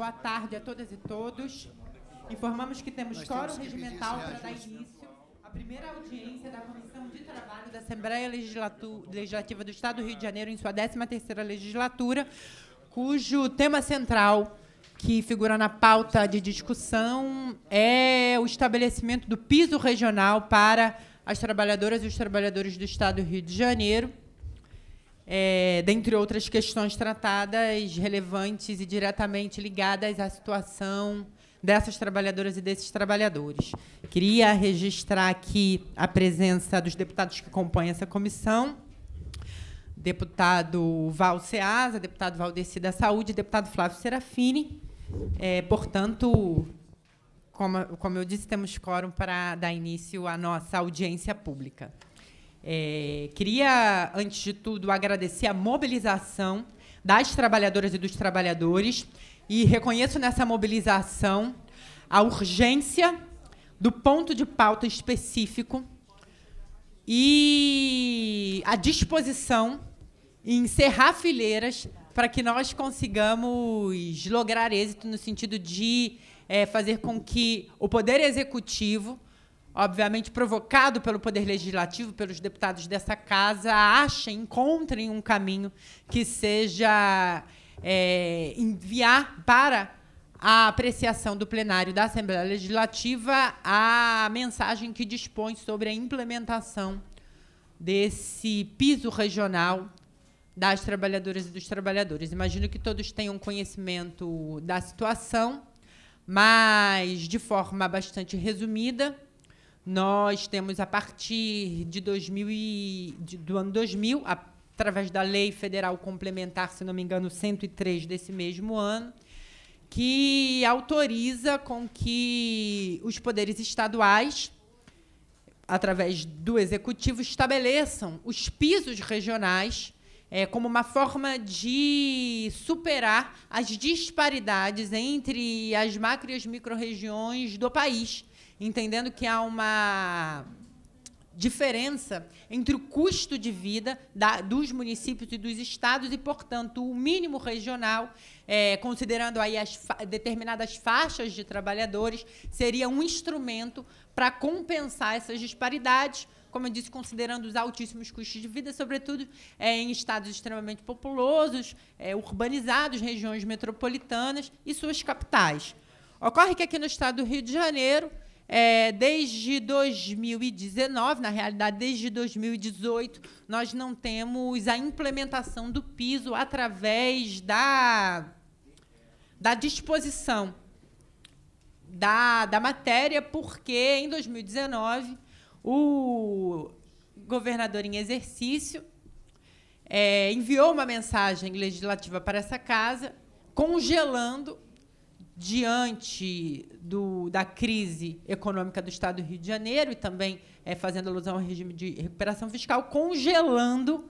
Boa tarde a todas e todos. Informamos que temos quórum regimental para dar início à primeira audiência da Comissão de Trabalho da Assembleia Legislativa do Estado do Rio de Janeiro, em sua 13ª legislatura, cujo tema central, que figura na pauta de discussão, é o estabelecimento do piso regional para as trabalhadoras e os trabalhadores do Estado do Rio de Janeiro, dentre outras questões tratadas, relevantes e diretamente ligadas à situação dessas trabalhadoras e desses trabalhadores. Queria registrar aqui a presença dos deputados que compõem essa comissão: deputado Val Ceasa, deputado Valdeci da Saúde, deputado Flávio Serafini. Portanto, como eu disse, temos quórum para dar início à nossa audiência pública. Queria, antes de tudo, agradecer a mobilização das trabalhadoras e dos trabalhadores e reconheço nessa mobilização a urgência do ponto de pauta específico e a disposição em encerrar fileiras para que nós consigamos lograr êxito no sentido de fazer com que o Poder Executivo, obviamente provocado pelo Poder Legislativo, pelos deputados dessa casa, encontrem um caminho que seja enviar para a apreciação do plenário da Assembleia Legislativa a mensagem que dispõe sobre a implementação desse piso regional das trabalhadoras e dos trabalhadores. Imagino que todos tenham conhecimento da situação, mas, de forma bastante resumida, nós temos, a partir de do ano 2000, através da Lei Federal Complementar, se não me engano, 103 desse mesmo ano, que autoriza com que os poderes estaduais, através do Executivo, estabeleçam os pisos regionais como uma forma de superar as disparidades entre as macro e as micro-regiões do país, entendendo que há uma diferença entre o custo de vida dos municípios e dos estados e, portanto, o mínimo regional, considerando aí determinadas faixas de trabalhadores, seria um instrumento para compensar essas disparidades, como eu disse, considerando os altíssimos custos de vida, sobretudo em estados extremamente populosos, urbanizados, regiões metropolitanas e suas capitais. Ocorre que aqui no estado do Rio de Janeiro, desde 2019, na realidade, desde 2018, nós não temos a implementação do piso através da disposição da matéria, porque, em 2019, o governador em exercício enviou uma mensagem legislativa para essa casa, congelando, diante da crise econômica do Estado do Rio de Janeiro e também fazendo alusão ao regime de recuperação fiscal, congelando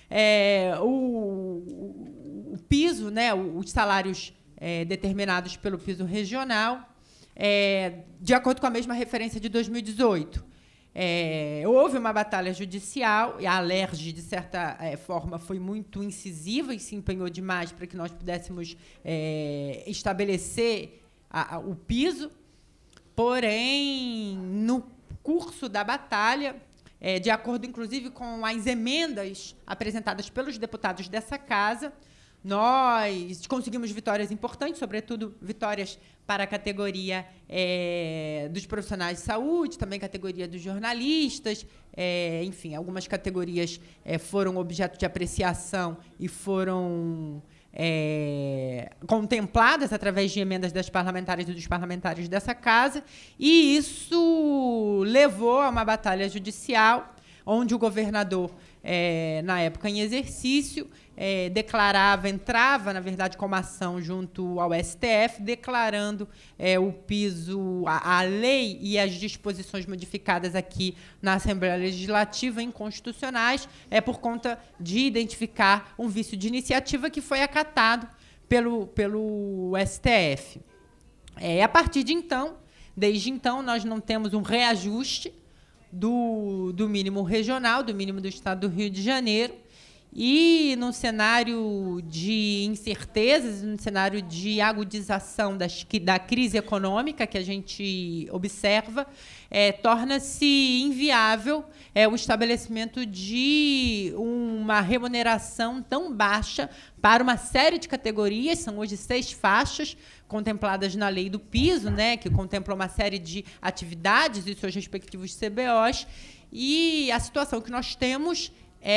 o piso, os salários determinados pelo piso regional, de acordo com a mesma referência de 2018. Houve uma batalha judicial e a Alerj, de certa forma, foi muito incisiva e se empenhou demais para que nós pudéssemos estabelecer o piso. Porém, no curso da batalha, de acordo, inclusive, com as emendas apresentadas pelos deputados dessa casa, nós conseguimos vitórias importantes, sobretudo vitórias para a categoria dos profissionais de saúde, também categoria dos jornalistas, enfim, algumas categorias foram objeto de apreciação e foram contempladas através de emendas das parlamentares e dos parlamentares dessa casa, e isso levou a uma batalha judicial, onde o governador, na época em exercício, entrava, na verdade, com uma ação junto ao STF, declarando o piso, a lei e as disposições modificadas aqui na Assembleia Legislativa inconstitucionais, por conta de identificar um vício de iniciativa que foi acatado pelo STF. A partir de então, desde então, nós não temos um reajuste do mínimo regional, do mínimo do Estado do Rio de Janeiro, E num cenário de incertezas, num cenário de agudização da crise econômica que a gente observa, torna-se inviável o estabelecimento de uma remuneração tão baixa para uma série de categorias. São hoje 6 faixas contempladas na lei do piso, né, que contempla uma série de atividades e seus respectivos CBOs. E a situação que nós temos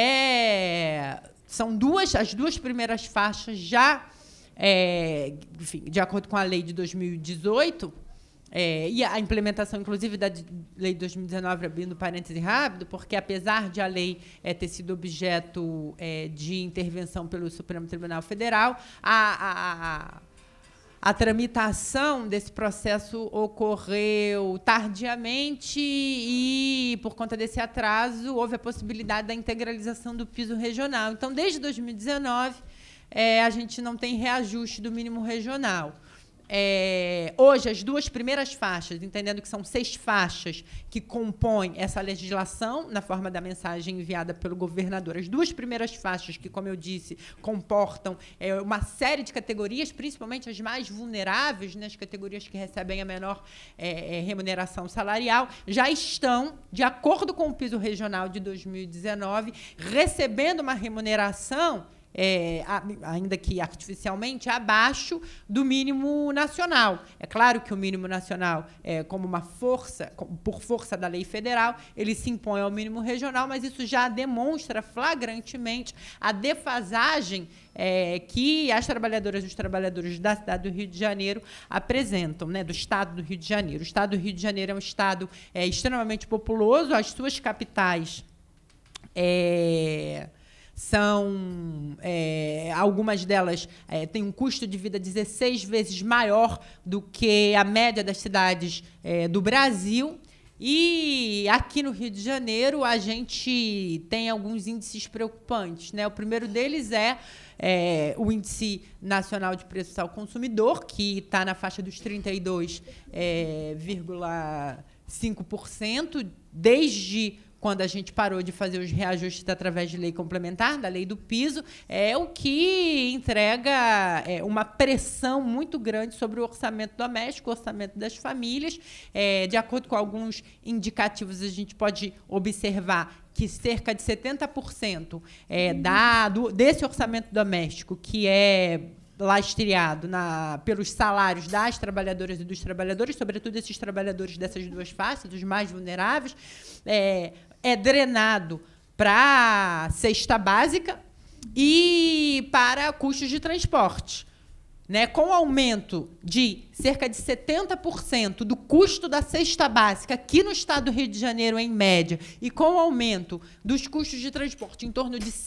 são as duas primeiras faixas já, enfim, de acordo com a lei de 2018, e a implementação, inclusive, da lei de 2019, abrindo parêntese rápido, porque, apesar de a lei ter sido objeto de intervenção pelo Supremo Tribunal Federal, a tramitação desse processo ocorreu tardiamente e, por conta desse atraso, houve a possibilidade da integralização do piso regional. Então, desde 2019, a gente não tem reajuste do mínimo regional. Hoje, as duas primeiras faixas, entendendo que são 6 faixas que compõem essa legislação, na forma da mensagem enviada pelo governador, as duas primeiras faixas que, como eu disse, comportam uma série de categorias, principalmente as mais vulneráveis, né, as categorias que recebem a menor remuneração salarial, já estão, de acordo com o piso regional de 2019, recebendo uma remuneração ainda que artificialmente, abaixo do mínimo nacional. É claro que o mínimo nacional, como uma força, por força da lei federal, ele se impõe ao mínimo regional, mas isso já demonstra flagrantemente a defasagem que as trabalhadoras e os trabalhadores da cidade do Rio de Janeiro apresentam, né, do Estado do Rio de Janeiro. O Estado do Rio de Janeiro é um Estado extremamente populoso, as suas capitais são, algumas delas têm um custo de vida 16 vezes maior do que a média das cidades do Brasil. E aqui no Rio de Janeiro a gente tem alguns índices preocupantes, né? O primeiro deles é o Índice Nacional de Preços ao Consumidor, que está na faixa dos 32,5%, desde quando a gente parou de fazer os reajustes através de lei complementar, da lei do piso, o que entrega uma pressão muito grande sobre o orçamento doméstico, o orçamento das famílias. De acordo com alguns indicativos, a gente pode observar que cerca de 70% desse orçamento doméstico, que é lastreado pelos salários das trabalhadoras e dos trabalhadores, sobretudo esses trabalhadores dessas duas faixas, os mais vulneráveis, é drenado para a cesta básica e para custos de transporte. Né, com o aumento de cerca de 70% do custo da cesta básica aqui no estado do Rio de Janeiro, em média, e com o aumento dos custos de transporte em torno de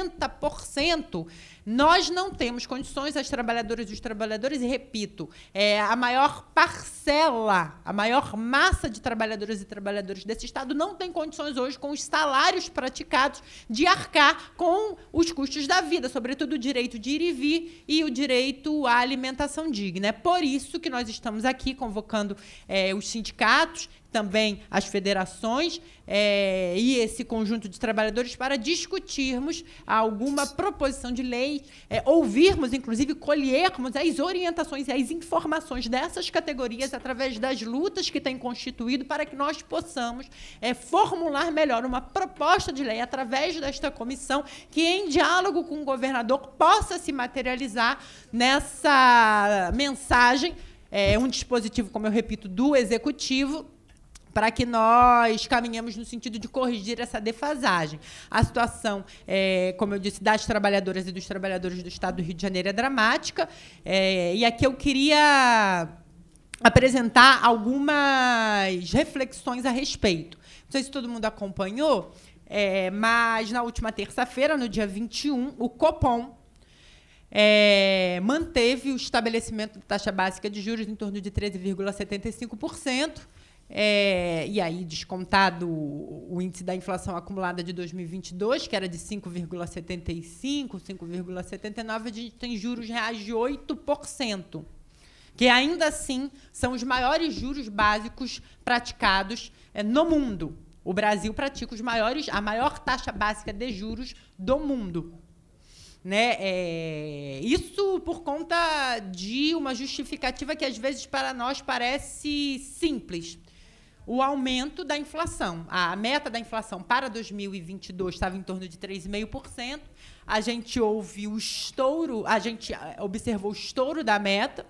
60%, nós não temos condições, as trabalhadoras e os trabalhadores, e repito, a maior parcela, a maior massa de trabalhadoras e trabalhadores desse estado não tem condições hoje, com os salários praticados, de arcar com os custos da vida, sobretudo o direito de ir e vir e o direito à alimentação digna. É por isso que nós estamos aqui convocando os sindicatos, também as federações e esse conjunto de trabalhadores para discutirmos alguma proposição de lei, ouvirmos, inclusive, colhermos as orientações e as informações dessas categorias através das lutas que têm constituído para que nós possamos formular melhor uma proposta de lei através desta comissão que, em diálogo com o governador, possa se materializar nessa mensagem, um dispositivo, como eu repito, do Executivo, para que nós caminhemos no sentido de corrigir essa defasagem. A situação, como eu disse, das trabalhadoras e dos trabalhadores do Estado do Rio de Janeiro é dramática. E aqui eu queria apresentar algumas reflexões a respeito. Não sei se todo mundo acompanhou, mas na última terça-feira, no dia 21, o Copom manteve o estabelecimento da taxa básica de juros em torno de 13,75%, e aí descontado o índice da inflação acumulada de 2022, que era de 5,75%, 5,79%, a gente tem juros reais de 8%, que ainda assim são os maiores juros básicos praticados no mundo. O Brasil pratica a maior taxa básica de juros do mundo. Né? Isso por conta de uma justificativa que, às vezes, para nós parece simples. O aumento da inflação. A meta da inflação para 2022 estava em torno de 3,5%. A gente observou o estouro da meta,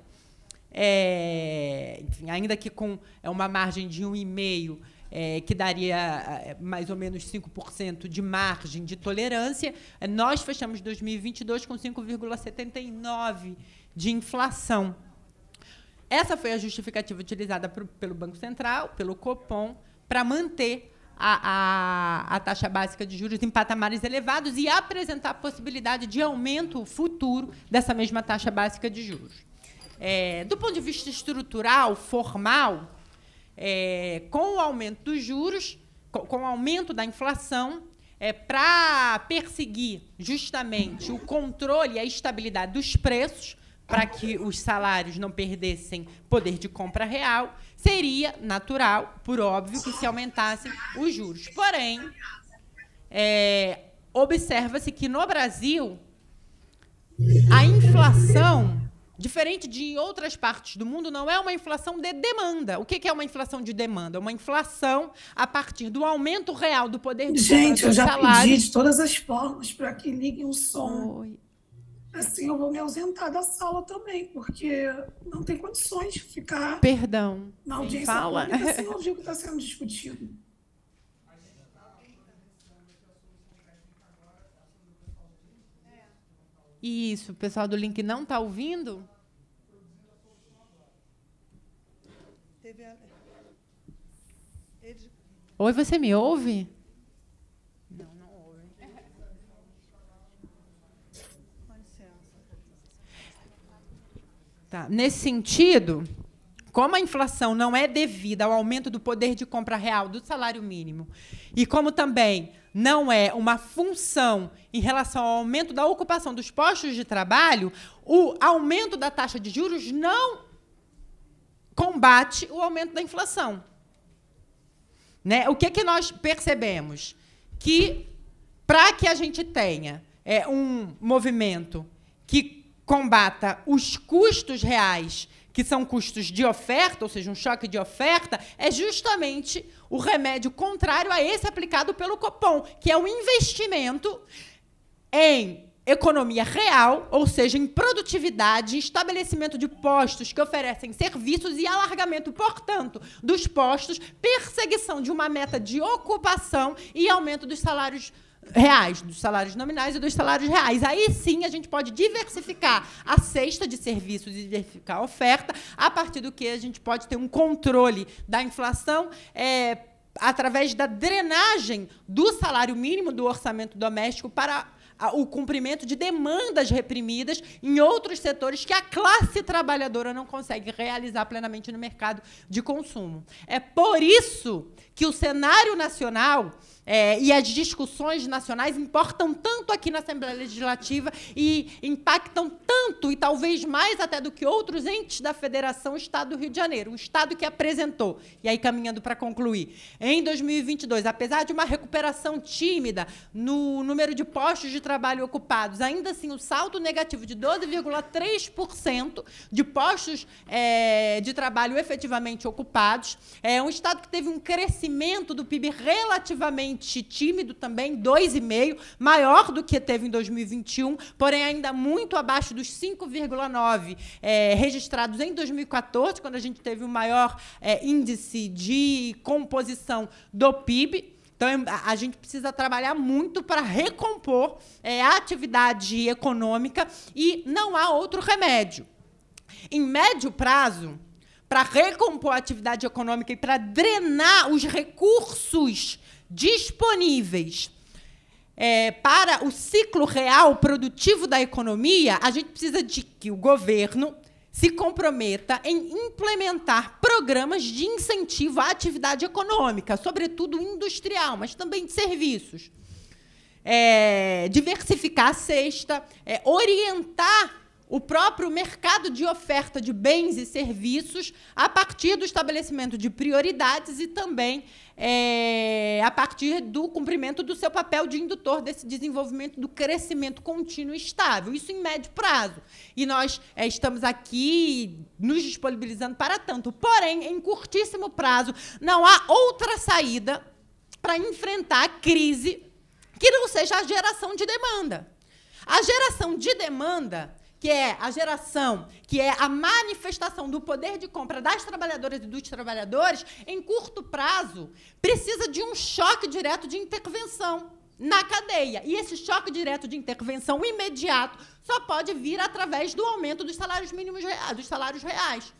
enfim, ainda que com uma margem de 1,5%, que daria mais ou menos 5% de margem de tolerância. Nós fechamos 2022 com 5,79% de inflação. Essa foi a justificativa utilizada pelo Banco Central, pelo Copom, para manter a taxa básica de juros em patamares elevados e apresentar a possibilidade de aumento futuro dessa mesma taxa básica de juros. Do ponto de vista estrutural, formal, com o aumento dos juros, com o aumento da inflação, para perseguir justamente o controle e a estabilidade dos preços, para que os salários não perdessem poder de compra real, seria natural, por óbvio, que se aumentassem os juros. Porém, observa-se que, no Brasil, a inflação, diferente de outras partes do mundo, não é uma inflação de demanda. O que é uma inflação de demanda? É uma inflação a partir do aumento real do poder de compra dos salários. Gente, eu já pedi de todas as formas para que liguem o som. Oi. Assim, eu vou me ausentar da sala também, porque não tem condições de ficar Perdão. na audiência Fala. pública sem ouvir o que está sendo discutido. Isso, o pessoal do link não está ouvindo? Oi, você me ouve? Não, não ouve. Tá. Nesse sentido, como a inflação não é devida ao aumento do poder de compra real do salário mínimo, e como também não é uma função em relação ao aumento da ocupação dos postos de trabalho, o aumento da taxa de juros não combate o aumento da inflação. Né? O que nós percebemos? Que, para que a gente tenha um movimento que combata os custos reais, que são custos de oferta, ou seja, um choque de oferta, é justamente o remédio contrário a esse aplicado pelo Copom, que é o investimento em economia real, ou seja, em produtividade, estabelecimento de postos que oferecem serviços e alargamento, portanto, dos postos, perseguição de uma meta de ocupação e aumento dos salários reais, dos salários nominais e dos salários reais. Aí sim a gente pode diversificar a cesta de serviços e diversificar a oferta, a partir do que a gente pode ter um controle da inflação através da drenagem do salário mínimo do orçamento doméstico para o cumprimento de demandas reprimidas em outros setores que a classe trabalhadora não consegue realizar plenamente no mercado de consumo. É por isso que o cenário nacional e as discussões nacionais importam tanto aqui na Assembleia Legislativa e impactam tanto, e talvez mais até do que outros entes da Federação, o Estado do Rio de Janeiro, um Estado que apresentou, e aí caminhando para concluir, em 2022, apesar de uma recuperação tímida no número de postos de trabalho ocupados, ainda assim o saldo negativo de 12,3% de postos de trabalho efetivamente ocupados, é um Estado que teve um crescimento do PIB relativamente tímido também, 2,5%, maior do que teve em 2021, porém ainda muito abaixo dos 5,9% registrados em 2014, quando a gente teve o maior índice de composição do PIB. Então, a gente precisa trabalhar muito para recompor a atividade econômica e não há outro remédio. Em médio prazo, para recompor a atividade econômica e para drenar os recursos disponíveis para o ciclo real produtivo da economia, a gente precisa de que o governo se comprometa em implementar programas de incentivo à atividade econômica, sobretudo industrial, mas também de serviços. Diversificar a cesta, orientar o próprio mercado de oferta de bens e serviços a partir do estabelecimento de prioridades e também a partir do cumprimento do seu papel de indutor desse desenvolvimento, do crescimento contínuo e estável. Isso em médio prazo. E nós estamos aqui nos disponibilizando para tanto. Porém, em curtíssimo prazo, não há outra saída para enfrentar a crise que não seja a geração de demanda. A geração de demanda, que é a geração, que é a manifestação do poder de compra das trabalhadoras e dos trabalhadores, em curto prazo, precisa de um choque direto de intervenção na cadeia. E esse choque direto de intervenção imediato só pode vir através do aumento dos salários mínimos reais, dos salários reais.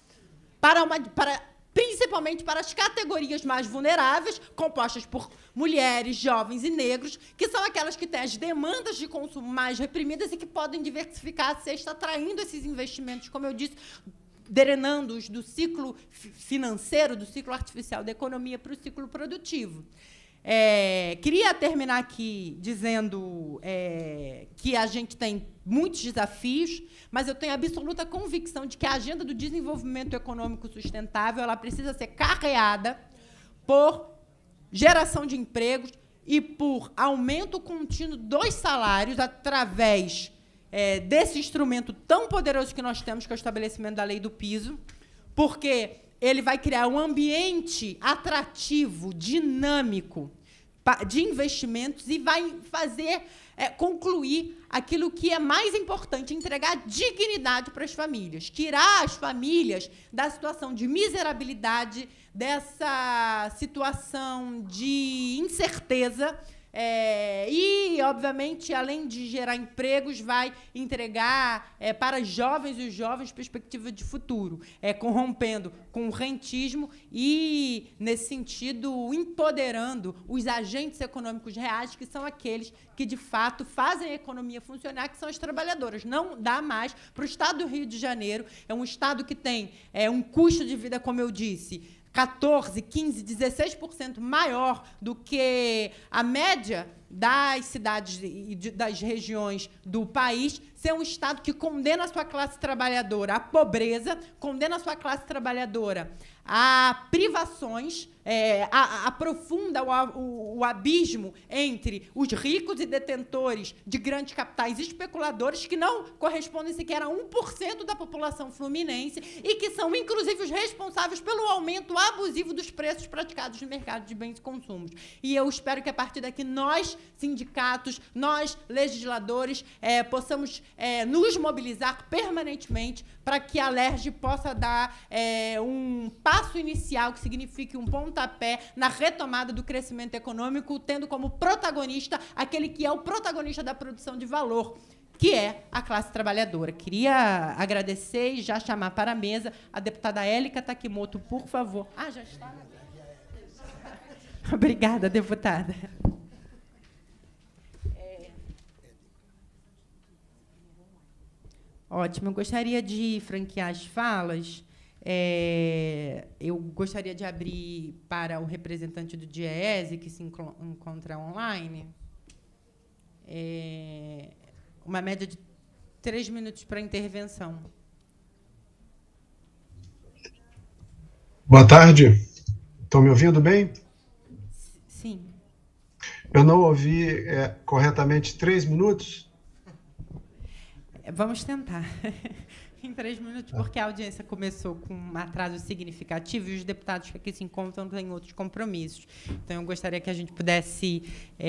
Principalmente para as categorias mais vulneráveis, compostas por mulheres, jovens e negros, que são aquelas que têm as demandas de consumo mais reprimidas e que podem diversificar a cesta, atraindo esses investimentos, como eu disse, drenando-os do ciclo financeiro, do ciclo artificial da economia para o ciclo produtivo. Queria terminar aqui dizendo que a gente tem muitos desafios, mas eu tenho absoluta convicção de que a agenda do desenvolvimento econômico sustentável ela precisa ser carreada por geração de empregos e por aumento contínuo dos salários através desse instrumento tão poderoso que nós temos, que é o estabelecimento da lei do piso, porque ele vai criar um ambiente atrativo, dinâmico, de investimentos e vai fazer concluir aquilo que é mais importante, entregar dignidade para as famílias, tirar as famílias da situação de miserabilidade, dessa situação de incerteza, e, obviamente, além de gerar empregos, vai entregar para jovens e os jovens perspectiva de futuro, corrompendo com o rentismo e, nesse sentido, empoderando os agentes econômicos reais, que são aqueles que, de fato, fazem a economia funcionar, que são as trabalhadoras. Não dá mais para o Estado do Rio de Janeiro, é um Estado que tem um custo de vida, como eu disse, 14%, 15%, 16% maior do que a média das cidades e das regiões do país, ser um Estado que condena a sua classe trabalhadora à pobreza, condena a sua classe trabalhadora a privações, aprofunda o abismo entre os ricos e detentores de grandes capitais especuladores que não correspondem sequer a 1% da população fluminense e que são, inclusive, os responsáveis pelo aumento abusivo dos preços praticados no mercado de bens e consumos. E eu espero que, a partir daqui, nós, sindicatos, nós, legisladores, possamos nos mobilizar permanentemente para que a LERJ possa dar um passo inicial, que signifique um pontapé na retomada do crescimento econômico, tendo como protagonista aquele que é o protagonista da produção de valor, que é a classe trabalhadora. Queria agradecer e já chamar para a mesa a deputada Élica Takimoto, por favor. Já está. Obrigada, deputada. Ótimo. Eu gostaria de franquear as falas. Eu gostaria de abrir para o representante do DIEESE, que se encontra online, uma média de 3 minutos para intervenção. Boa tarde. Estão me ouvindo bem? Sim. Eu não ouvi corretamente 3 minutos? Vamos tentar. Em 3 minutos, porque a audiência começou com um atraso significativo e os deputados que aqui se encontram têm outros compromissos. Então, eu gostaria que a gente pudesse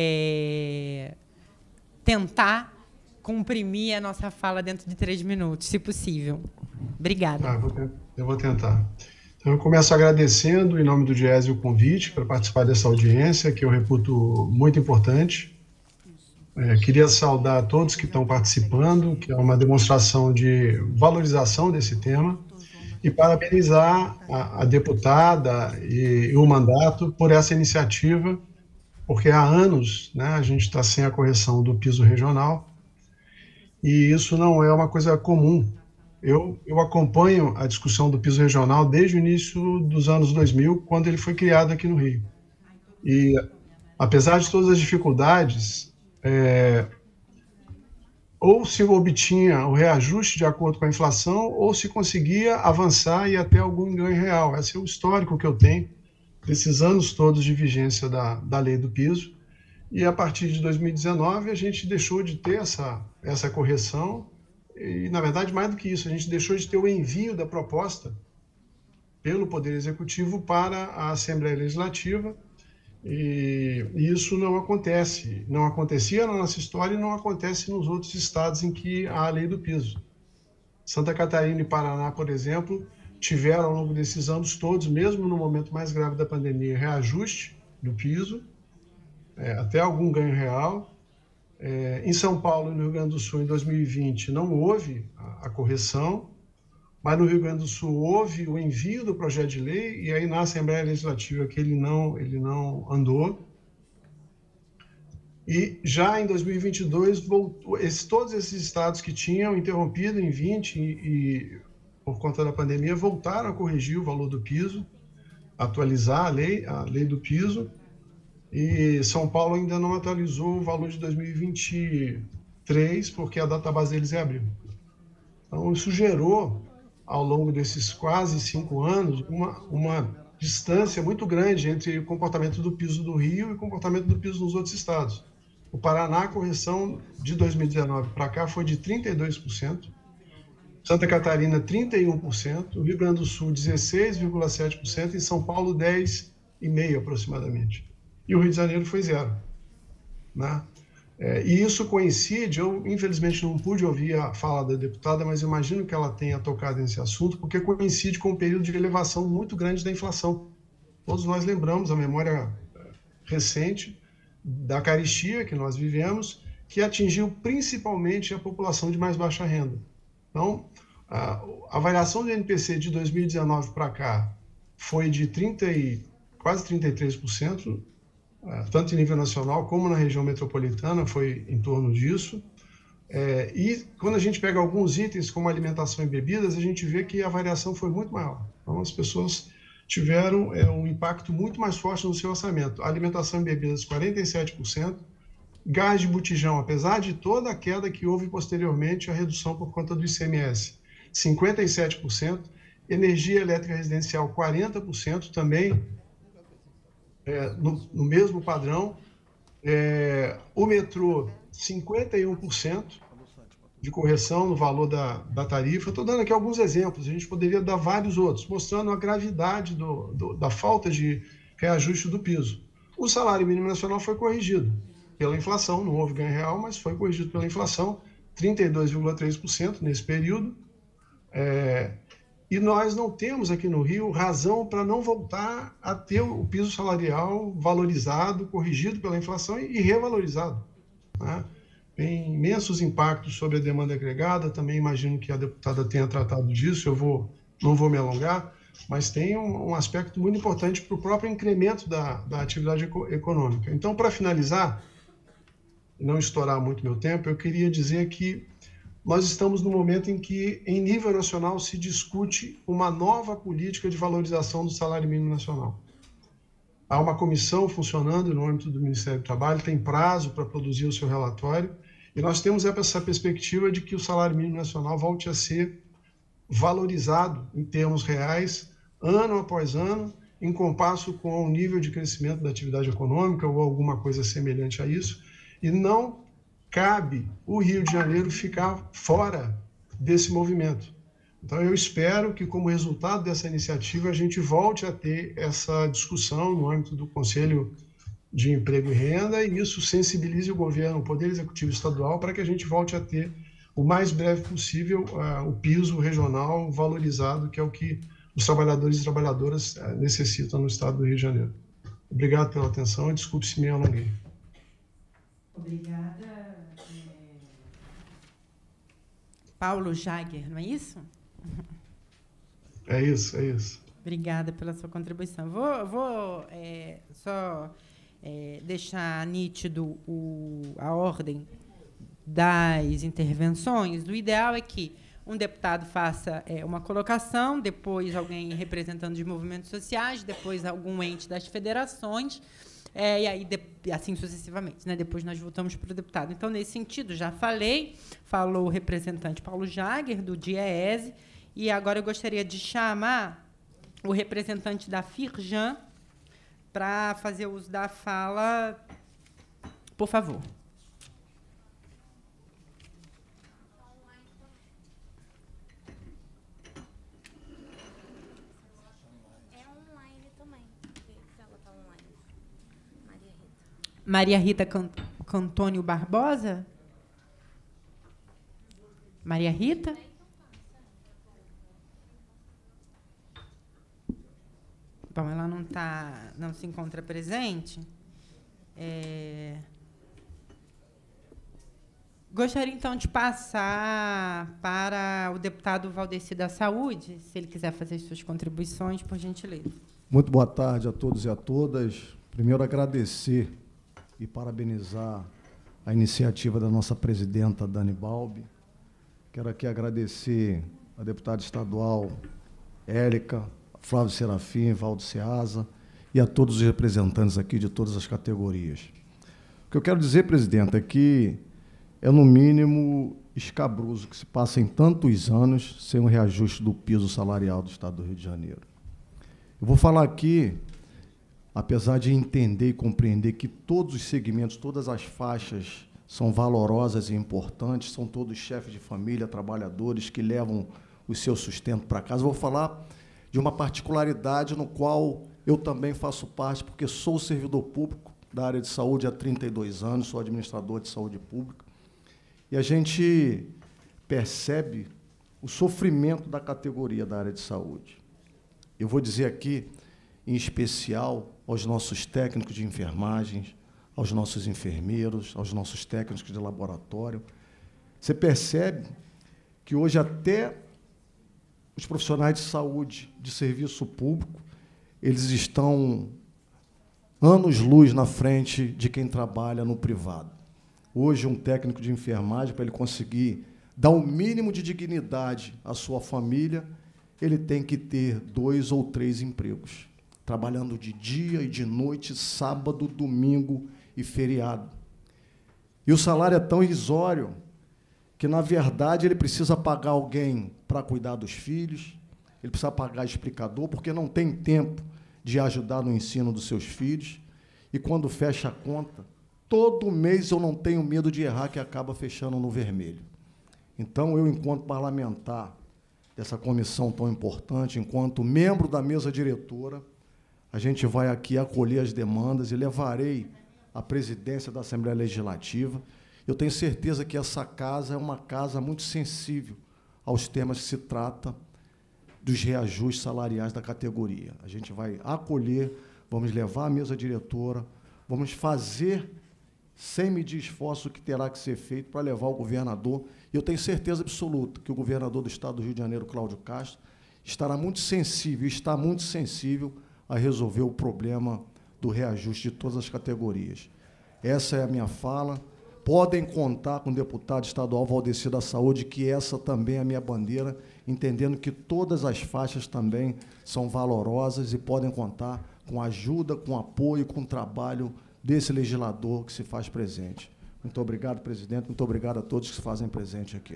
tentar comprimir a nossa fala dentro de 3 minutos, se possível. Obrigada. Eu vou tentar. Então, eu começo agradecendo, em nome do DIEESE, o convite para participar dessa audiência, que eu reputo muito importante. Queria saudar todos que estão participando, que é uma demonstração de valorização desse tema, e parabenizar a deputada e o mandato por essa iniciativa, porque há anos, né, a gente está sem a correção do piso regional, e isso não é uma coisa comum. Eu acompanho a discussão do piso regional desde o início dos anos 2000, quando ele foi criado aqui no Rio. E, apesar de todas as dificuldades, ou se obtinha o reajuste de acordo com a inflação, ou se conseguia avançar e até algum ganho real. Esse é o histórico que eu tenho desses anos todos de vigência da lei do piso. E a partir de 2019 a gente deixou de ter essa correção e, na verdade, mais do que isso, a gente deixou de ter o envio da proposta pelo Poder Executivo para a Assembleia Legislativa, e isso não acontece, não acontecia na nossa história e não acontece nos outros estados em que há a lei do piso. Santa Catarina e Paraná, por exemplo, tiveram ao longo desses anos todos, mesmo no momento mais grave da pandemia, reajuste do piso, até algum ganho real. Em São Paulo e no Rio Grande do Sul, em 2020, não houve a correção, mas no Rio Grande do Sul houve o envio do projeto de lei, e aí na Assembleia Legislativa que ele não andou. E já em 2022, todos esses estados que tinham interrompido em 20 e por conta da pandemia, voltaram a corrigir o valor do piso, atualizar a lei do piso, e São Paulo ainda não atualizou o valor de 2023, porque a database deles é abril. Então, isso gerou, ao longo desses quase 5 anos, uma distância muito grande entre o comportamento do piso do Rio e o comportamento do piso nos outros estados. O Paraná, a correção de 2019 para cá foi de 32%, Santa Catarina, 31%, o Rio Grande do Sul, 16,7% e São Paulo, 10,5% aproximadamente. E o Rio de Janeiro foi 0%. Né? E isso coincide, eu infelizmente não pude ouvir a fala da deputada, mas imagino que ela tenha tocado nesse assunto, porque coincide com um período de elevação muito grande da inflação. Todos nós lembramos a memória recente da carestia que nós vivemos, que atingiu principalmente a população de mais baixa renda. Então, a variação do INPC de 2019 para cá foi de quase 33%, tanto em nível nacional como na região metropolitana, foi em torno disso. E quando a gente pega alguns itens, como alimentação e bebidas, a gente vê que a variação foi muito maior. Então, as pessoas tiveram um impacto muito mais forte no seu orçamento. Alimentação e bebidas, 47%. Gás de botijão, apesar de toda a queda que houve posteriormente, a redução por conta do ICMS, 57%. Energia elétrica residencial, 40%, também no mesmo padrão. O metrô, 51% de correção no valor da tarifa. Estou dando aqui alguns exemplos, a gente poderia dar vários outros, mostrando a gravidade da falta de reajuste do piso. O salário mínimo nacional foi corrigido pela inflação, não houve ganho real, mas foi corrigido pela inflação, 32,3% nesse período. E nós não temos aqui no Rio razão para não voltar a ter o piso salarial valorizado, corrigido pela inflação e revalorizado. Né? Tem imensos impactos sobre a demanda agregada, também imagino que a deputada tenha tratado disso, não vou me alongar, mas tem um aspecto muito importante para o próprio incremento da atividade econômica. Então, para finalizar, não estourar muito meu tempo, eu queria dizer que nós estamos no momento em que, em nível nacional, se discute uma nova política de valorização do salário mínimo nacional. Há uma comissão funcionando no âmbito do Ministério do Trabalho, tem prazo para produzir o seu relatório, e nós temos essa perspectiva de que o salário mínimo nacional volte a ser valorizado em termos reais, ano após ano, em compasso com o nível de crescimento da atividade econômica ou alguma coisa semelhante a isso, e não cabe o Rio de Janeiro ficar fora desse movimento. Então, eu espero que, como resultado dessa iniciativa, a gente volte a ter essa discussão no âmbito do Conselho de Emprego e Renda, e isso sensibilize o governo, o Poder Executivo Estadual, para que a gente volte a ter, o mais breve possível, o piso regional valorizado, que é o que os trabalhadores e trabalhadoras necessitam no estado do Rio de Janeiro. Obrigado pela atenção e desculpe se me alonguei. Obrigada. Paulo Jagger, não é isso? É isso. Obrigada pela sua contribuição. Vou só deixar nítido a ordem das intervenções. O ideal é que um deputado faça uma colocação, depois alguém representando de movimentos sociais, depois algum ente das federações, e aí, assim sucessivamente, né? Depois nós voltamos para o deputado. Então, nesse sentido, já falou o representante Paulo Jagger, do DIEESE, e agora eu gostaria de chamar o representante da Firjan para fazer uso da fala, por favor. Maria Rita Cantônio Barbosa? Maria Rita? Bom, ela não se encontra presente. Gostaria, então, de passar para o deputado Valdeci da Saúde, se ele quiser fazer as suas contribuições, por gentileza. Muito boa tarde a todos e a todas. Primeiro, agradecer e parabenizar a iniciativa da nossa presidenta, Dani Balbi. Quero aqui agradecer a deputada estadual Érica, Flávio Serafim, Valdo Ceasa e a todos os representantes aqui de todas as categorias. O que eu quero dizer, presidenta, é que é, no mínimo, escabroso que se passem tantos anos sem um reajuste do piso salarial do Estado do Rio de Janeiro. Eu vou falar aqui, apesar de entender e compreender que todos os segmentos, todas as faixas são valorosas e importantes, são todos chefes de família, trabalhadores que levam o seu sustento para casa. Vou falar de uma particularidade no qual eu também faço parte, porque sou servidor público da área de saúde há 32 anos, sou administrador de saúde pública, e a gente percebe o sofrimento da categoria da área de saúde. Eu vou dizer aqui, em especial, aos nossos técnicos de enfermagem, aos nossos enfermeiros, aos nossos técnicos de laboratório. Você percebe que hoje até os profissionais de saúde de serviço público, eles estão anos-luz na frente de quem trabalha no privado. Hoje, um técnico de enfermagem, para ele conseguir dar o mínimo de dignidade à sua família, ele tem que ter 2 ou 3 empregos, trabalhando de dia e de noite, sábado, domingo e feriado. E o salário é tão irrisório que, na verdade, ele precisa pagar alguém para cuidar dos filhos, ele precisa pagar explicador, porque não tem tempo de ajudar no ensino dos seus filhos, e quando fecha a conta, todo mês eu não tenho medo de errar, que acaba fechando no vermelho. Então, eu, enquanto parlamentar dessa comissão tão importante, enquanto membro da mesa diretora, a gente vai aqui acolher as demandas e levarei à presidência da Assembleia Legislativa. Eu tenho certeza que essa casa é uma casa muito sensível aos temas que se trata dos reajustes salariais da categoria. A gente vai acolher, vamos levar à mesa diretora, vamos fazer, sem medir esforço, o que terá que ser feito para levar ao governador. E eu tenho certeza absoluta que o governador do Estado do Rio de Janeiro, Cláudio Castro, estará muito sensível, está muito sensível a resolver o problema do reajuste de todas as categorias. Essa é a minha fala. Podem contar com o deputado estadual Valdeci da Saúde, que essa também é a minha bandeira, entendendo que todas as faixas também são valorosas e podem contar com ajuda, com apoio, com trabalho desse legislador que se faz presente. Muito obrigado, presidente. Muito obrigado a todos que se fazem presente aqui.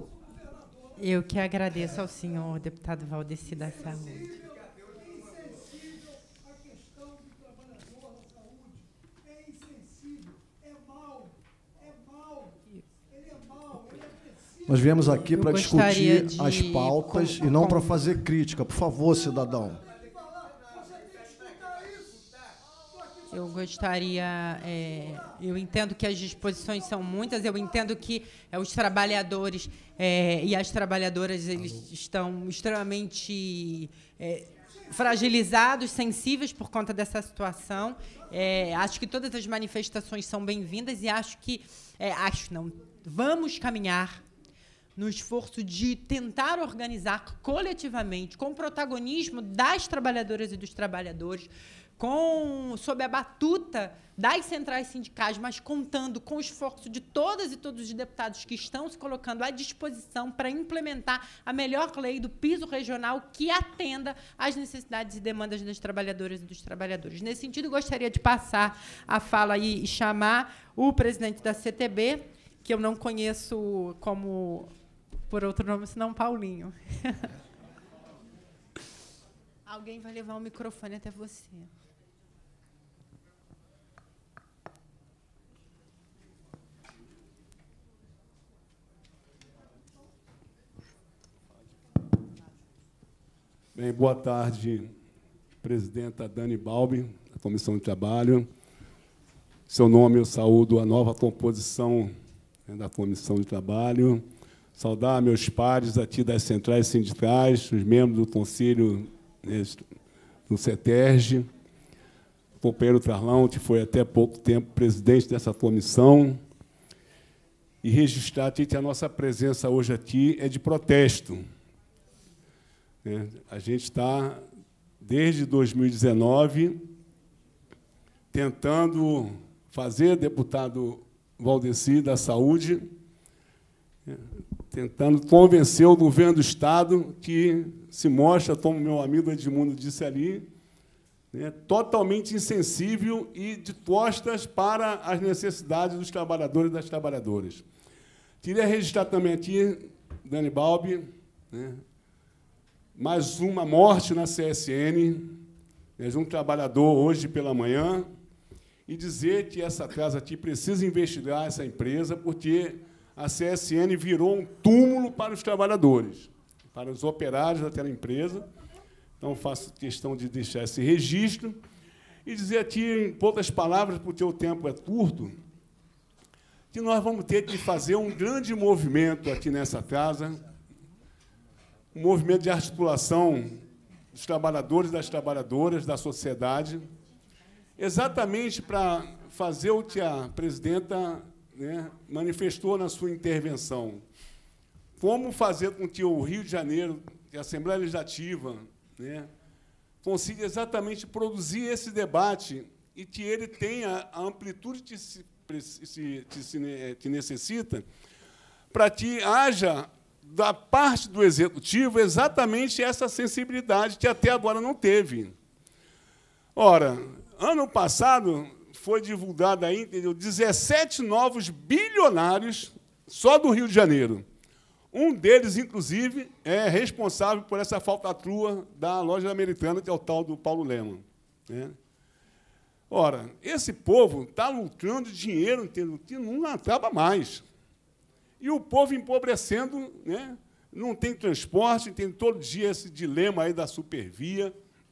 Eu que agradeço ao senhor deputado Valdeci da Saúde. Nós viemos aqui para discutir as pautas e não para fazer crítica. Por favor, cidadão. Eu gostaria... eu entendo que as disposições são muitas, eu entendo que os trabalhadores e as trabalhadoras eles estão extremamente fragilizados, sensíveis por conta dessa situação. Acho que todas as manifestações são bem-vindas e acho que... vamos caminhar no esforço de tentar organizar coletivamente, com o protagonismo das trabalhadoras e dos trabalhadores, sob a batuta das centrais sindicais, mas contando com o esforço de todas e todos os deputados que estão se colocando à disposição para implementar a melhor lei do piso regional que atenda às necessidades e demandas das trabalhadoras e dos trabalhadores. Nesse sentido, gostaria de passar a fala aí e chamar o presidente da CTB, que eu não conheço como por outro nome, senão Paulinho. Alguém vai levar o microfone até você. Bem, boa tarde, presidenta Dani Balbi, da Comissão de Trabalho. Em seu nome, eu saúdo a nova composição da Comissão de Trabalho. Saudar meus pares aqui das centrais sindicais, os membros do Conselho do CETERJ, o companheiro Tarlão, que foi até pouco tempo presidente dessa comissão, e registrar aqui que a nossa presença hoje aqui é de protesto. A gente está, desde 2019, tentando fazer, deputado Valdeci, da Saúde, tentando convencer o governo do Estado, que se mostra, como meu amigo Edmundo disse ali, totalmente insensível e de costas para as necessidades dos trabalhadores e das trabalhadoras. Queria registrar também aqui, Dani Balbi, mais uma morte na CSN, de um trabalhador hoje pela manhã, e dizer que essa casa aqui precisa investigar essa empresa, porque a CSN virou um túmulo para os trabalhadores, para os operários daquela empresa. Então, faço questão de deixar esse registro e dizer aqui, em poucas palavras, porque o tempo é curto, que nós vamos ter que fazer um grande movimento aqui nessa casa, um movimento de articulação dos trabalhadores e das trabalhadoras, da sociedade, exatamente para fazer o que a presidenta manifestou na sua intervenção. Como fazer com que o Rio de Janeiro, que a Assembleia Legislativa, consiga exatamente produzir esse debate e que ele tenha a amplitude que necessita para que haja, da parte do Executivo, exatamente essa sensibilidade que até agora não teve. Ora, ano passado foi divulgado aí, 17 novos bilionários só do Rio de Janeiro. Um deles, inclusive, é responsável por essa falcatrua da loja americana, que é o tal do Paulo Lemann. Ora, esse povo está lucrando dinheiro, que não acaba mais. E o povo empobrecendo, não tem transporte, tem todo dia esse dilema aí da supervia,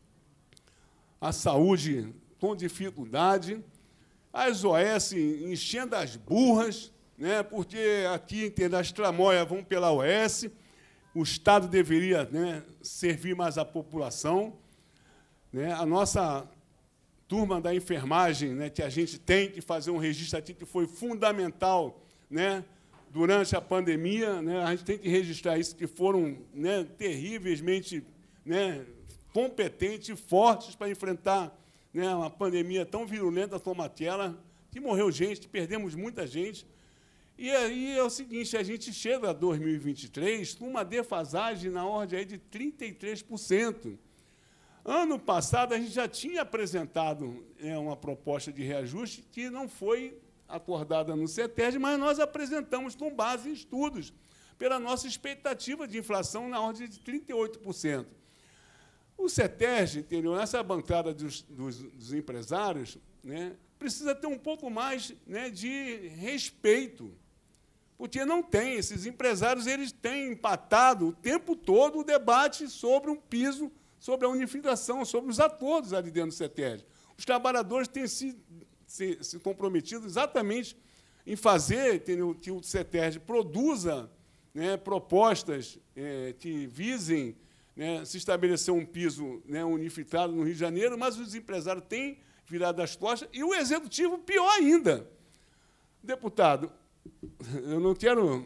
a saúde com dificuldade, as OS enchendo as burras, porque aqui as tramóias vão pela OS, o Estado deveria servir mais a população. A nossa turma da enfermagem, que a gente tem que fazer um registro aqui, que foi fundamental durante a pandemia, a gente tem que registrar isso, que foram terrivelmente competentes e fortes para enfrentar uma pandemia tão virulenta como aquela, que morreu gente, que perdemos muita gente. E aí é o seguinte, a gente chega a 2023 com uma defasagem na ordem aí de 33%. Ano passado, a gente já tinha apresentado uma proposta de reajuste que não foi acordada no CETERJ, mas nós apresentamos com base em estudos, pela nossa expectativa de inflação na ordem de 38%. O CETERJ, entendeu? Essa bancada dos empresários, precisa ter um pouco mais de respeito, porque não tem. Esses empresários eles têm empatado o tempo todo o debate sobre um piso, sobre a unificação, sobre os acordos ali dentro do CETERJ. Os trabalhadores têm se comprometido exatamente em fazer, entendeu, que o CETERJ produza propostas que visem se estabelecer um piso unificado no Rio de Janeiro, mas os empresários têm virado as costas, e o Executivo, pior ainda. Deputado, eu não quero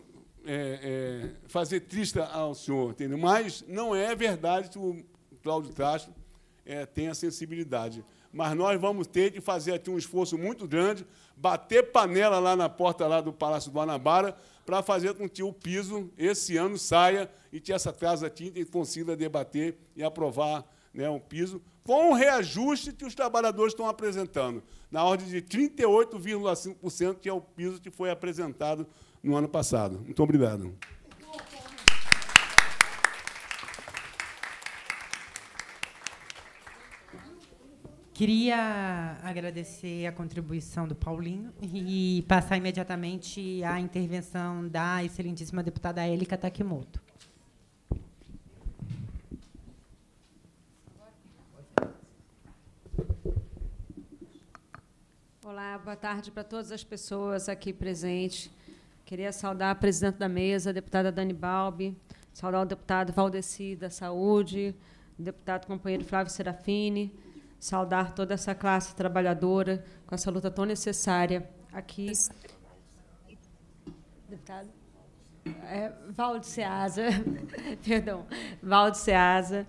fazer triste ao senhor, entendeu? Mas não é verdade que o Cláudio Castro tem a sensibilidade. mas nós vamos ter que fazer aqui um esforço muito grande, bater panela lá na porta lá do Palácio do Guanabara, para fazer com que o piso, esse ano, saia e que essa casa aqui consiga debater e aprovar, né, um piso, com o reajuste que os trabalhadores estão apresentando, na ordem de 38,5%, que é o piso que foi apresentado no ano passado. Muito obrigado. Queria agradecer a contribuição do Paulinho e passar imediatamente à intervenção da excelentíssima deputada Élica Takimoto. Olá, boa tarde para todas as pessoas aqui presentes. Queria saudar a presidente da mesa, a deputada Dani Balbi, saudar o deputado Valdeci da Saúde, o deputado companheiro Flávio Serafini, saudar toda essa classe trabalhadora com essa luta tão necessária aqui. Deputado? Valde Ceasa, perdão, Valde Ceasa.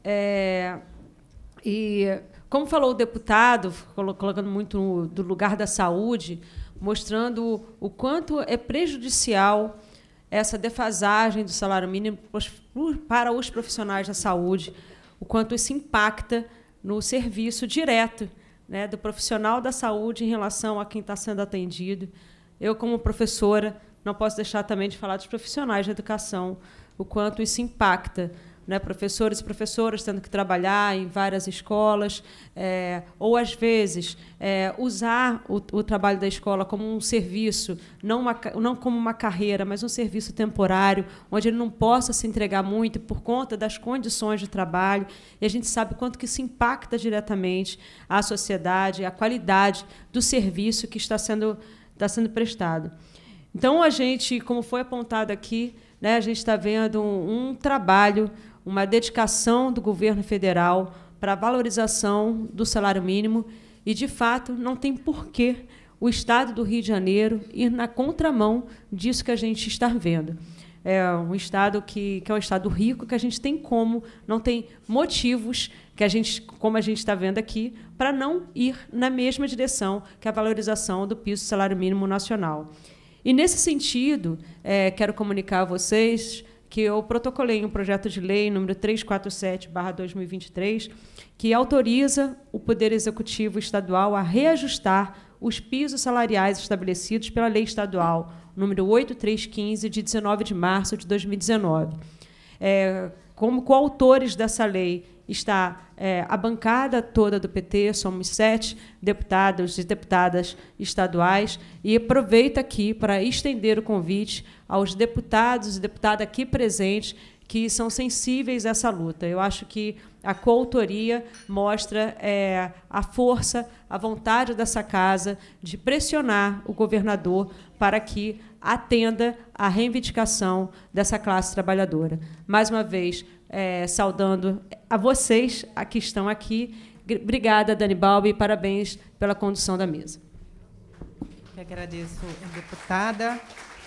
E, como falou o deputado, colocando muito do lugar da saúde, mostrando o quanto é prejudicial essa defasagem do salário mínimo para os profissionais da saúde, o quanto isso impacta no serviço direto, né, do profissional da saúde em relação a quem está sendo atendido. Eu, como professora, não posso deixar também de falar dos profissionais da educação, o quanto isso impacta, né, professores e professoras tendo que trabalhar em várias escolas, ou, às vezes, usar o trabalho da escola como um serviço, não como uma carreira, mas um serviço temporário, onde ele não possa se entregar muito por conta das condições de trabalho. E a gente sabe quanto que isso impacta diretamente a sociedade, a qualidade do serviço que está sendo prestado. Então, a gente, como foi apontado aqui, né, a gente está vendo um trabalho, uma dedicação do governo federal para a valorização do salário mínimo e, de fato, não tem porquê o Estado do Rio de Janeiro ir na contramão disso que a gente está vendo. É um Estado que é um Estado rico, que a gente tem não tem motivos, como a gente está vendo aqui, para não ir na mesma direção que a valorização do piso do salário mínimo nacional. E, nesse sentido, quero comunicar a vocês que eu protocolei um projeto de lei número 347/2023, que autoriza o Poder Executivo Estadual a reajustar os pisos salariais estabelecidos pela Lei Estadual número 8315, de 19 de março de 2019. Como coautores dessa lei está a bancada toda do PT, somos 7 deputados e deputadas estaduais, e aproveito aqui para estender o convite aos deputados e deputadas aqui presentes que são sensíveis a essa luta. Eu acho que a coautoria mostra a força, a vontade dessa casa de pressionar o governador para que atenda à reivindicação dessa classe trabalhadora. Mais uma vez, saudando a vocês que estão aqui. Obrigada, Dani Balbi, e parabéns pela condução da mesa. Eu agradeço a deputada.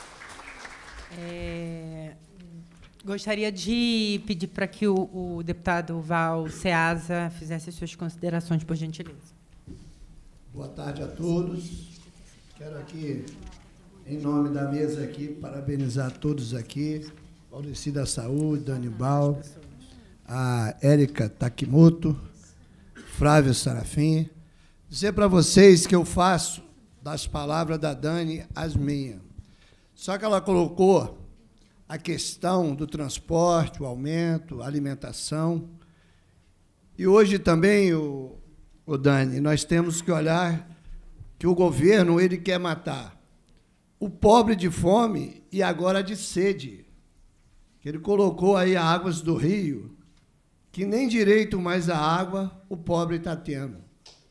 Gostaria de pedir para que o deputado Val Ceasa fizesse as suas considerações, por gentileza. Boa tarde a todos. Quero aqui, em nome da mesa aqui, parabenizar todos aqui, Valdeci da Saúde, Dani Balbi, a Élica Takimoto, Flávio Serafim, dizer para vocês que eu faço das palavras da Dani as minhas. Só que ela colocou a questão do transporte, o aumento, a alimentação. E hoje também, Dani, nós temos que olhar que o governo ele quer matar o pobre de fome e agora de sede. Ele colocou aí as águas do rio, que nem direito mais a água o pobre está tendo.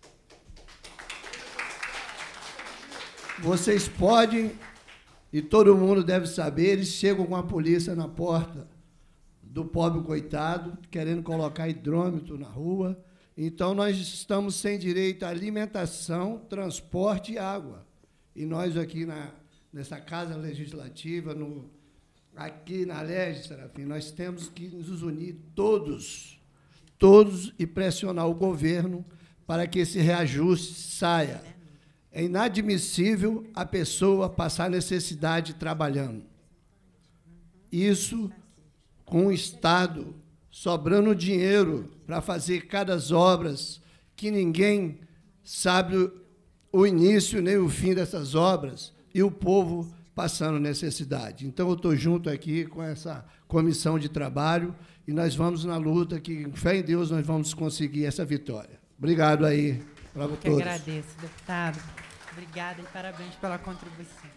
Vocês podem, e todo mundo deve saber, eles chegam com a polícia na porta do pobre coitado, querendo colocar hidrômetro na rua. Então, nós estamos sem direito à alimentação, transporte e água. E nós aqui nessa Casa Legislativa, aqui na Lege, Serafim, nós temos que nos unir todos, e pressionar o governo para que esse reajuste saia. É inadmissível a pessoa passar necessidade trabalhando. Isso com o Estado sobrando dinheiro para fazer cada obras que ninguém sabe o início nem o fim dessas obras e o povo passando necessidade. Então, eu estou junto aqui com essa comissão de trabalho e nós vamos na luta que, com fé em Deus, nós vamos conseguir essa vitória. Obrigado aí para todos. Eu que agradeço, deputado. Obrigada e parabéns pela contribuição.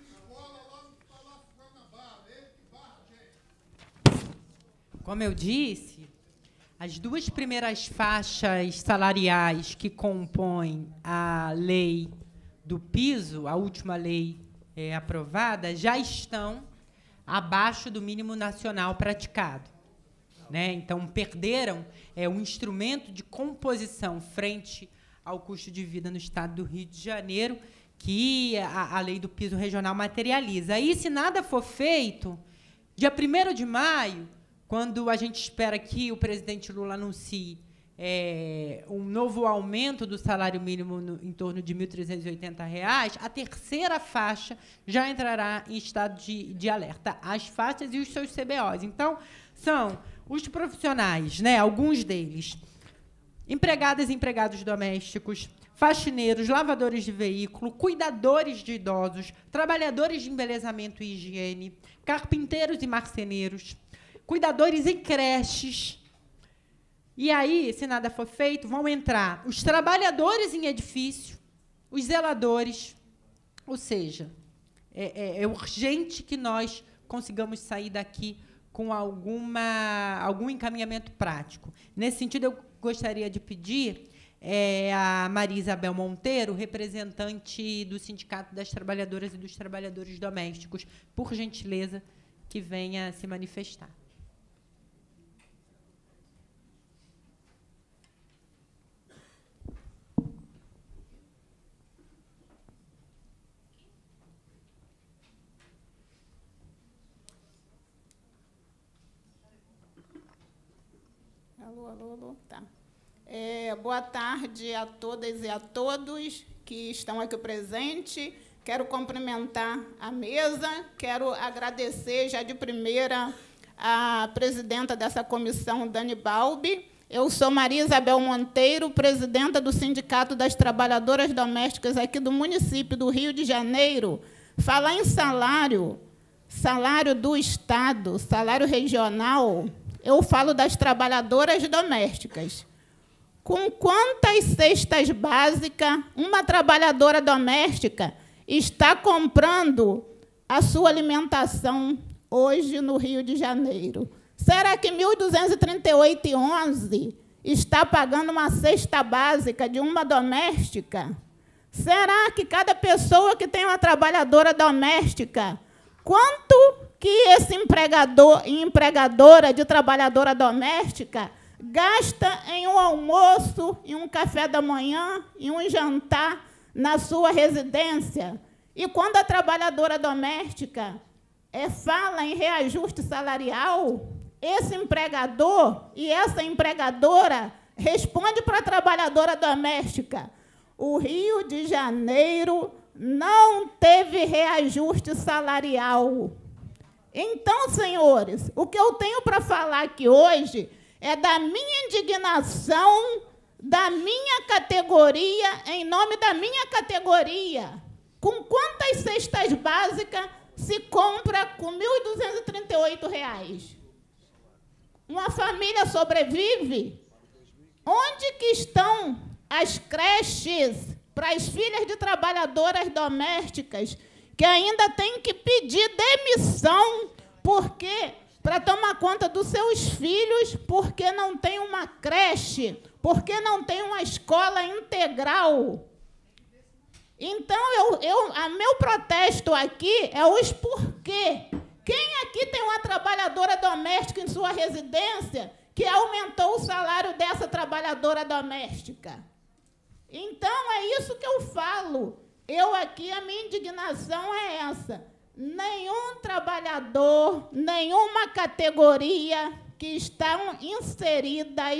Como eu disse, as duas primeiras faixas salariais que compõem a lei do piso, a última lei aprovada, já estão abaixo do mínimo nacional praticado, né? Então, perderam um instrumento de composição frente ao custo de vida no estado do Rio de Janeiro, que a lei do piso regional materializa. Aí, se nada for feito, dia 1º de maio, quando a gente espera que o presidente Lula anuncie um novo aumento do salário mínimo em torno de R$ 1.380, a terceira faixa já entrará em estado de alerta, as faixas e os seus CBOs. Então, são os profissionais, né, alguns deles, empregadas e empregados domésticos, faxineiros, lavadores de veículo, cuidadores de idosos, trabalhadores de embelezamento e higiene, carpinteiros e marceneiros, cuidadores em creches. E aí, se nada for feito, vão entrar os trabalhadores em edifício, os zeladores. Ou seja, é urgente que nós consigamos sair daqui com algum encaminhamento prático. Nesse sentido, eu gostaria de pedir a Maria Isabel Monteiro, representante do Sindicato das Trabalhadoras e dos Trabalhadores Domésticos, por gentileza, que venha se manifestar. Alô, tá. Boa tarde a todas e a todos que estão aqui presentes. Quero cumprimentar a mesa, quero agradecer já de primeira a presidenta dessa comissão, Dani Balbi. Eu sou Maria Isabel Monteiro, presidenta do Sindicato das Trabalhadoras Domésticas aqui do município do Rio de Janeiro. Falar em salário do Estado, salário regional, eu falo das trabalhadoras domésticas. Com quantas cestas básicas uma trabalhadora doméstica está comprando a sua alimentação hoje no Rio de Janeiro? Será que R$ 1.238,11 está pagando uma cesta básica de uma doméstica? Será que cada pessoa que tem uma trabalhadora doméstica, quanto que esse empregador e empregadora de trabalhadora doméstica gasta em um almoço, em um café da manhã, em um jantar na sua residência? E quando a trabalhadora doméstica fala em reajuste salarial, esse empregador e essa empregadora responde para a trabalhadora doméstica: o Rio de Janeiro não teve reajuste salarial. Então, senhores, o que eu tenho para falar aqui hoje é da minha indignação, da minha categoria, em nome da minha categoria. Com quantas cestas básicas se compra com R$ 1.238? Uma família sobrevive? Onde que estão as creches para as filhas de trabalhadoras domésticas que ainda têm que pedir demissão para tomar conta dos seus filhos, porque não tem uma creche, porque não tem uma escola integral? Então, meu protesto aqui é os porquê. Quem aqui tem uma trabalhadora doméstica em sua residência que aumentou o salário dessa trabalhadora doméstica? Então, é isso que eu falo. A minha indignação é essa. Nenhum trabalhador, nenhuma categoria que estão inseridas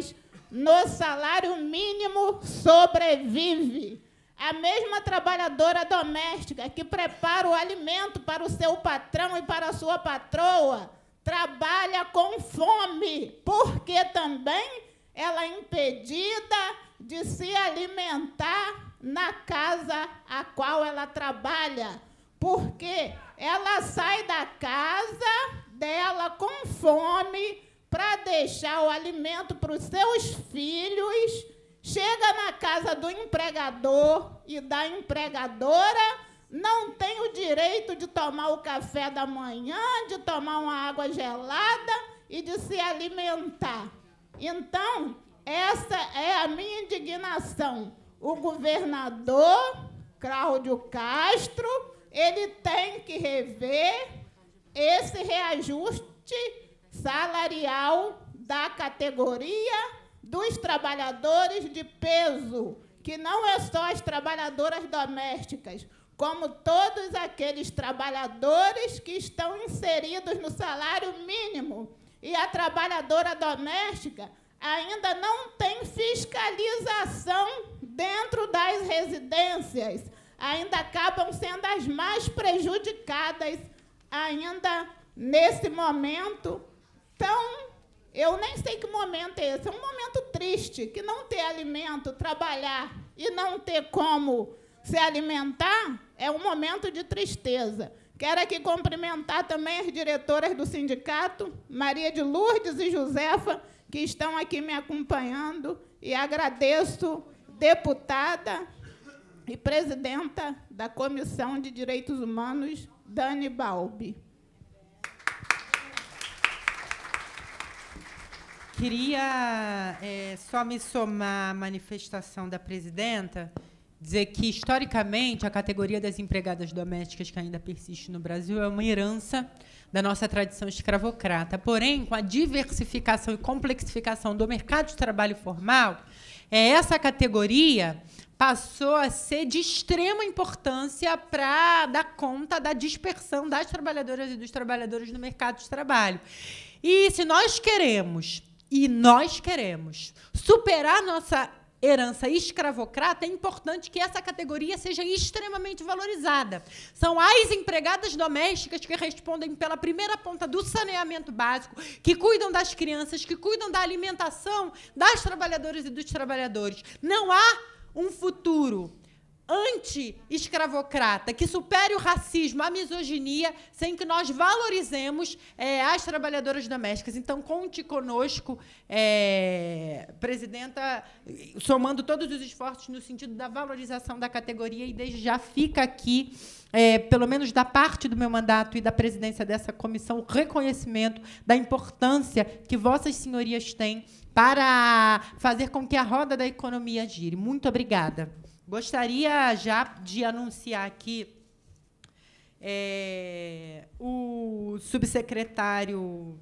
no salário mínimo sobrevive. A mesma trabalhadora doméstica que prepara o alimento para o seu patrão e para a sua patroa trabalha com fome, porque também ela é impedida de se alimentar na casa a qual ela trabalha, porque ela sai da casa dela com fome para deixar o alimento para os seus filhos, chega na casa do empregador e da empregadora, não tem o direito de tomar o café da manhã, de tomar uma água gelada e de se alimentar. Então, essa é a minha indignação. O governador Cláudio Castro, ele tem que rever esse reajuste salarial da categoria dos trabalhadores de peso, que não é só as trabalhadoras domésticas, como todos aqueles trabalhadores que estão inseridos no salário mínimo. E a trabalhadora doméstica ainda não tem fiscalização dentro das residências, ainda acabam sendo as mais prejudicadas ainda nesse momento. Então, eu nem sei que momento é esse, é um momento triste, que não ter alimento, trabalhar e não ter como se alimentar é um momento de tristeza. Quero aqui cumprimentar também as diretoras do sindicato, Maria de Lourdes e Josefa, que estão aqui me acompanhando, e agradeço, deputada e presidenta da Comissão de Direitos Humanos, Dani Balbi. Queria só me somar à manifestação da presidenta, dizer que, historicamente, a categoria das empregadas domésticas que ainda persiste no Brasil é uma herança da nossa tradição escravocrata. Porém, com a diversificação e complexificação do mercado de trabalho formal, essa categoria passou a ser de extrema importância para dar conta da dispersão das trabalhadoras e dos trabalhadores no mercado de trabalho. E se nós queremos superar nossa herança escravocrata, é importante que essa categoria seja extremamente valorizada. São as empregadas domésticas que respondem pela primeira ponta do saneamento básico, que cuidam das crianças, que cuidam da alimentação das trabalhadoras e dos trabalhadores. Não há um futuro anti-escravocrata que supere o racismo, a misoginia, sem que nós valorizemos as trabalhadoras domésticas. Então, conte conosco, presidenta, somando todos os esforços no sentido da valorização da categoria, e desde já fica aqui, pelo menos da parte do meu mandato e da presidência dessa comissão, o reconhecimento da importância que vossas senhorias têm para fazer com que a roda da economia gire. Muito obrigada. Gostaria já de anunciar aqui o subsecretário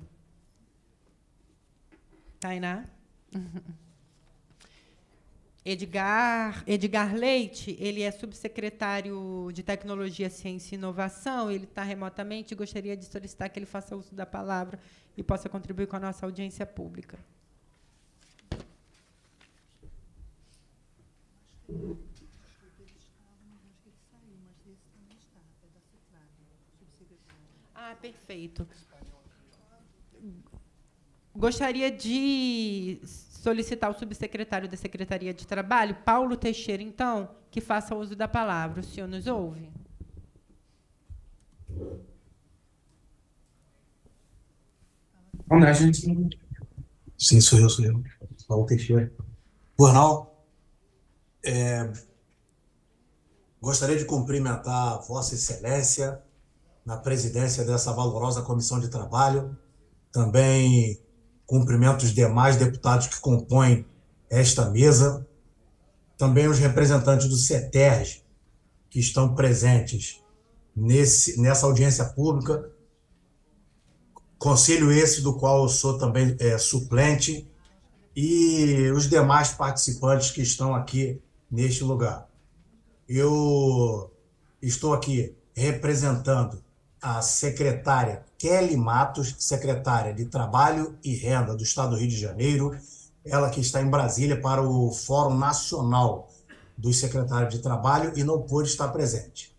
Tainá, Edgar Leite, ele é subsecretário de Tecnologia, Ciência e Inovação, ele está remotamente, gostaria de solicitar que ele faça uso da palavra e possa contribuir com a nossa audiência pública. Ah, perfeito. Gostaria de solicitar ao subsecretário da Secretaria de Trabalho, Paulo Teixeira, então, que faça uso da palavra. O senhor nos ouve? Não, a gente... Sim, sou eu. Paulo Teixeira. Jornal. Gostaria de cumprimentar Vossa Excelência na presidência dessa valorosa Comissão de Trabalho. Também cumprimento os demais deputados que compõem esta mesa. Também os representantes do CETERJ, que estão presentes nessa audiência pública. Conselho esse do qual eu sou também suplente, e os demais participantes que estão aqui neste lugar. Eu estou aqui representando a secretária Kelly Matos, secretária de Trabalho e Renda do Estado do Rio de Janeiro, ela que está em Brasília para o Fórum Nacional dos Secretários de Trabalho e não pôde estar presente.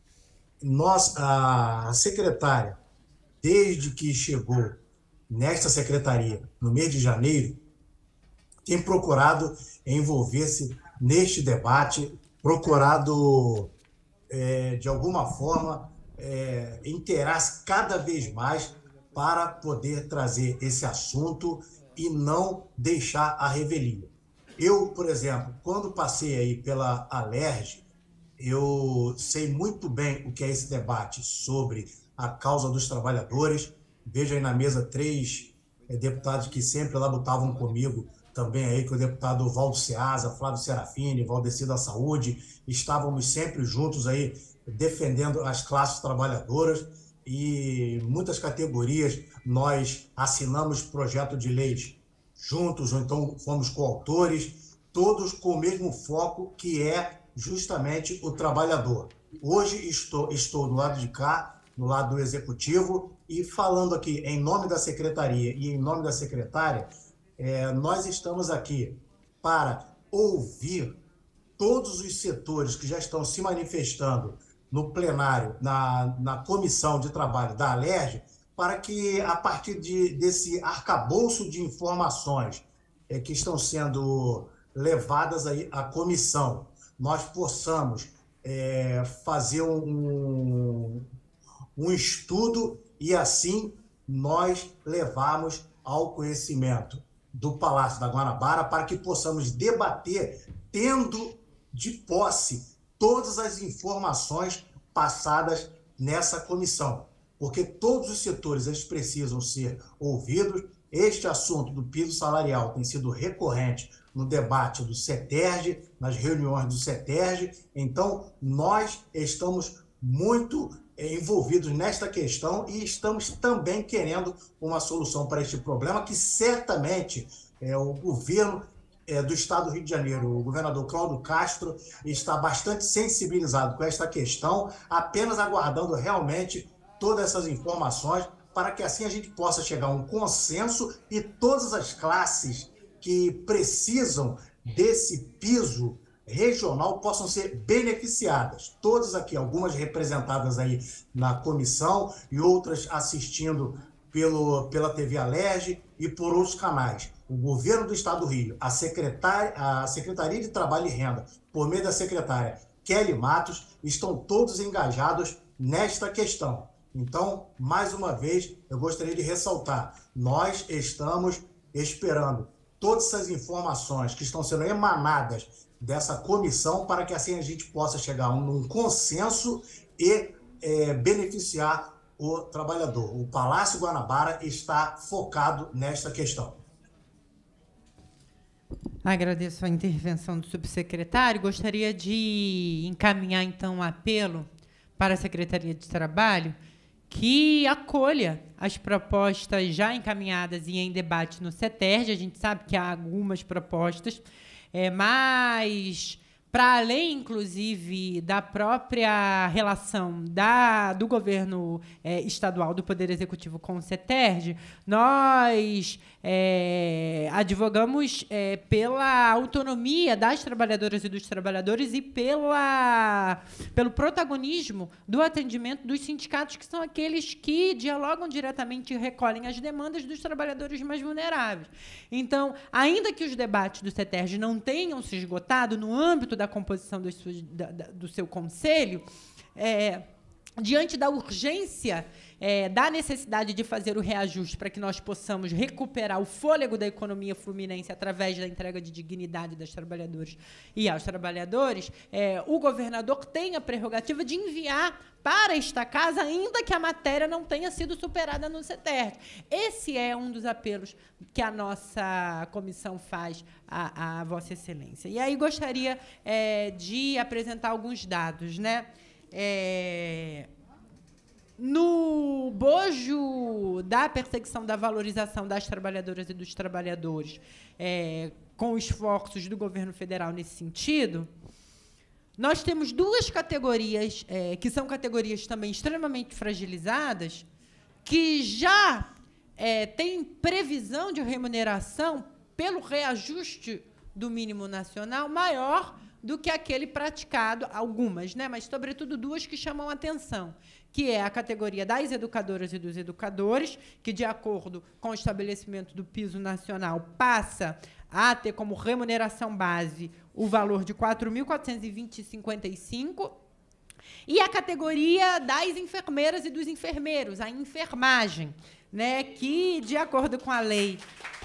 A secretária, desde que chegou nesta secretaria, no mês de janeiro, tem procurado envolver-se neste debate, procurado, de alguma forma, inteirar-se cada vez mais para poder trazer esse assunto e não deixar a revelia. Eu, por exemplo, quando passei aí pela Alerj, eu sei muito bem o que é esse debate sobre a causa dos trabalhadores. Vejo aí na mesa 3 deputados que sempre labutavam comigo, também aí com o deputado Valdo Ceasa, Flávio Serafini, Valdeci da Saúde, estávamos sempre juntos aí defendendo as classes trabalhadoras e muitas categorias nós assinamos projeto de leis juntos, ou então fomos coautores, todos com o mesmo foco, que é justamente o trabalhador. Hoje estou do lado de cá, no lado do Executivo, e falando aqui em nome da Secretaria e em nome da secretária, nós estamos aqui para ouvir todos os setores que já estão se manifestando no plenário, na comissão de trabalho da Alerj, para que, a partir desse arcabouço de informações que estão sendo levadas aí à comissão, nós possamos fazer um estudo e, assim, nós levarmos ao conhecimento do Palácio da Guanabara para que possamos debater, tendo de posse todas as informações passadas nessa comissão, porque todos os setores eles precisam ser ouvidos. Este assunto do piso salarial tem sido recorrente no debate do CETERJ, nas reuniões do CETERJ, então nós estamos muito envolvidos nesta questão e estamos também querendo uma solução para este problema, que certamente o governo do Estado do Rio de Janeiro, o governador Cláudio Castro, está bastante sensibilizado com esta questão, apenas aguardando realmente todas essas informações para que assim a gente possa chegar a um consenso e todas as classes que precisam desse piso regional possam ser beneficiadas. Todas aqui, algumas representadas aí na comissão e outras assistindo pela TV Alerj e por outros canais. O governo do Estado do Rio, a Secretaria de Trabalho e Renda, por meio da secretária Kelly Matos, estão todos engajados nesta questão. Então, mais uma vez, eu gostaria de ressaltar, nós estamos esperando todas essas informações que estão sendo emanadas dessa comissão para que assim a gente possa chegar a um consenso e beneficiar o trabalhador. O Palácio Guanabara está focado nesta questão. Agradeço a intervenção do subsecretário. Gostaria de encaminhar, então, um apelo para a Secretaria de Trabalho que acolha as propostas já encaminhadas e em debate no CETERJ. A gente sabe que há algumas propostas, mas, para além, inclusive, da própria relação do governo estadual, do Poder Executivo com o CETERJ, nós advogamos pela autonomia das trabalhadoras e dos trabalhadores e pelo protagonismo do atendimento dos sindicatos, que são aqueles que dialogam diretamente e recolhem as demandas dos trabalhadores mais vulneráveis. Então, ainda que os debates do CETERJ não tenham se esgotado no âmbito da composição do seu conselho, diante da urgência, da necessidade de fazer o reajuste para que nós possamos recuperar o fôlego da economia fluminense através da entrega de dignidade das trabalhadoras e aos trabalhadores, o governador tem a prerrogativa de enviar para esta casa, ainda que a matéria não tenha sido superada no CETERJ. Esse é um dos apelos que a nossa comissão faz à Vossa Excelência. E aí gostaria de apresentar alguns dados, né? No bojo da perseguição da valorização das trabalhadoras e dos trabalhadores, com esforços do governo federal nesse sentido, nós temos duas categorias, que são categorias também extremamente fragilizadas, que já têm previsão de remuneração pelo reajuste do mínimo nacional maior do que aquele praticado, algumas, né, mas, sobretudo, duas que chamam a atenção, que é a categoria das educadoras e dos educadores, que, de acordo com o estabelecimento do piso nacional, passa a ter como remuneração base o valor de R$ 4.420,55, e a categoria das enfermeiras e dos enfermeiros, a enfermagem, né, que, de acordo com a Lei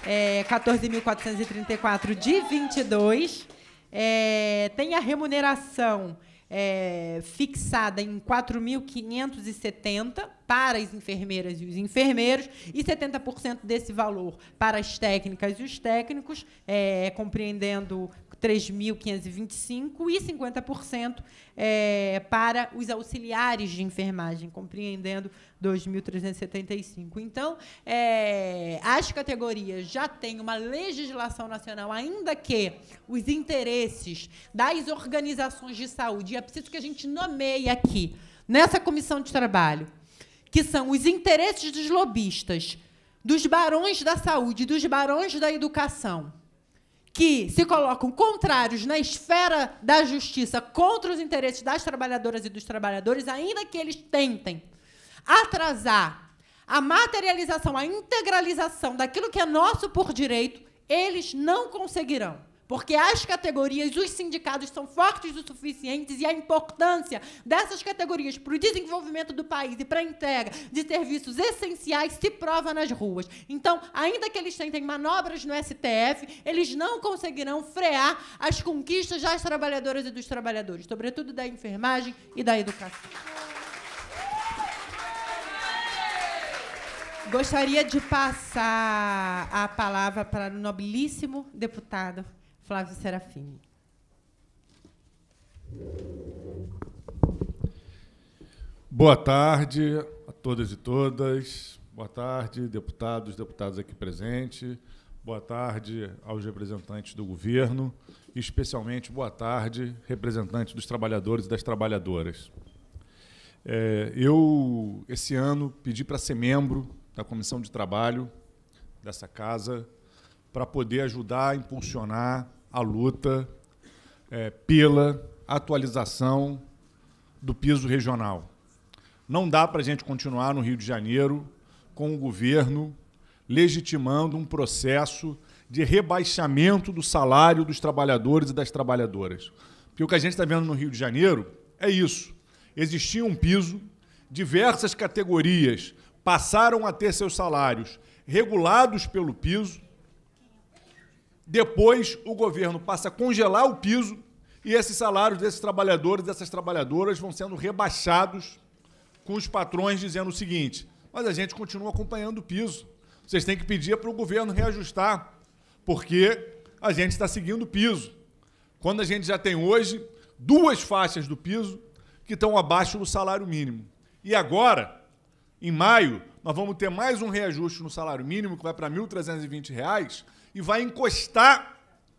14.434 de 22, tem a remuneração fixada em 4.570 para as enfermeiras e os enfermeiros e 70% desse valor para as técnicas e os técnicos, compreendendo 3.525 e 50% para os auxiliares de enfermagem, compreendendo 2.375. Então, as categorias já têm uma legislação nacional, ainda que os interesses das organizações de saúde, e é preciso que a gente nomeie aqui, nessa comissão de trabalho, que são os interesses dos lobistas, dos barões da saúde, dos barões da educação, que se colocam contrários na esfera da justiça contra os interesses das trabalhadoras e dos trabalhadores, ainda que eles tentem atrasar a materialização, a integralização daquilo que é nosso por direito, eles não conseguirão. Porque as categorias, os sindicatos são fortes o suficientes e a importância dessas categorias para o desenvolvimento do país e para a entrega de serviços essenciais se prova nas ruas. Então, ainda que eles tentem manobras no STF, eles não conseguirão frear as conquistas das trabalhadoras e dos trabalhadores, sobretudo da enfermagem e da educação. Gostaria de passar a palavra para o nobilíssimo deputado Flávio Serafini. Boa tarde a todas e todas. Boa tarde, deputados aqui presentes. Boa tarde aos representantes do governo. E, especialmente, boa tarde, representantes dos trabalhadores e das trabalhadoras. Eu, esse ano, pedi para ser membro da Comissão de Trabalho dessa casa para poder ajudar a impulsionar a luta pela atualização do piso regional. Não dá para a gente continuar no Rio de Janeiro com o governo legitimando um processo de rebaixamento do salário dos trabalhadores e das trabalhadoras. Porque o que a gente está vendo no Rio de Janeiro é isso. Existia um piso, diversas categorias passaram a ter seus salários regulados pelo piso. Depois, o governo passa a congelar o piso e esses salários desses trabalhadores e dessas trabalhadoras vão sendo rebaixados, com os patrões dizendo o seguinte: mas a gente continua acompanhando o piso. Vocês têm que pedir para o governo reajustar, porque a gente está seguindo o piso. Quando a gente já tem hoje 2 faixas do piso que estão abaixo do salário mínimo. E agora, em maio, nós vamos ter mais um reajuste no salário mínimo, que vai para R$ 1.320, e vai encostar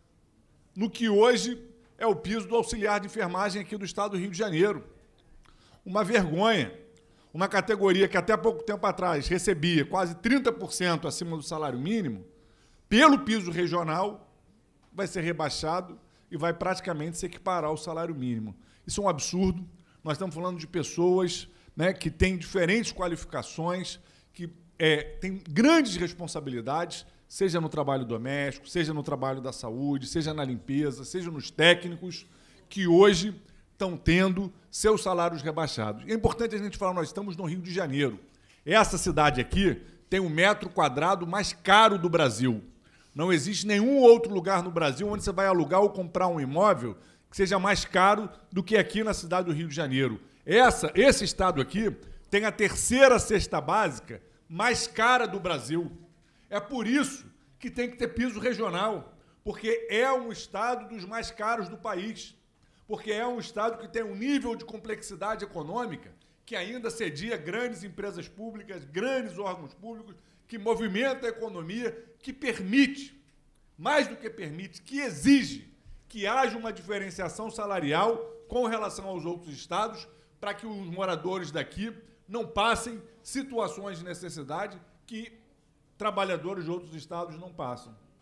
no que hoje é o piso do auxiliar de enfermagem aqui do estado do Rio de Janeiro. Uma vergonha. Uma categoria que até pouco tempo atrás recebia quase 30% acima do salário mínimo, pelo piso regional, vai ser rebaixado e vai praticamente se equiparar ao salário mínimo. Isso é um absurdo. Nós estamos falando de pessoas, né, que têm diferentes qualificações, que têm grandes responsabilidades, seja no trabalho doméstico, seja no trabalho da saúde, seja na limpeza, seja nos técnicos, que hoje estão tendo seus salários rebaixados. E é importante a gente falar, nós estamos no Rio de Janeiro. Essa cidade aqui tem o metro quadrado mais caro do Brasil. Não existe nenhum outro lugar no Brasil onde você vai alugar ou comprar um imóvel que seja mais caro do que aqui na cidade do Rio de Janeiro. Esse estado aqui tem a 3ª cesta básica mais cara do Brasil. É por isso que tem que ter piso regional, porque é um estado dos mais caros do país, porque é um estado que tem um nível de complexidade econômica que ainda cedia grandes empresas públicas, grandes órgãos públicos, que movimenta a economia, que permite, mais do que permite, que exige que haja uma diferenciação salarial com relação aos outros estados, para que os moradores daqui não passem situações de necessidade que trabalhadores de outros estados não passam.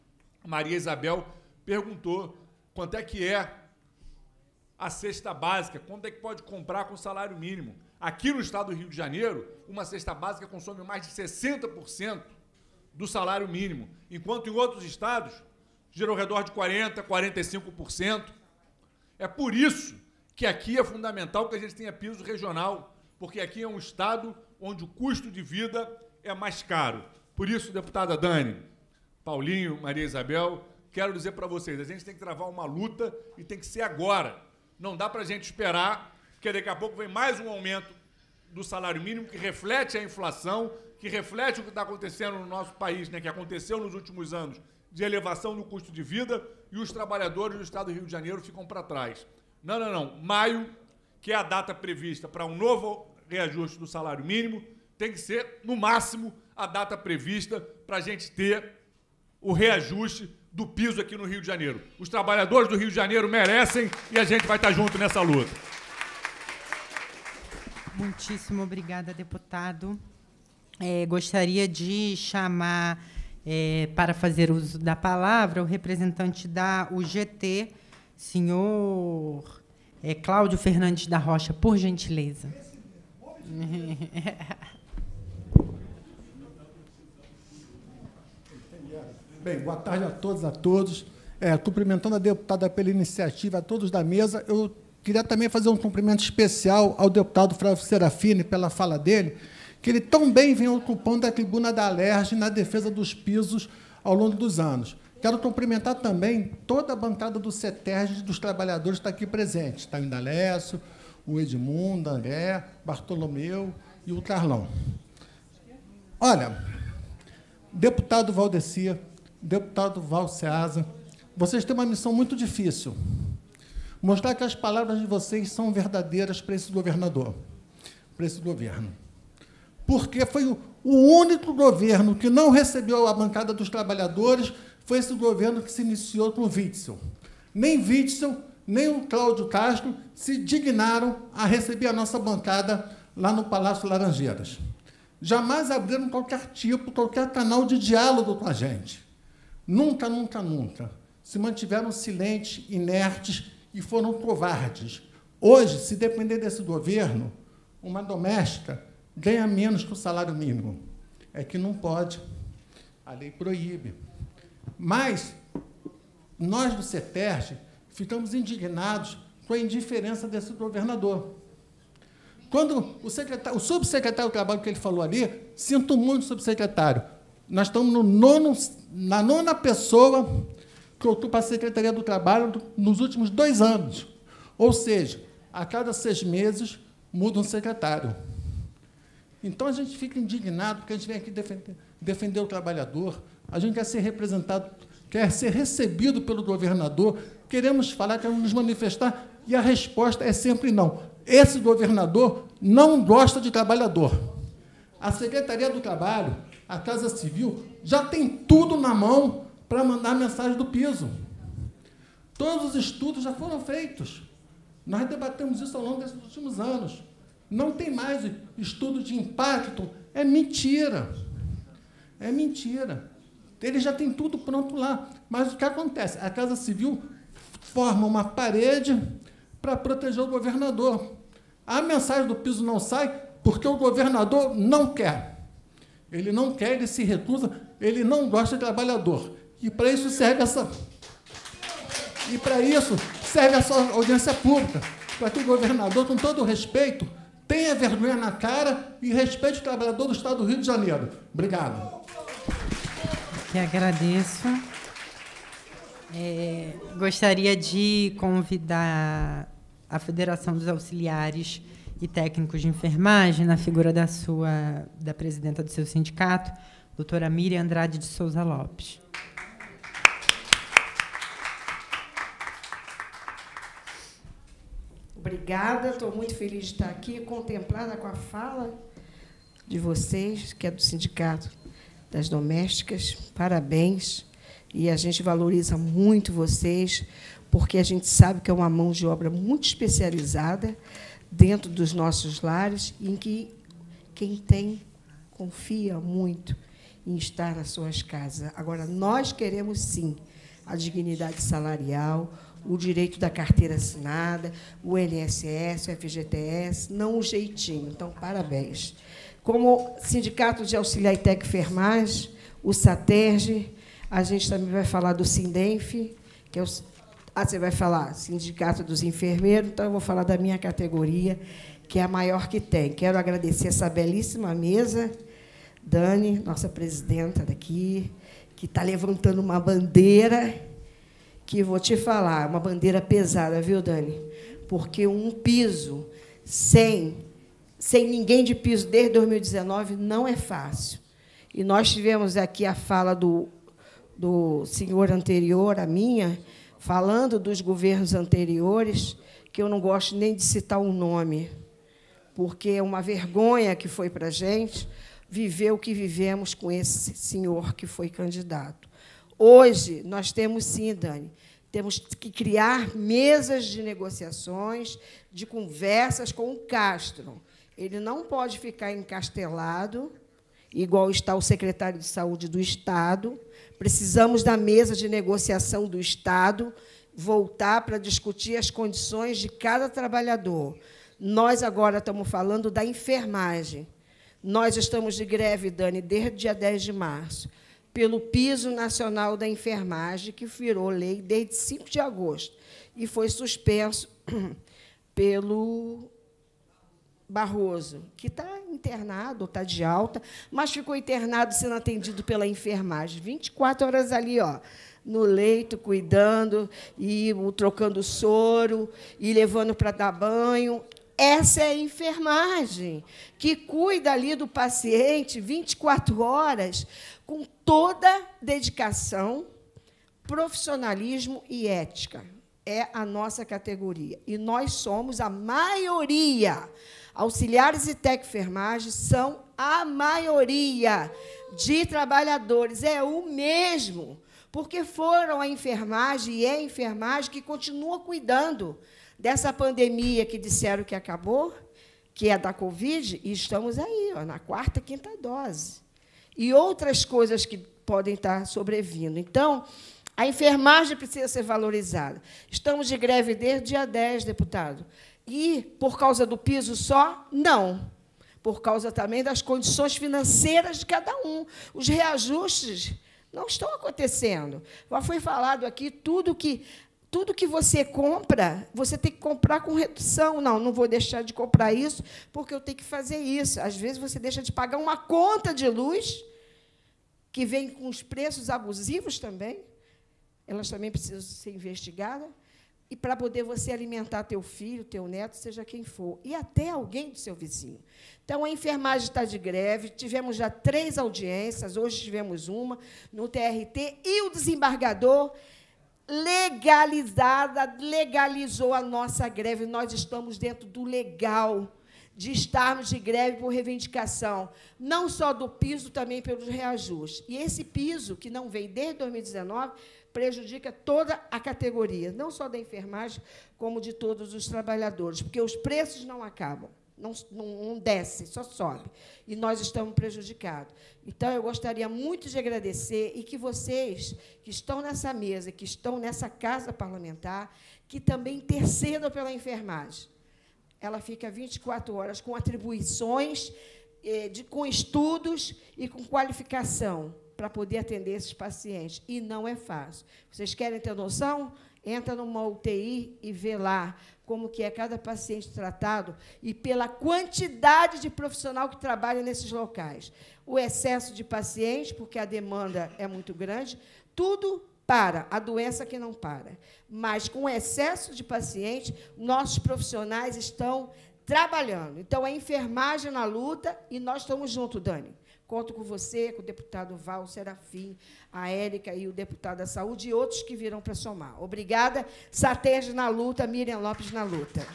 Maria Isabel perguntou quanto é que é a cesta básica, quanto é que pode comprar com salário mínimo. Aqui no estado do Rio de Janeiro, uma cesta básica consome mais de 60% do salário mínimo, enquanto em outros estados gira ao redor de 40%, 45%. É por isso que aqui é fundamental que a gente tenha piso regional, porque aqui é um estado onde o custo de vida é mais caro. Por isso, deputada Dani, Paulinho, Maria Isabel, quero dizer para vocês, a gente tem que travar uma luta e tem que ser agora. Não dá para a gente esperar, porque daqui a pouco vem mais um aumento do salário mínimo que reflete a inflação, que reflete o que está acontecendo no nosso país, né, que aconteceu nos últimos anos, de elevação no custo de vida, e os trabalhadores do estado do Rio de Janeiro ficam para trás. Não. Maio, que é a data prevista para um novo reajuste do salário mínimo, tem que ser, no máximo, a data prevista para a gente ter o reajuste do piso aqui no Rio de Janeiro. Os trabalhadores do Rio de Janeiro merecem e a gente vai estar junto nessa luta. Muitíssimo obrigada, deputado. Gostaria de chamar, para fazer uso da palavra, o representante da UGT, senhor Cláudio Fernandes da Rocha, por gentileza. Bem, boa tarde a todos. Cumprimentando a deputada pela iniciativa, a todos da mesa. Eu queria também fazer um cumprimento especial ao deputado Flávio Serafini pela fala dele, que ele tão bem vem ocupando a tribuna da Alerj na defesa dos pisos ao longo dos anos. Quero cumprimentar também toda a bancada do CETERJ dos trabalhadores que está aqui presente. Está o Indalécio, o Edmundo, o André, Bartolomeu e o Carlão. Olha, deputado Valdeci, deputado Valceasa, vocês têm uma missão muito difícil. Mostrar que as palavras de vocês são verdadeiras para esse governador, para esse governo. Porque foi o único governo que não recebeu a bancada dos trabalhadores, foi esse governo que se iniciou com o Witzel. Nem Witzel, nem o Cláudio Castro se dignaram a receber a nossa bancada lá no Palácio Laranjeiras. Jamais abriram qualquer canal de diálogo com a gente. Nunca se mantiveram silentes, inertes e foram covardes. Hoje, se depender desse governo, uma doméstica ganha menos que o salário mínimo. É que não pode. A lei proíbe. Mas nós do CETERJ ficamos indignados com a indiferença desse governador. Quando o subsecretário do Trabalho que ele falou ali, sinto muito, subsecretário, nós estamos na nona pessoa que ocupa a Secretaria do Trabalho nos últimos 2 anos. Ou seja, a cada 6 meses muda um secretário. Então, a gente fica indignado, porque a gente vem aqui defender o trabalhador, a gente quer ser representado, quer ser recebido pelo governador, queremos falar, queremos nos manifestar, e a resposta é sempre não. Esse governador não gosta de trabalhador. A Secretaria do Trabalho, a Casa Civil, já tem tudo na mão para mandar a mensagem do piso. Todos os estudos já foram feitos. Nós debatemos isso ao longo desses últimos anos. Não tem mais estudo de impacto. É mentira. É mentira. Ele já tem tudo pronto lá. Mas o que acontece? A Casa Civil forma uma parede para proteger o governador. A mensagem do piso não sai porque o governador não quer. Ele não quer, ele se recusa, ele não gosta de trabalhador. E para isso serve essa audiência pública, para que o governador, com todo o respeito, tenha vergonha na cara e respeite o trabalhador do Estado do Rio de Janeiro. Obrigado. Que agradeço. Gostaria de convidar a Federação dos Auxiliares e Técnicos de Enfermagem, na figura da presidenta do seu sindicato, doutora Miriam Andrade de Souza Lopes. Obrigada, estou muito feliz de estar aqui, contemplada com a fala de vocês, que é do Sindicato das Domésticas. Parabéns. E a gente valoriza muito vocês, porque a gente sabe que é uma mão de obra muito especializada dentro dos nossos lares, em que quem tem confia muito em estar nas suas casas. Agora, nós queremos, sim, a dignidade salarial, o direito da carteira assinada, o INSS, o FGTS, não o jeitinho. Então, parabéns. Como Sindicato de Auxiliar e Técnico de Enfermagem, o SATERJ, a gente também vai falar do SINDENF, que é o... você vai falar Sindicato dos Enfermeiros, então eu vou falar da minha categoria, que é a maior que tem. Quero agradecer essa belíssima mesa, Dani, nossa presidenta daqui, que está levantando uma bandeira, que vou te falar, uma bandeira pesada, viu, Dani? Porque um piso sem ninguém de piso desde 2019 não é fácil. E nós tivemos aqui a fala do senhor anterior, a minha, falando dos governos anteriores, que eu não gosto nem de citar o nome, porque é uma vergonha que foi para a gente viver o que vivemos com esse senhor que foi candidato. Hoje, nós temos, sim, Dani, temos que criar mesas de negociações, de conversas com o Castro. Ele não pode ficar encastelado, igual está o secretário de Saúde do Estado. Precisamos da mesa de negociação do Estado, voltar para discutir as condições de cada trabalhador. Nós agora estamos falando da enfermagem. Nós estamos de greve, Dani, desde o dia 10 de março, pelo piso nacional da enfermagem, que virou lei desde 5 de agosto e foi suspenso pelo Barroso, que está internado, está de alta, mas ficou internado sendo atendido pela enfermagem, 24 horas ali, ó, no leito, cuidando, e trocando soro, e levando para dar banho. Essa é a enfermagem, que cuida ali do paciente 24 horas, com toda dedicação, profissionalismo e ética. É a nossa categoria. E nós somos a maioria. Auxiliares e técnicos de enfermagem são a maioria de trabalhadores. É o mesmo, porque foram a enfermagem e é a enfermagem que continua cuidando dessa pandemia que disseram que acabou, que é da Covid, e estamos aí, ó, na 4ª, 5ª dose. E outras coisas que podem estar sobrevindo. Então, a enfermagem precisa ser valorizada. Estamos de greve desde o dia 10, deputado. E, por causa do piso só, não. Por causa também das condições financeiras de cada um. Os reajustes não estão acontecendo. Já foi falado aqui, tudo que você compra, você tem que comprar com redução. Não vou deixar de comprar isso, porque eu tenho que fazer isso. Às vezes, você deixa de pagar uma conta de luz, que vem com os preços abusivos também. Elas também precisam ser investigadas, e para poder você alimentar teu filho, teu neto, seja quem for, e até alguém do seu vizinho. Então, a enfermagem está de greve, tivemos já 3 audiências, hoje tivemos uma, no TRT, e o desembargador legalizou a nossa greve. Nós estamos dentro do legal, de estarmos de greve por reivindicação, não só do piso, também pelos reajustes. E esse piso, que não veio desde 2019, prejudica toda a categoria, não só da enfermagem, como de todos os trabalhadores, porque os preços não acabam, não descem, só sobe. E nós estamos prejudicados. Então, eu gostaria muito de agradecer, e que vocês, que estão nessa mesa, que estão nessa casa parlamentar, que também intercedam pela enfermagem. Ela fica 24 horas com atribuições, com estudos e com qualificação, para poder atender esses pacientes. E não é fácil. Vocês querem ter noção? Entra numa UTI e vê lá como que é cada paciente tratado e pela quantidade de profissional que trabalha nesses locais. O excesso de pacientes, porque a demanda é muito grande, tudo para, a doença que não para. Mas, com excesso de pacientes, nossos profissionais estão trabalhando. Então, a enfermagem na luta, e nós estamos juntos, Dani. Conto com você, com o deputado Val Serafim, a Érica e o deputado da Saúde, e outros que virão para somar. Obrigada. SATERJ na luta, Miriam Lopes na luta.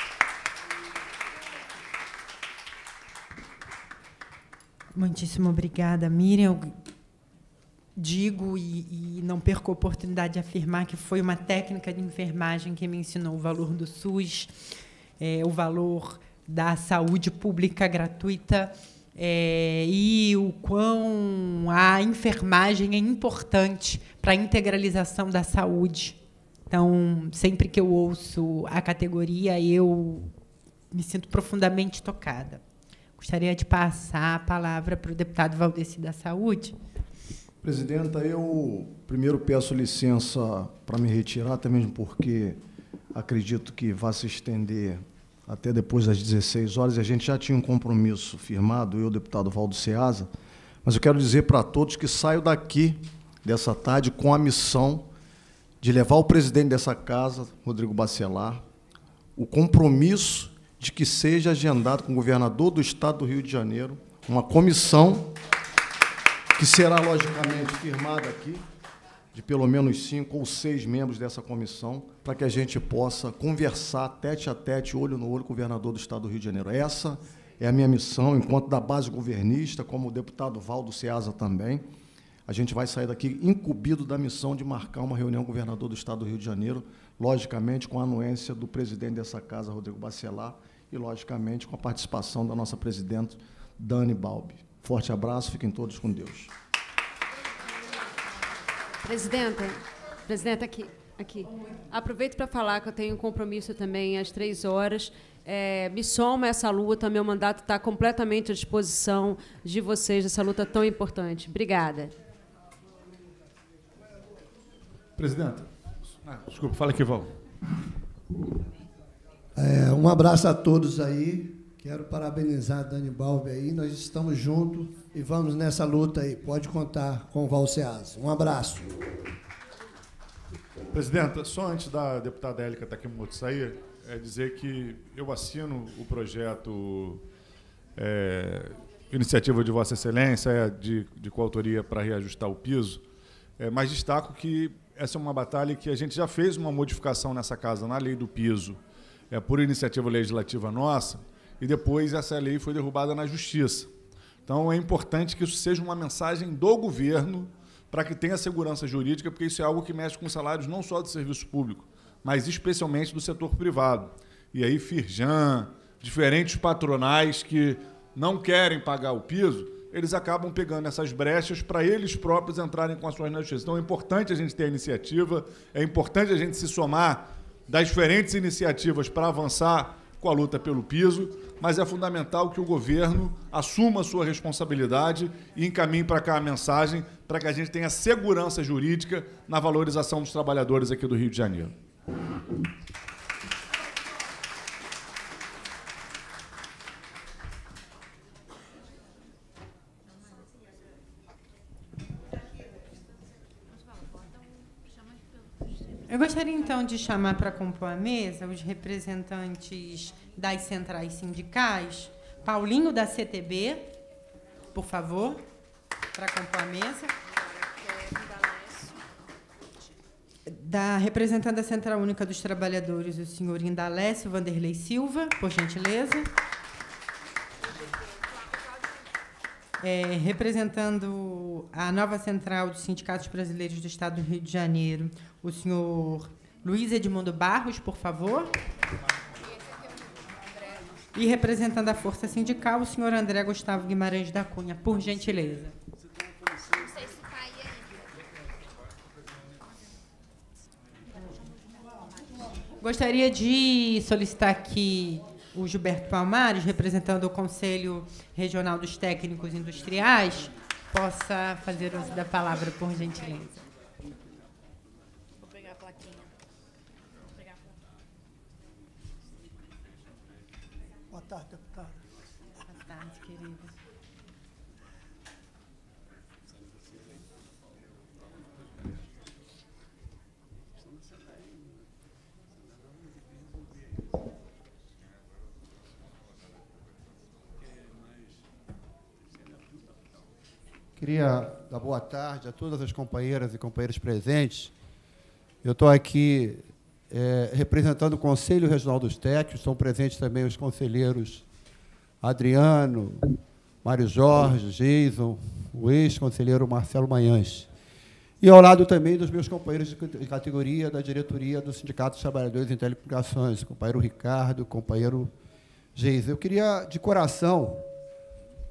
Muitíssimo obrigada, Miriam. Eu digo e não perco a oportunidade de afirmar que foi uma técnica de enfermagem que me ensinou o valor do SUS, o valor da saúde pública gratuita, e o quão a enfermagem é importante para a integralização da saúde. Então, sempre que eu ouço a categoria, eu me sinto profundamente tocada. Gostaria de passar a palavra para o deputado Valdeci da Saúde. Presidenta, eu primeiro peço licença para me retirar, até mesmo porque acredito que vai se estender até depois das 16 horas, e a gente já tinha um compromisso firmado, eu, deputado Valdo Ceasa, mas eu quero dizer para todos que saio daqui, dessa tarde, com a missão de levar ao presidente dessa casa, Rodrigo Bacelar, o compromisso de que seja agendado com o governador do Estado do Rio de Janeiro uma comissão que será, logicamente, firmada aqui, de pelo menos 5 ou 6 membros dessa comissão, para que a gente possa conversar tete a tete, olho no olho, com o governador do Estado do Rio de Janeiro. Essa é a minha missão, enquanto da base governista, como o deputado Valdo Ceasa também. A gente vai sair daqui incumbido da missão de marcar uma reunião com o governador do Estado do Rio de Janeiro, logicamente com a anuência do presidente dessa casa, Rodrigo Bacelar, e, logicamente, com a participação da nossa presidente, Dani Balbi. Forte abraço, fiquem todos com Deus. Presidenta, aqui. Aproveito para falar que eu tenho um compromisso também às 3 horas. Me soma essa luta, meu mandato está completamente à disposição de vocês, essa luta tão importante. Obrigada. Presidenta. Desculpa, fala aqui, Val. Um abraço a todos aí. Quero parabenizar a Dani Balbi aí. Nós estamos juntos e vamos nessa luta aí. Pode contar com o Valdo Ceasa. Um abraço. Presidenta, só antes da deputada Élica Takimoto sair, dizer que eu assino o projeto iniciativa de Vossa Excelência, de coautoria para reajustar o piso, mas destaco que essa é uma batalha que a gente já fez uma modificação nessa casa, na lei do piso, por iniciativa legislativa nossa, e depois essa lei foi derrubada na Justiça. Então, é importante que isso seja uma mensagem do governo para que tenha segurança jurídica, porque isso é algo que mexe com salários não só do serviço público, mas especialmente do setor privado. E aí, Firjan, diferentes patronais que não querem pagar o piso, eles acabam pegando essas brechas para eles próprios entrarem com ações na Justiça. Então, é importante a gente ter a iniciativa, é importante a gente se somar das diferentes iniciativas para avançar com a luta pelo piso, mas é fundamental que o governo assuma a sua responsabilidade e encaminhe para cá a mensagem para que a gente tenha segurança jurídica na valorização dos trabalhadores aqui do Rio de Janeiro. Eu gostaria, então, de chamar para compor a mesa os representantes das centrais sindicais. Paulinho, da CTB, por favor, para compor a mesa. Da representante da Central Única dos Trabalhadores, o senhor Indalécio Vanderlei Silva, por gentileza. Representando a nova Central dos Sindicatos Brasileiros do Estado do Rio de Janeiro, o senhor Luiz Edmundo Barros, por favor. E representando a Força Sindical, o senhor André Gustavo Guimarães da Cunha, por gentileza. Gostaria de solicitar aqui o Gilberto Palmares, representando o Conselho Regional dos Técnicos Industriais, possa fazer uso da palavra, por gentileza. Vou pegar a plaquinha. Boa tarde, deputada. Boa tarde, querida. Queria dar boa tarde a todas as companheiras e companheiros presentes. Eu estou aqui representando o Conselho Regional dos Técnicos, estão presentes também os conselheiros Adriano, Mário Jorge, Jason, o ex-conselheiro Marcelo Manhães. E ao lado também dos meus companheiros de categoria da diretoria do Sindicato dos Trabalhadores em Telecomunicações, o companheiro Ricardo, o companheiro Jason. Eu queria, de coração,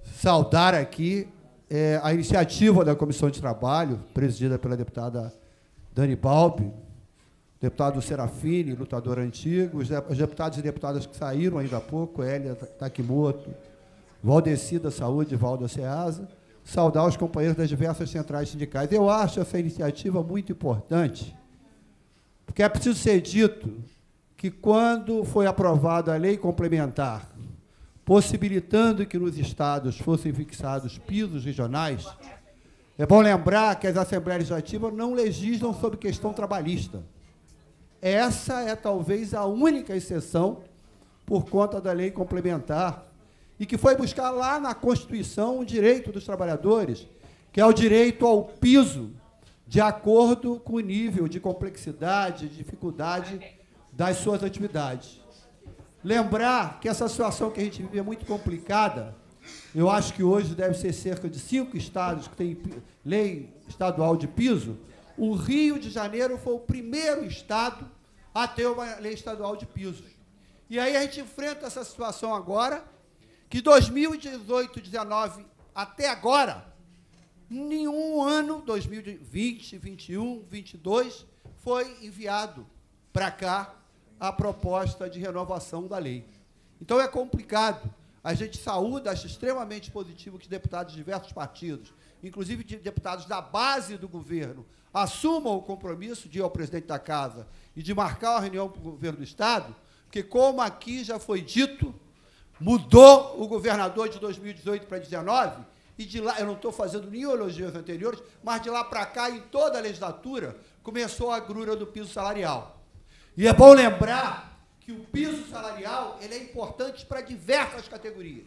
saudar aqui a iniciativa da Comissão de Trabalho, presidida pela deputada Dani Balbi, deputado Serafini, lutador antigo, os deputados e deputadas que saíram ainda há pouco, Hélia Takimoto, Valdeci da Saúde, Valda Ceasa, saudar os companheiros das diversas centrais sindicais. Eu acho essa iniciativa muito importante, porque é preciso ser dito que, quando foi aprovada a lei complementar, possibilitando que nos estados fossem fixados pisos regionais, é bom lembrar que as Assembleias Legislativas não legislam sobre questão trabalhista. Essa é talvez a única exceção por conta da lei complementar, e que foi buscar lá na Constituição o direito dos trabalhadores, que é o direito ao piso, de acordo com o nível de complexidade, de dificuldade das suas atividades. Lembrar que essa situação que a gente vive é muito complicada. Eu acho que hoje deve ser cerca de 5 estados que têm lei estadual de piso. O Rio de Janeiro foi o primeiro estado a ter uma lei estadual de pisos. E aí a gente enfrenta essa situação agora, que 2018, 2019, até agora, nenhum ano, 2020, 2021, 2022, foi enviado para cá a proposta de renovação da lei. Então, é complicado. A gente saúda, acho extremamente positivo que deputados de diversos partidos, inclusive de deputados da base do governo, assumam o compromisso de ir ao presidente da Casa e de marcar uma reunião com o governo do Estado, porque, como aqui já foi dito, mudou o governador de 2018 para 2019, e de lá, eu não estou fazendo nenhum elogio aos anteriores, mas de lá para cá, em toda a legislatura, começou a agrura do piso salarial. E é bom lembrar que o piso salarial ele é importante para diversas categorias.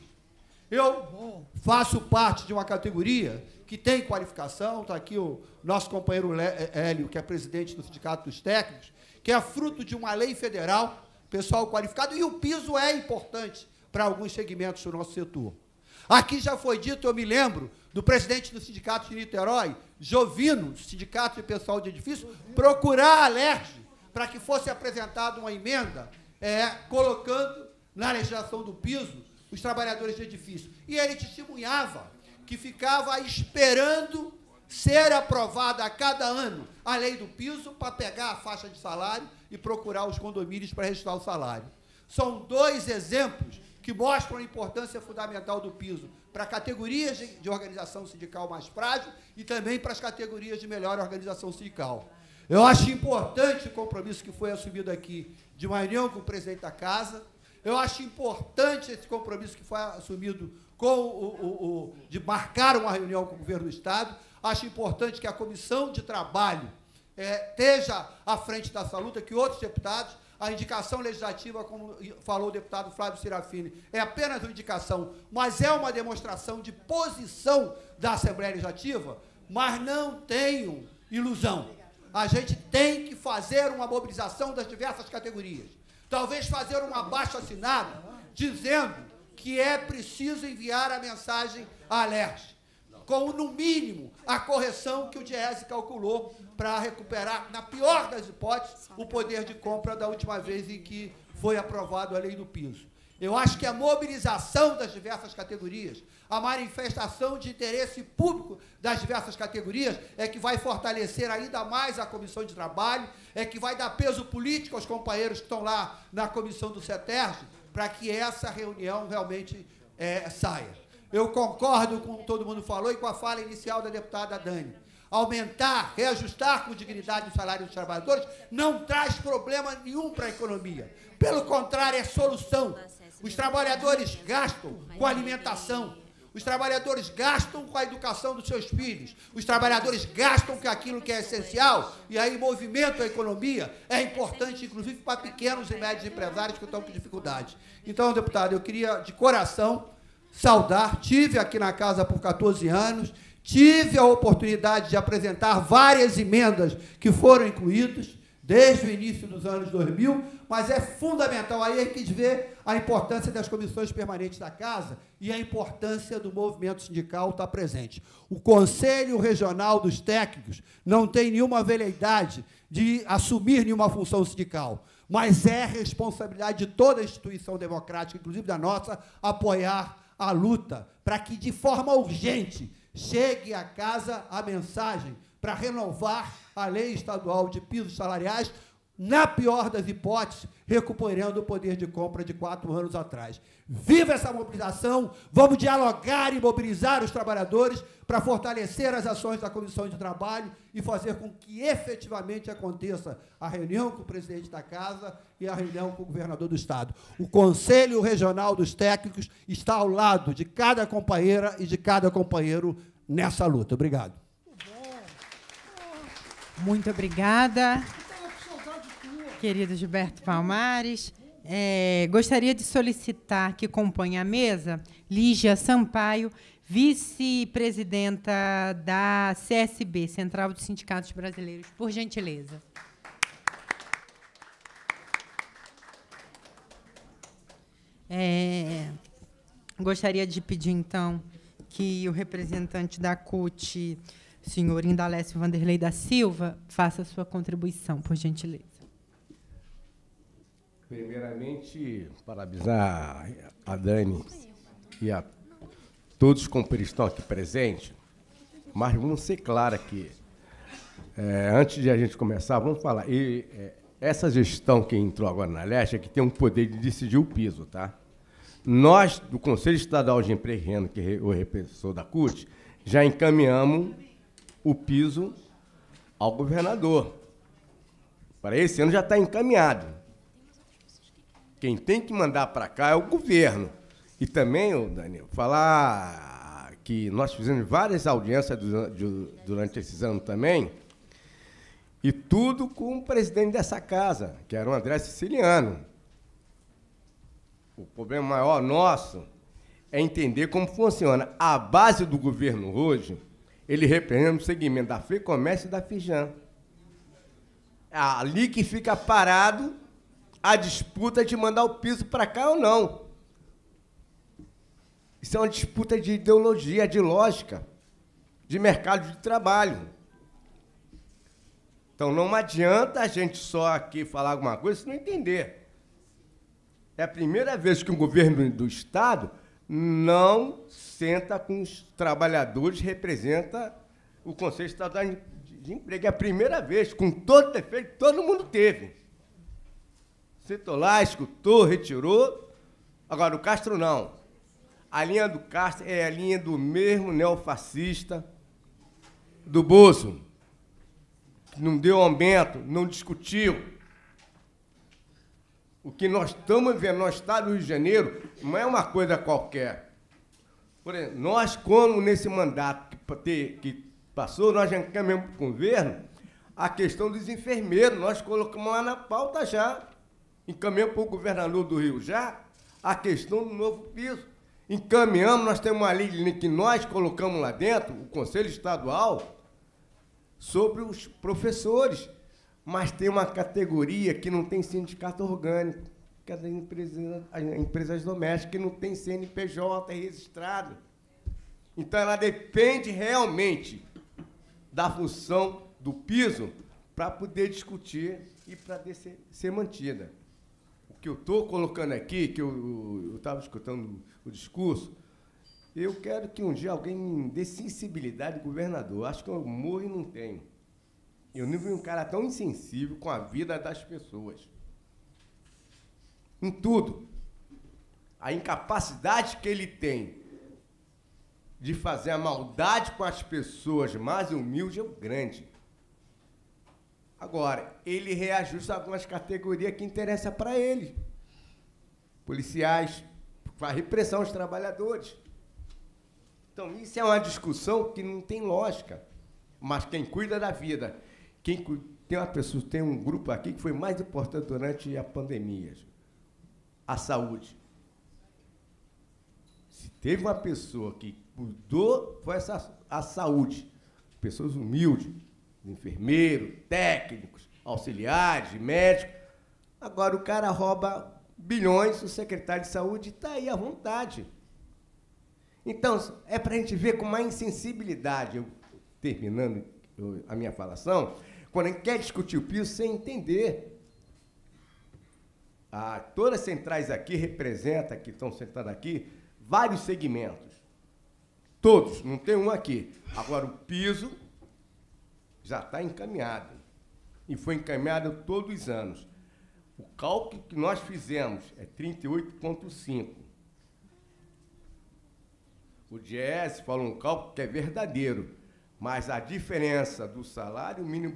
Eu faço parte de uma categoria que tem qualificação, está aqui o nosso companheiro Hélio, que é presidente do Sindicato dos Técnicos, que é fruto de uma lei federal, pessoal qualificado, e o piso é importante para alguns segmentos do nosso setor. Aqui já foi dito, eu me lembro, do presidente do Sindicato de Niterói, Jovino, Sindicato de Pessoal de Edifício, procurar a LERJ para que fosse apresentada uma emenda colocando na legislação do piso os trabalhadores de edifício. E ele testemunhava que ficava esperando ser aprovada a cada ano a lei do piso para pegar a faixa de salário e procurar os condomínios para registrar o salário. São 2 exemplos que mostram a importância fundamental do piso para categorias de organização sindical mais frágil e também para as categorias de melhor organização sindical. Eu acho importante o compromisso que foi assumido aqui de uma reunião com o presidente da Casa. Eu acho importante esse compromisso que foi assumido com de marcar uma reunião com o governo do Estado. Acho importante que a Comissão de Trabalho esteja à frente dessa luta, que outros deputados. A indicação legislativa, como falou o deputado Flávio Serafini, é apenas uma indicação, mas é uma demonstração de posição da Assembleia Legislativa, mas não tenham ilusão. A gente tem que fazer uma mobilização das diversas categorias. Talvez fazer um abaixo-assinado dizendo que é preciso enviar a mensagem à LERJ, com, no mínimo, a correção que o Diese calculou para recuperar, na pior das hipóteses, o poder de compra da última vez em que foi aprovado a lei do piso. Eu acho que a mobilização das diversas categorias, a manifestação de interesse público das diversas categorias é que vai fortalecer ainda mais a Comissão de Trabalho, é que vai dar peso político aos companheiros que estão lá na Comissão do CETERJ, para que essa reunião realmente saia. Eu concordo com o que todo mundo falou e com a fala inicial da deputada Dani. Aumentar, reajustar com dignidade o salário dos trabalhadores não traz problema nenhum para a economia. Pelo contrário, é solução. Os trabalhadores gastam com alimentação, os trabalhadores gastam com a educação dos seus filhos, os trabalhadores gastam com aquilo que é essencial, e aí movimento a economia é importante, inclusive, para pequenos e médios empresários que estão com dificuldade. Então, deputado, eu queria, de coração, saudar, tive aqui na casa por 14 anos, tive a oportunidade de apresentar várias emendas que foram incluídas desde o início dos anos 2000, mas é fundamental, aí a gente vê a importância das comissões permanentes da Casa e a importância do movimento sindical estar presente. O Conselho Regional dos Técnicos não tem nenhuma veleidade de assumir nenhuma função sindical, mas é responsabilidade de toda a instituição democrática, inclusive da nossa, apoiar a luta para que, de forma urgente, chegue à casa a mensagem para renovar a lei estadual de pisos salariais, na pior das hipóteses, recuperando o poder de compra de 4 anos atrás. Viva essa mobilização, vamos dialogar e mobilizar os trabalhadores para fortalecer as ações da Comissão de Trabalho e fazer com que efetivamente aconteça a reunião com o presidente da Casa e a reunião com o governador do Estado. O Conselho Regional dos Técnicos está ao lado de cada companheira e de cada companheiro nessa luta. Obrigado. Muito obrigada, querido Gilberto Palmares. Gostaria de solicitar que compõe a mesa Lígia Sampaio, vice-presidenta da CSB, Central dos Sindicatos Brasileiros, por gentileza. Gostaria de pedir, então, que o representante da CUT, senhor Indalécio Vanderlei da Silva, faça a sua contribuição, por gentileza. Primeiramente, parabenizar a Dani e a todos os companheiros que estão aqui presentes, mas vamos ser claros aqui. Antes de a gente começar, vamos falar. Essa gestão que entrou agora na Leste é que tem um poder de decidir o piso, tá? Nós, do Conselho Estadual de Emprego e Renda, que é o representante da CUT, já encaminhamos o piso ao governador. Para esse ano já está encaminhado. Quem tem que mandar para cá é o governo. E também, Daniel, falar que nós fizemos várias audiências durante esses anos também, e tudo com o presidente dessa casa, que era o André Siciliano. O problema maior nosso é entender como funciona. A base do governo hoje, ele representa o segmento da FEComércio e da Fijan. É ali que fica parado a disputa de mandar o piso para cá ou não. Isso é uma disputa de ideologia, de lógica, de mercado de trabalho. Então, não adianta a gente só aqui falar alguma coisa se não entender. É a primeira vez que o governo do Estado não senta com os trabalhadores, representa o Conselho Estadual de Emprego. É a primeira vez, com todo defeito, todo mundo teve. Sentou lá, escutou, retirou. Agora, o Castro não. A linha do Castro é a linha do mesmo neofascista do Bozo, que não deu aumento, não discutiu. O que nós estamos vendo no Estado do Rio de Janeiro não é uma coisa qualquer. Por exemplo, nós, como nesse mandato que passou, nós já encaminhamos para o governo a questão dos enfermeiros. Nós colocamos lá na pauta já. Encaminhamos para o governador do Rio já a questão do novo piso. Encaminhamos, nós temos uma lei que nós colocamos lá dentro, o Conselho Estadual, sobre os professores. Mas tem uma categoria que não tem sindicato orgânico, que é das empresas domésticas, que não tem CNPJ registrado. Então, ela depende realmente da função do piso para poder discutir e para ser mantida. O que eu estou colocando aqui, que eu estava escutando o discurso, eu quero que um dia alguém me dê sensibilidade de governador. Acho que eu morro e não tenho. Eu não vi um cara tão insensível com a vida das pessoas. Em tudo. A incapacidade que ele tem de fazer a maldade com as pessoas mais humildes é grande. Agora, ele reajusta algumas categorias que interessam para ele. Policiais, faz repressão aos trabalhadores. Então, isso é uma discussão que não tem lógica. Mas quem cuida da vida, tem um grupo aqui que foi mais importante durante a pandemia, a saúde. Se teve uma pessoa que cuidou, foi a saúde. Pessoas humildes, enfermeiros, técnicos, auxiliares, médicos. Agora o cara rouba bilhões, o secretário de saúde está aí à vontade. Então, é para a gente ver com mais insensibilidade, terminando a minha falação, quando a gente quer discutir o piso sem entender. Todas as centrais aqui representam, que estão sentadas aqui, vários segmentos. Todos, não tem um aqui. Agora, o piso já está encaminhado. E foi encaminhado todos os anos. O cálculo que nós fizemos é 38,5. O Diese falou um cálculo que é verdadeiro, mas a diferença do salário mínimo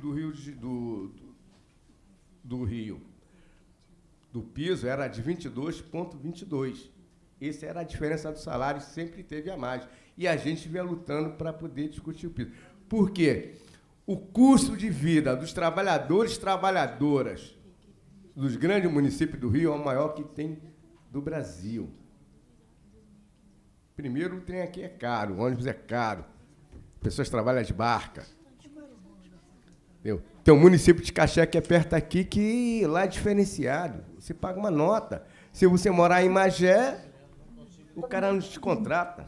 do Rio, do piso, era de 22,22. Essa era a diferença do salário, sempre teve a mais. E a gente vinha lutando para poder discutir o piso. Por quê? O custo de vida dos trabalhadores e trabalhadoras dos grandes municípios do Rio é o maior que tem do Brasil. Primeiro, o trem aqui é caro, o ônibus é caro, pessoas trabalham de barca. Entendeu? Tem um município de Caxé que é perto aqui, que lá é diferenciado. Você paga uma nota. Se você morar em Magé, o cara não te contrata.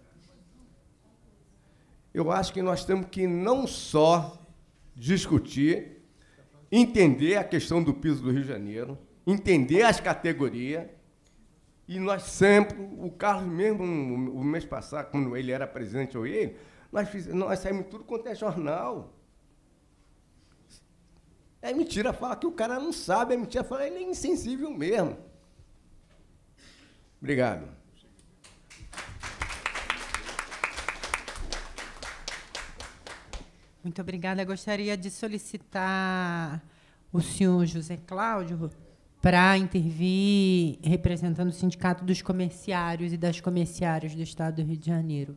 Eu acho que nós temos que não só discutir, entender a questão do piso do Rio de Janeiro, entender as categorias, e nós sempre, o Carlos mesmo, o mês passado, quando ele era presidente ou ele, nós saímos tudo quanto é jornal. É mentira falar que o cara não sabe, é mentira falar que ele é insensível mesmo. Obrigado. Muito obrigada. Eu gostaria de solicitar o senhor José Cláudio para intervir representando o Sindicato dos Comerciários e das Comerciárias do Estado do Rio de Janeiro.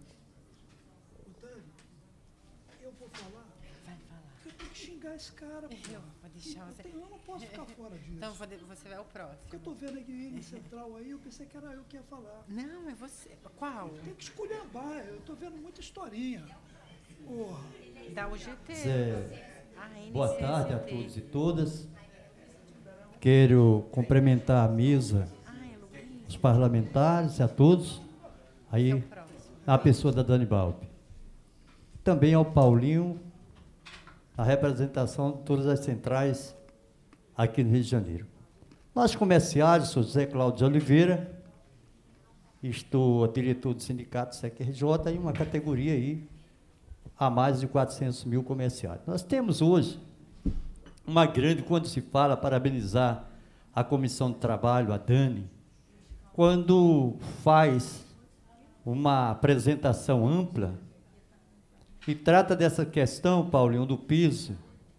Eu vou falar? Vai falar. Eu tenho que xingar esse cara. Eu vou deixar você... Eu não posso ficar fora disso. Então você vai ao próximo. Porque eu tô vendo aí central aí, eu pensei que era eu que ia falar. Não, é você. Qual? Tem que escolher a baia. Eu tô vendo muita historinha. Porra. Da UGT. Boa tarde a todos e todas. Quero cumprimentar a mesa, os parlamentares, a todos. Aí, a pessoa da Dani Balbi. Também ao Paulinho, a representação de todas as centrais aqui no Rio de Janeiro. Nós comerciários, sou José Cláudio de Oliveira, estou diretor do sindicato SECRJ e uma categoria aí a mais de 400 mil comerciários. Nós temos hoje uma grande, quando se fala, parabenizar a Comissão de Trabalho, a Dani, quando faz uma apresentação ampla e trata dessa questão, Paulinho, do piso,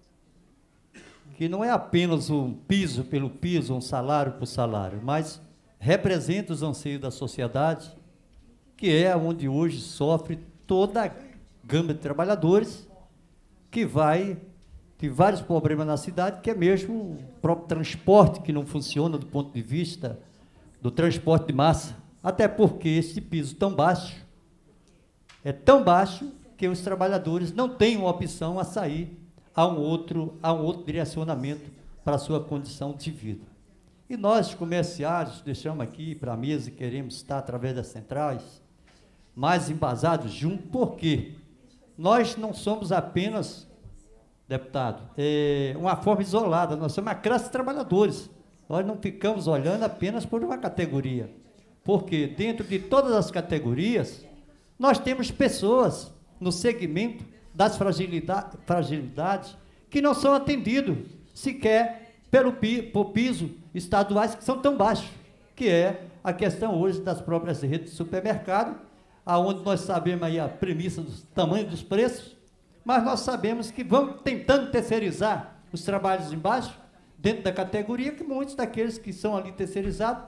que não é apenas um piso pelo piso, um salário por salário, mas representa os anseios da sociedade, que é onde hoje sofre toda a gama de trabalhadores, que vai ter vários problemas na cidade, que é mesmo o próprio transporte, que não funciona do ponto de vista do transporte de massa, até porque esse piso tão baixo, é tão baixo que os trabalhadores não têm uma opção a sair a um outro direcionamento para a sua condição de vida. E nós, comerciários, deixamos aqui para a mesa e queremos estar, através das centrais, mais embasados juntos, porque nós não somos apenas, deputado, uma forma isolada, nós somos uma classe de trabalhadores. Nós não ficamos olhando apenas por uma categoria, porque dentro de todas as categorias, nós temos pessoas no segmento das fragilidades que não são atendidos sequer por piso estaduais que são tão baixos, que é a questão hoje das próprias redes de supermercado, aonde nós sabemos aí a premissa do tamanho dos preços, mas nós sabemos que vão tentando terceirizar os trabalhos embaixo, dentro da categoria, que muitos daqueles que são ali terceirizados,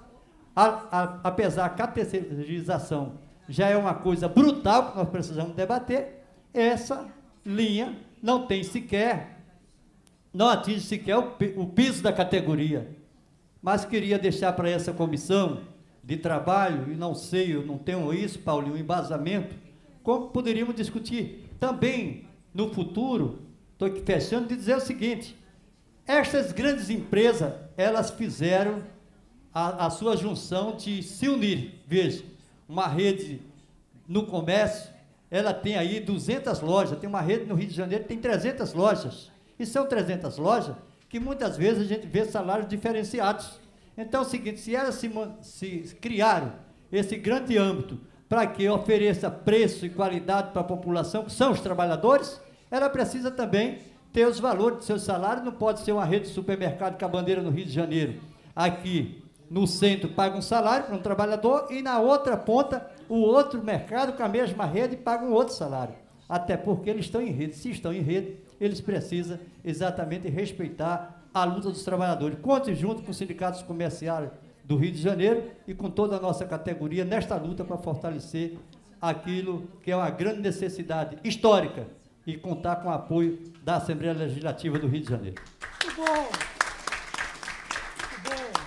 apesar que a terceirização já é uma coisa brutal que nós precisamos debater, essa linha não tem sequer, não atinge sequer o piso da categoria. Mas queria deixar para essa comissão de trabalho, e não sei, eu não tenho isso, Paulinho, embasamento, como poderíamos discutir. Também, no futuro, estou aqui fechando, de dizer o seguinte, estas grandes empresas, elas fizeram a sua junção de se unir. Veja, uma rede no comércio, ela tem aí 200 lojas, tem uma rede no Rio de Janeiro que tem 300 lojas, e são 300 lojas que muitas vezes a gente vê salários diferenciados. Então é o seguinte, se elas se criaram esse grande âmbito para que ofereça preço e qualidade para a população, que são os trabalhadores, ela precisa também ter os valores de seus salários. Não pode ser uma rede de supermercado com a bandeira no Rio de Janeiro. Aqui no centro paga um salário para um trabalhador e na outra ponta o outro mercado com a mesma rede paga um outro salário. Até porque eles estão em rede. Se estão em rede, eles precisam exatamente respeitar a luta dos trabalhadores. Conte junto com os sindicatos comerciais do Rio de Janeiro e com toda a nossa categoria nesta luta para fortalecer aquilo que é uma grande necessidade histórica e contar com o apoio da Assembleia Legislativa do Rio de Janeiro. Muito bom. Muito bom.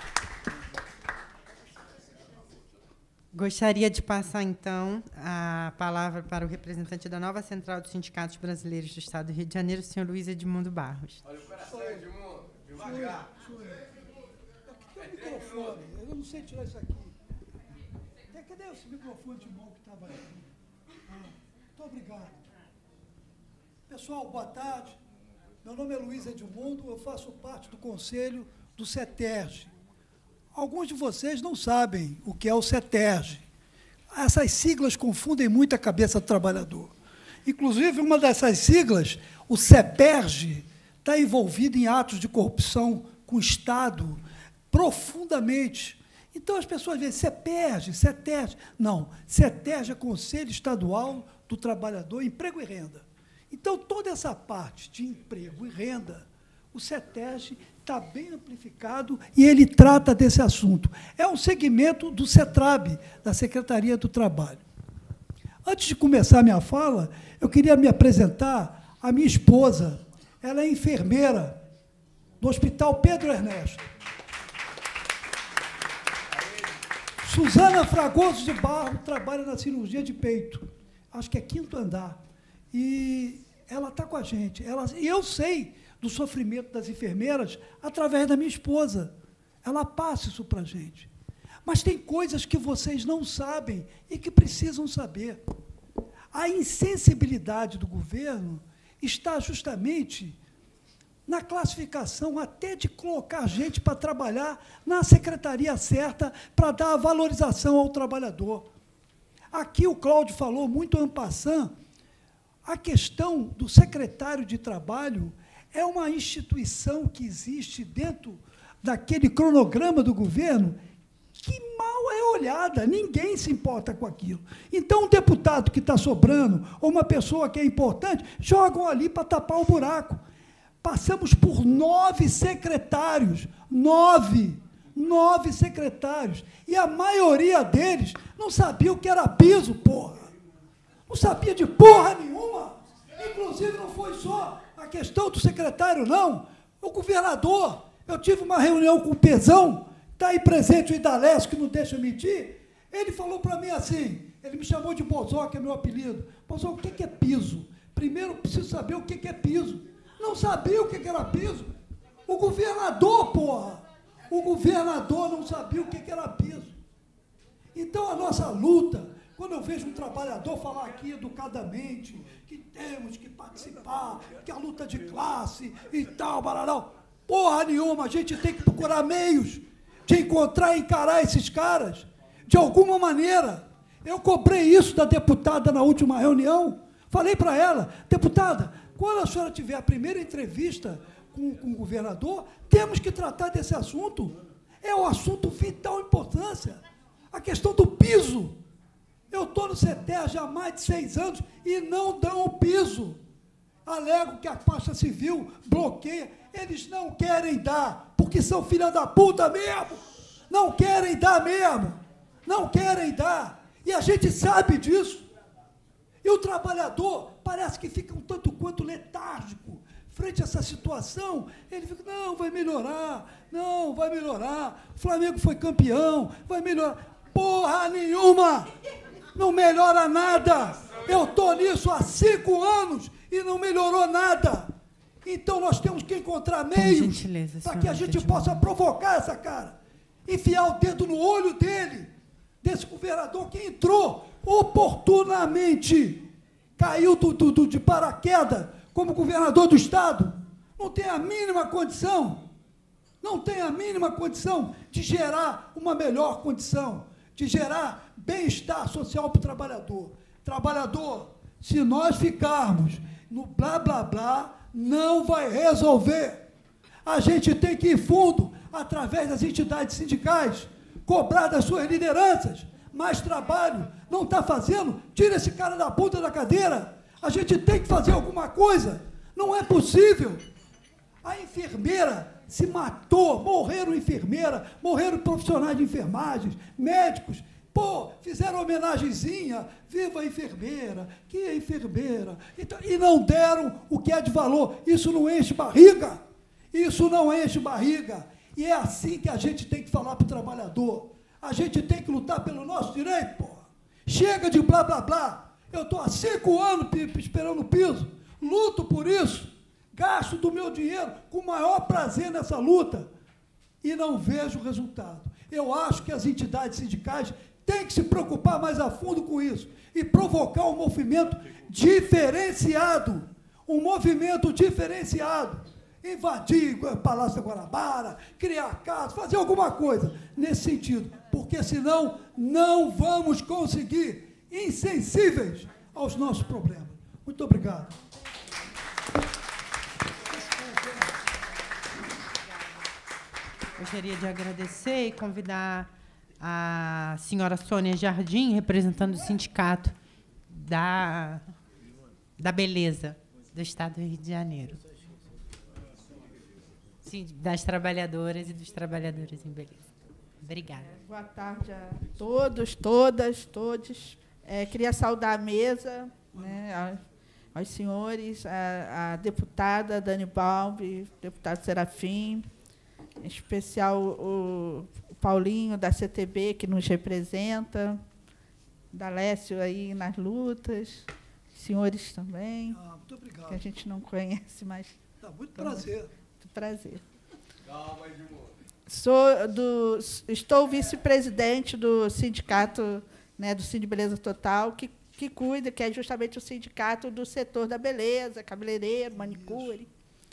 Gostaria de passar, então, a palavra para o representante da nova Central dos Sindicatos Brasileiros do Estado do Rio de Janeiro, o senhor Luiz Edmundo Barros. Olha o coração, Edmundo, devagar. Aqui tem um microfone, eu não sei tirar isso aqui. Cadê esse microfone de mão que estava aí? Muito obrigado. Pessoal, boa tarde. Meu nome é Luiz Edmundo, eu faço parte do conselho do CETERJ. Alguns de vocês não sabem o que é o CETERJ. Essas siglas confundem muito a cabeça do trabalhador. Inclusive, uma dessas siglas, o CEPERJ, está envolvido em atos de corrupção com o Estado profundamente. Então, as pessoas veem CEPERJ, CETERJ. Não, CETERJ é Conselho Estadual do Trabalhador, Emprego e Renda. Então, toda essa parte de emprego e renda, o CETERJ está bem amplificado e ele trata desse assunto. É um segmento do CETRAB, da Secretaria do Trabalho. Antes de começar a minha fala, eu queria me apresentar a minha esposa. Ela é enfermeira do Hospital Pedro Ernesto. Suzana Fragoso de Barro trabalha na cirurgia de peito. Acho que é 5º andar. E ela está com a gente. E eu sei do sofrimento das enfermeiras através da minha esposa. Ela passa isso para a gente. Mas tem coisas que vocês não sabem e que precisam saber. A insensibilidade do governo está justamente na classificação até de colocar gente para trabalhar na secretaria certa para dar a valorização ao trabalhador. Aqui o Cláudio falou muito en passant, a questão do secretário de trabalho é uma instituição que existe dentro daquele cronograma do governo que mal é olhada, ninguém se importa com aquilo. Então, um deputado que está sobrando, ou uma pessoa que é importante, jogam ali para tapar o buraco. Passamos por 9 secretários, 9 secretários, e a maioria deles não sabia o que era piso, porra. Não sabia de porra nenhuma. Inclusive, não foi só a questão do secretário, não. O governador, eu tive uma reunião com o Pezão, está aí presente o Idalés, que não deixa mentir, ele falou para mim assim, ele me chamou de Bozó, que é meu apelido. Bozó, o que é piso? Primeiro, preciso saber o que é piso. Não sabia o que era piso. O governador, porra! O governador não sabia o que era piso. Então, a nossa luta, quando eu vejo um trabalhador falar aqui educadamente, que temos que participar, que a luta de classe e tal, bararau, porra nenhuma, a gente tem que procurar meios de encontrar e encarar esses caras de alguma maneira. Eu cobrei isso da deputada na última reunião, falei para ela, deputada, quando a senhora tiver a primeira entrevista com o governador, temos que tratar desse assunto. É um assunto vital importância. A questão do piso. Eu estou no CETERJ há mais de 6 anos e não dão o piso. Alego que a faixa civil bloqueia. Eles não querem dar, porque são filha da puta mesmo. Não querem dar mesmo. Não querem dar. E a gente sabe disso. E o trabalhador parece que fica um tanto quanto letárgico frente a essa situação. Ele fica, não, vai melhorar, não, vai melhorar. O Flamengo foi campeão, vai melhorar. Porra nenhuma! Não melhora nada. Eu estou nisso há 5 anos e não melhorou nada. Então nós temos que encontrar meios para que a gente possa provocar essa cara. Enfiar o dedo no olho dele, desse governador que entrou oportunamente, caiu de paraquedas como governador do Estado, não tem a mínima condição, de gerar uma melhor condição, de gerar bem-estar social para o trabalhador. Trabalhador, se nós ficarmos no blá, blá, blá, não vai resolver. A gente tem que ir fundo, através das entidades sindicais, cobrar das suas lideranças mais trabalho. Não está fazendo? Tira esse cara da ponta da cadeira. A gente tem que fazer alguma coisa. Não é possível. A enfermeira se matou, morreram enfermeira, morreram profissionais de enfermagem, médicos. Pô, fizeram homenagenzinha, viva a enfermeira, que é enfermeira. Então, e não deram o que é de valor. Isso não enche barriga. Isso não enche barriga. E é assim que a gente tem que falar para o trabalhador. A gente tem que lutar pelo nosso direito, porra. Chega de blá, blá, blá. Eu estou há 5 anos esperando o piso. Luto por isso. Gasto do meu dinheiro com o maior prazer nessa luta. E não vejo resultado. Eu acho que as entidades sindicais têm que se preocupar mais a fundo com isso. E provocar um movimento diferenciado. Um movimento diferenciado. Invadir o Palácio da Guanabara, criar casa, fazer alguma coisa nesse sentido, porque senão não vamos conseguir, insensíveis aos nossos problemas. Muito obrigado. Gostaria de agradecer e convidar a senhora Sônia Jardim, representando o Sindicato da Beleza do Estado do Rio de Janeiro. Sim, das trabalhadoras e dos trabalhadores em beleza. Obrigada. Boa tarde a todos, todas, todos. Queria saudar a mesa, né, aos senhores, a deputada Dani Balbi, deputado Serafim, em especial o Paulinho, da CTB, que nos representa, da Lécio aí nas lutas, senhores também, muito obrigado. Que a gente não conhece, mas... Tá, muito prazer. Prazer. Calma, Edmundo. Estou vice-presidente do sindicato, né, do Cine Beleza Total, que cuida, que é justamente o sindicato do setor da beleza, cabeleireiro, manicure,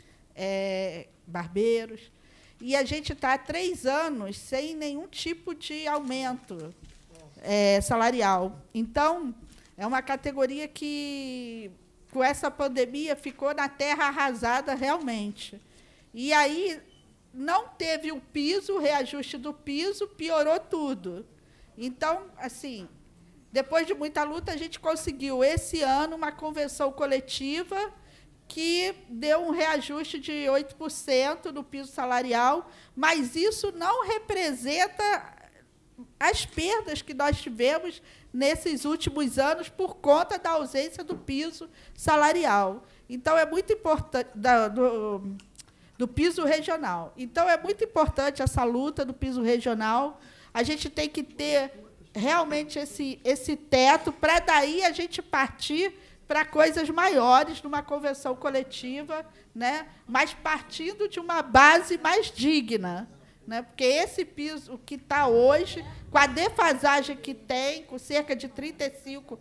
barbeiros. E a gente está há 3 anos sem nenhum tipo de aumento salarial. Então, é uma categoria que, com essa pandemia, ficou na terra arrasada realmente. E aí não teve o piso, o reajuste do piso, piorou tudo. Então, assim, depois de muita luta, a gente conseguiu, esse ano, uma convenção coletiva que deu um reajuste de 8% no piso salarial, mas isso não representa as perdas que nós tivemos nesses últimos anos por conta da ausência do piso salarial. Então, é muito importante... do piso regional. Então, é muito importante essa luta do piso regional. A gente tem que ter realmente esse teto, para daí a gente partir para coisas maiores, numa convenção coletiva, né? Mas partindo de uma base mais digna. Né? Porque esse piso que está hoje, com a defasagem que tem, com cerca de 35%,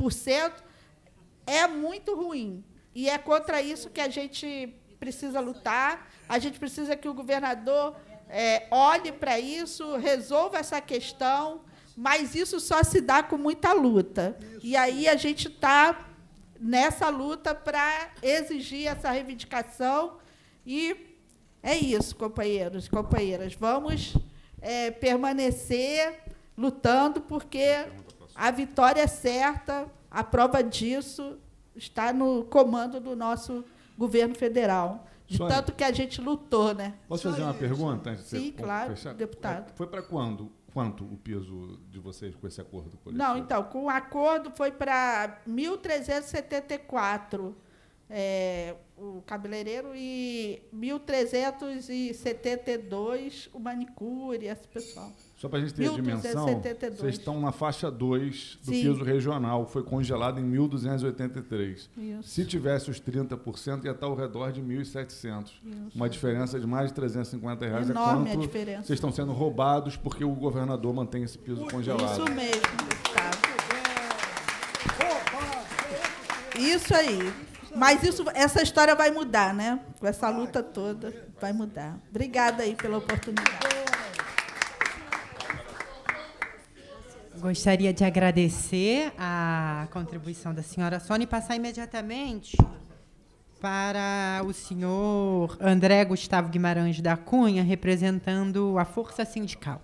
é muito ruim. E é contra isso que a gente precisa lutar. A gente precisa que o governador olhe para isso, resolva essa questão, mas isso só se dá com muita luta. E aí a gente está nessa luta para exigir essa reivindicação. E é isso, companheiros e companheiras. Vamos permanecer lutando, porque a vitória é certa, a prova disso está no comando do nosso governo federal. De Sônia, tanto que a gente lutou, né? Posso fazer uma pergunta? Antes de Sim, você claro, fechar? deputado. Foi para quando? Quanto o piso de vocês com esse acordo coletivo? Não, então, com o acordo foi para 1.374 o cabeleireiro e 1.372 o manicure, esse pessoal. Só para a gente ter a dimensão, vocês estão na faixa 2 do piso regional, foi congelado em 1.283. Isso. Se tivesse os 30%, ia estar ao redor de 1.700. Uma diferença de mais de R$350. Enorme é a quanto diferença. Vocês estão sendo roubados porque o governador mantém esse piso congelado. Isso mesmo, deputado. Isso aí. Mas essa história vai mudar, né? Com essa luta toda, vai mudar. Obrigada aí pela oportunidade. Gostaria de agradecer a contribuição da senhora Sônia e passar imediatamente para o senhor André Gustavo Guimarães da Cunha, representando a Força Sindical.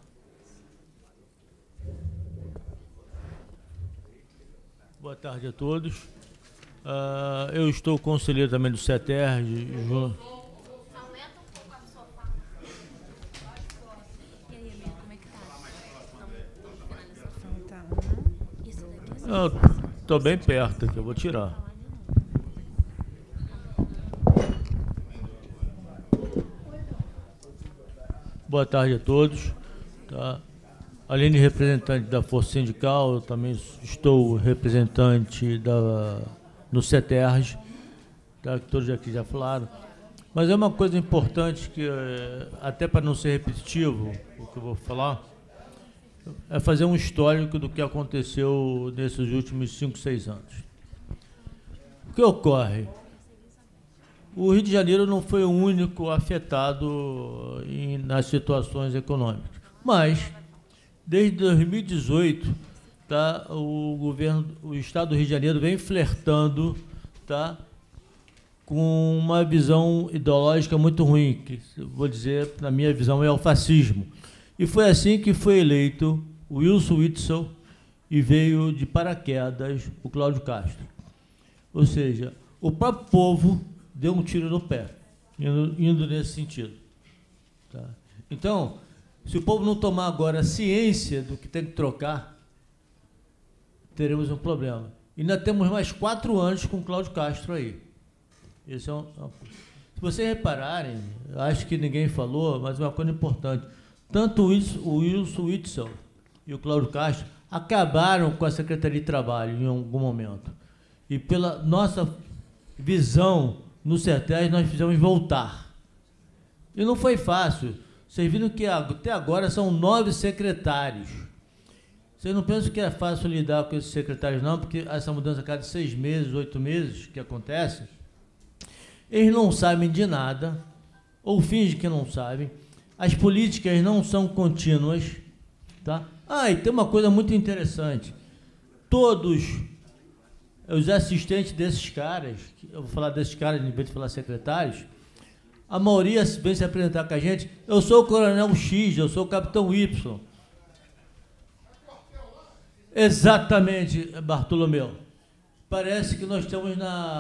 Boa tarde a todos. Eu estou conselheiro também do CETER. Estou bem perto aqui, eu vou tirar. Boa tarde a todos. Tá? Além de representante da Força Sindical, eu também estou representante no CETERJ, tá? Que todos aqui já falaram. Mas é uma coisa importante que, até para não ser repetitivo, o que eu vou falar, é fazer um histórico do que aconteceu nesses últimos 5, 6 anos. O que ocorre? O Rio de Janeiro não foi o único afetado nas situações econômicas, mas desde 2018, tá, o Estado do Rio de Janeiro vem flertando, tá, com uma visão ideológica muito ruim, que vou dizer, na minha visão, é o fascismo. E foi assim que foi eleito o Wilson Witzel e veio de paraquedas o Cláudio Castro. Ou seja, o próprio povo deu um tiro no pé, indo nesse sentido. Tá? Então, se o povo não tomar agora ciência do que tem que trocar, teremos um problema. E ainda temos mais 4 anos com o Cláudio Castro aí. Esse é se vocês repararem, acho que ninguém falou, mas uma coisa importante, tanto o Wilson Witzel e o Cláudio Castro acabaram com a Secretaria de Trabalho em algum momento. E pela nossa visão no CETERJ, nós fizemos voltar. E não foi fácil. Vocês viram que até agora são 9 secretários. Vocês não pensam que é fácil lidar com esses secretários, não, porque essa mudança a cada 6 meses, 8 meses que acontece, eles não sabem de nada, ou fingem que não sabem. As políticas não são contínuas. Tá? E tem uma coisa muito interessante. Todos os assistentes desses caras, eu vou falar desses caras em vez de falar secretários, a maioria vem se apresentar com a gente, eu sou o Coronel X, eu sou o Capitão Y. Exatamente, Bartolomeu. Parece que nós estamos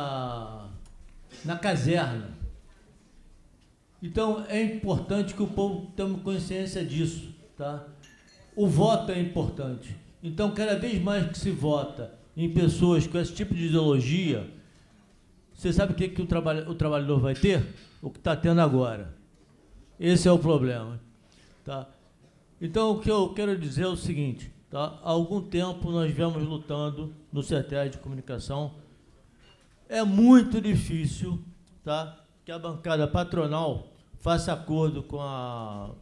na caserna. Então, é importante que o povo tenha consciência disso. Tá? O voto é importante. Então, cada vez mais que se vota em pessoas com esse tipo de ideologia, você sabe o que o trabalhador vai ter? O que está tendo agora. Esse é o problema. Tá? Então, o que eu quero dizer é o seguinte. Tá? Há algum tempo nós viemos lutando no CETERJ de comunicação. É muito difícil, tá, que a bancada patronal faça acordo com a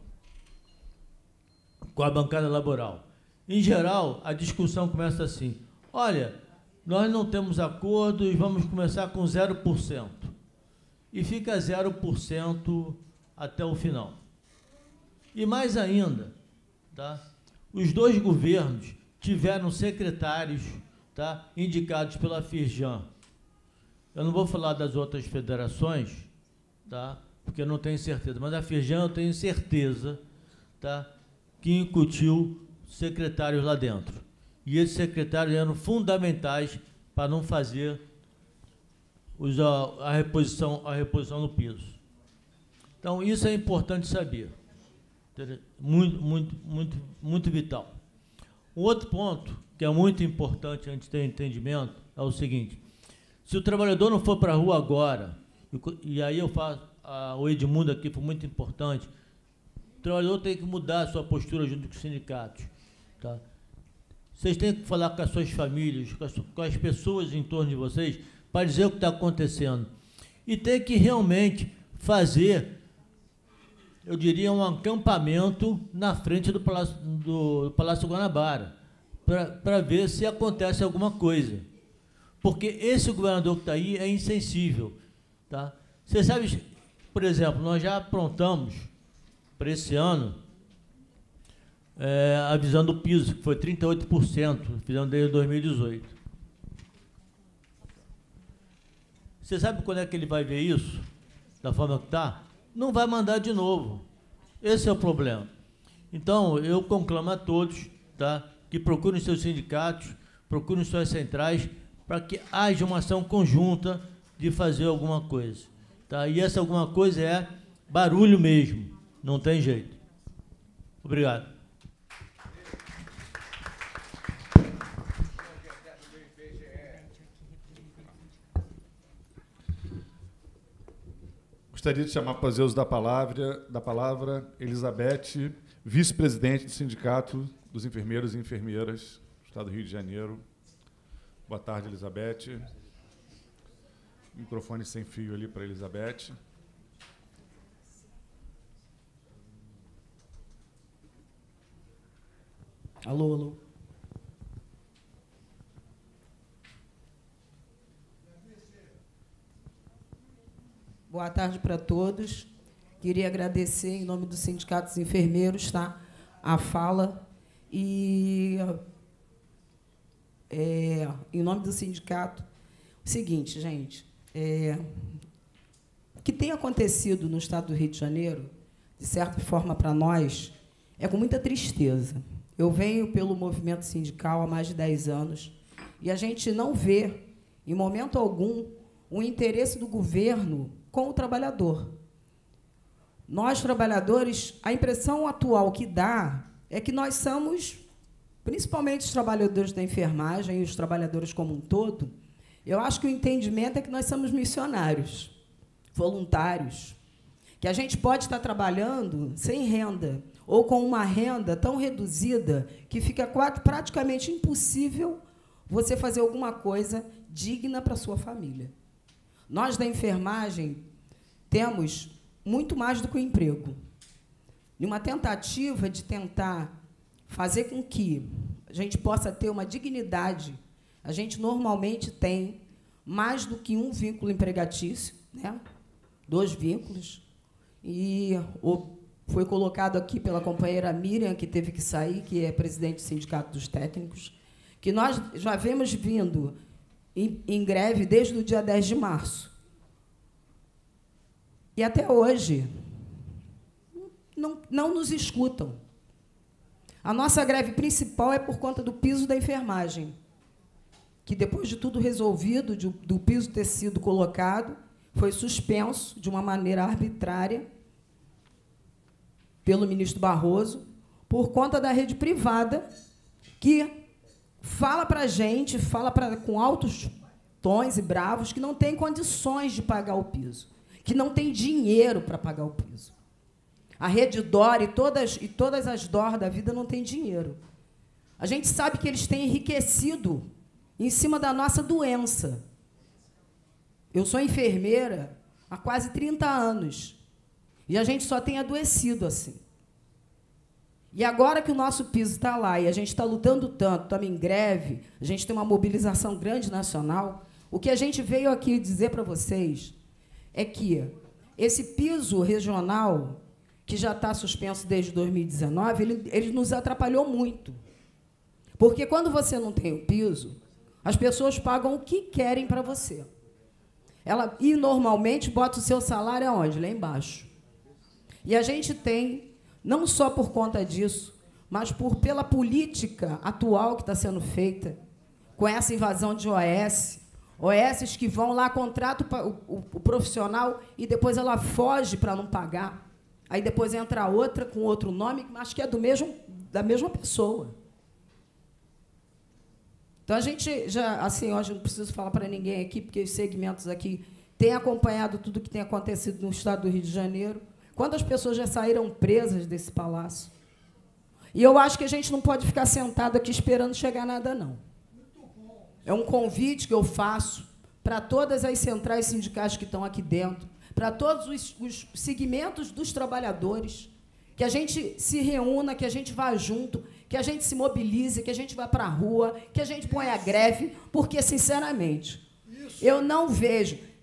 bancada laboral. Em geral, a discussão começa assim: olha, nós não temos acordo e vamos começar com 0%. E fica 0% até o final. E mais ainda, tá, os 2 governos tiveram secretários, tá, indicados pela Firjan. Eu não vou falar das outras federações, tá, porque eu não tenho certeza, mas a Firjan eu tenho certeza, tá, que incutiu secretários lá dentro. E esses secretários eram fundamentais para não fazer a reposição no piso. Então, isso é importante saber. Muito vital. Um outro ponto, que é muito importante a gente ter entendimento, é o seguinte: se o trabalhador não for para a rua agora, e aí eu faço, o Edmundo aqui foi muito importante, o trabalhador tem que mudar a sua postura junto com os sindicatos. Tá? Vocês têm que falar com as suas famílias, com as pessoas em torno de vocês, para dizer o que está acontecendo. E tem que realmente fazer, eu diria, um acampamento na frente do Palácio Guanabara, para ver se acontece alguma coisa. Porque esse governador que está aí é insensível. Tá? Você sabe, por exemplo, nós já aprontamos, para esse ano, avisando o piso, que foi 38%, fizemos desde 2018. Você sabe quando é que ele vai ver isso? Da forma que está? Não vai mandar de novo. Esse é o problema. Então, eu conclamo a todos, tá, que procurem seus sindicatos, procurem suas centrais, para que haja uma ação conjunta de fazer alguma coisa. Tá? E essa alguma coisa é barulho mesmo, não tem jeito. Obrigado. Gostaria de chamar para fazer uso da palavra Elizabeth, vice-presidente do Sindicato dos Enfermeiros e Enfermeiras do Estado do Rio de Janeiro. Boa tarde, Elizabeth. Microfone sem fio ali para Elizabeth. Alô, alô. Boa tarde para todos. Queria agradecer, em nome do Sindicato dos Enfermeiros, tá, a fala. E, em nome do sindicato, o seguinte, gente, o que tem acontecido no Estado do Rio de Janeiro, de certa forma, para nós, é com muita tristeza. Eu venho pelo movimento sindical há mais de 10 anos e a gente não vê, em momento algum, o interesse do governo com o trabalhador. Nós, trabalhadores, a impressão atual que dá é que nós somos, principalmente os trabalhadores da enfermagem e os trabalhadores como um todo, eu acho que o entendimento é que nós somos missionários, voluntários, que a gente pode estar trabalhando sem renda ou com uma renda tão reduzida que fica praticamente impossível você fazer alguma coisa digna para a sua família. Nós, da enfermagem, temos muito mais do que o emprego. Numa tentativa de tentar fazer com que a gente possa ter uma dignidade, a gente normalmente tem mais do que um vínculo empregatício, né? 2 vínculos. E foi colocado aqui pela companheira Miriam, que teve que sair, que é presidente do Sindicato dos Técnicos, que nós já vemos vindo em greve desde o dia 10 de março. E até hoje não nos escutam. A nossa greve principal é por conta do piso da enfermagem, que, depois de tudo resolvido, do piso ter sido colocado, foi suspenso de uma maneira arbitrária pelo ministro Barroso, por conta da rede privada, que fala para a gente, com altos tons e bravos, que não tem condições de pagar o piso, que não tem dinheiro para pagar o piso. A rede DOR e todas as DOR da vida não têm dinheiro. A gente sabe que eles têm enriquecido em cima da nossa doença. Eu sou enfermeira há quase 30 anos e a gente só tem adoecido assim. E agora que o nosso piso está lá e a gente está lutando tanto, estamos em greve, a gente tem uma mobilização grande nacional, o que a gente veio aqui dizer para vocês é que esse piso regional, que já está suspenso desde 2019, ele nos atrapalhou muito. Porque, quando você não tem o piso, as pessoas pagam o que querem para você. E, normalmente, bota o seu salário aonde? Lá embaixo. E a gente tem, não só por conta disso, mas pela política atual que está sendo feita, com essa invasão de OS que vão lá, contratam o profissional e depois ela foge para não pagar. Aí depois entra outra com outro nome, mas que é da mesma pessoa. Então, a gente já, assim, hoje eu não preciso falar para ninguém aqui, porque os segmentos aqui têm acompanhado tudo que tem acontecido no Estado do Rio de Janeiro. Quantas pessoas já saíram presas desse palácio? E eu acho que a gente não pode ficar sentado aqui esperando chegar nada, não. É um convite que eu faço para todas as centrais sindicais que estão aqui dentro, para todos os segmentos dos trabalhadores, que a gente se reúna, que a gente vá junto, que a gente se mobilize, que a gente vá para a rua, que a gente ponha a greve, porque, sinceramente, eu não vejo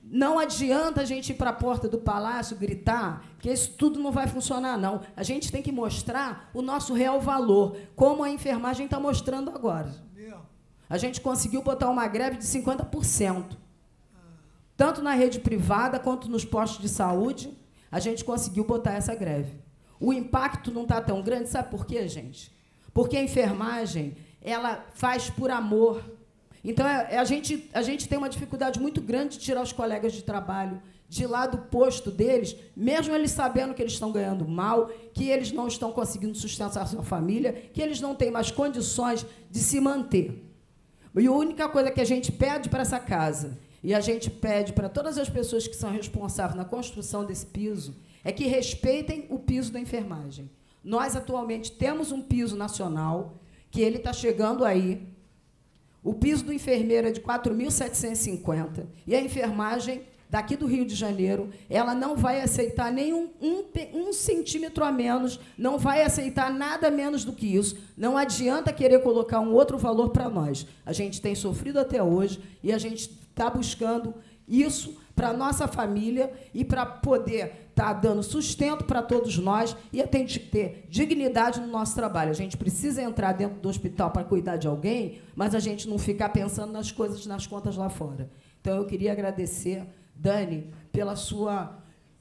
Não adianta a gente ir para a porta do palácio gritar que isso tudo não vai funcionar, não. A gente tem que mostrar o nosso real valor, como a enfermagem está mostrando agora. A gente conseguiu botar uma greve de 50%. Tanto na rede privada quanto nos postos de saúde, a gente conseguiu botar essa greve. O impacto não está tão grande, sabe por quê, gente? Porque a enfermagem, ela faz por amor. Então, a gente tem uma dificuldade muito grande de tirar os colegas de trabalho de lá do posto deles, mesmo eles sabendo que eles estão ganhando mal, que eles não estão conseguindo sustentar a sua família, que eles não têm mais condições de se manter. E a única coisa que a gente pede para essa casa, e a gente pede para todas as pessoas que são responsáveis na construção desse piso, é que respeitem o piso da enfermagem. Nós, atualmente, temos um piso nacional, que ele está chegando aí. O piso do enfermeiro é de 4.750, e a enfermagem, daqui do Rio de Janeiro, ela não vai aceitar nem um centímetro a menos, não vai aceitar nada menos do que isso. Não adianta querer colocar um outro valor para nós. A gente tem sofrido até hoje e a gente está buscando isso para a nossa família e para poder estar dando sustento para todos nós, e a gente ter dignidade no nosso trabalho. A gente precisa entrar dentro do hospital para cuidar de alguém, mas a gente não ficar pensando nas coisas, nas contas lá fora. Então, eu queria agradecer, Dani, pela sua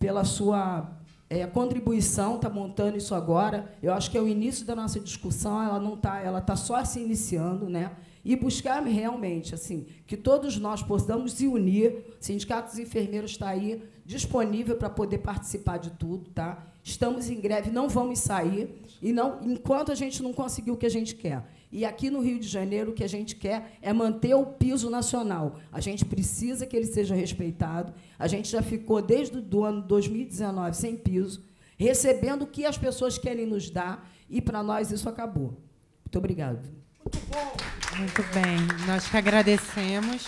contribuição, está montando isso agora. Eu acho que é o início da nossa discussão, ela está só se iniciando, né? E buscar realmente assim, que todos nós possamos se unir. O Sindicato dos Enfermeiros está aí disponível para poder participar de tudo. Tá? Estamos em greve, não vamos sair, e não, enquanto a gente não conseguir o que a gente quer. E aqui no Rio de Janeiro, o que a gente quer é manter o piso nacional. A gente precisa que ele seja respeitado. A gente já ficou, desde o ano 2019, sem piso, recebendo o que as pessoas querem nos dar, e, para nós, isso acabou. Muito obrigada. Muito bem, nós que agradecemos.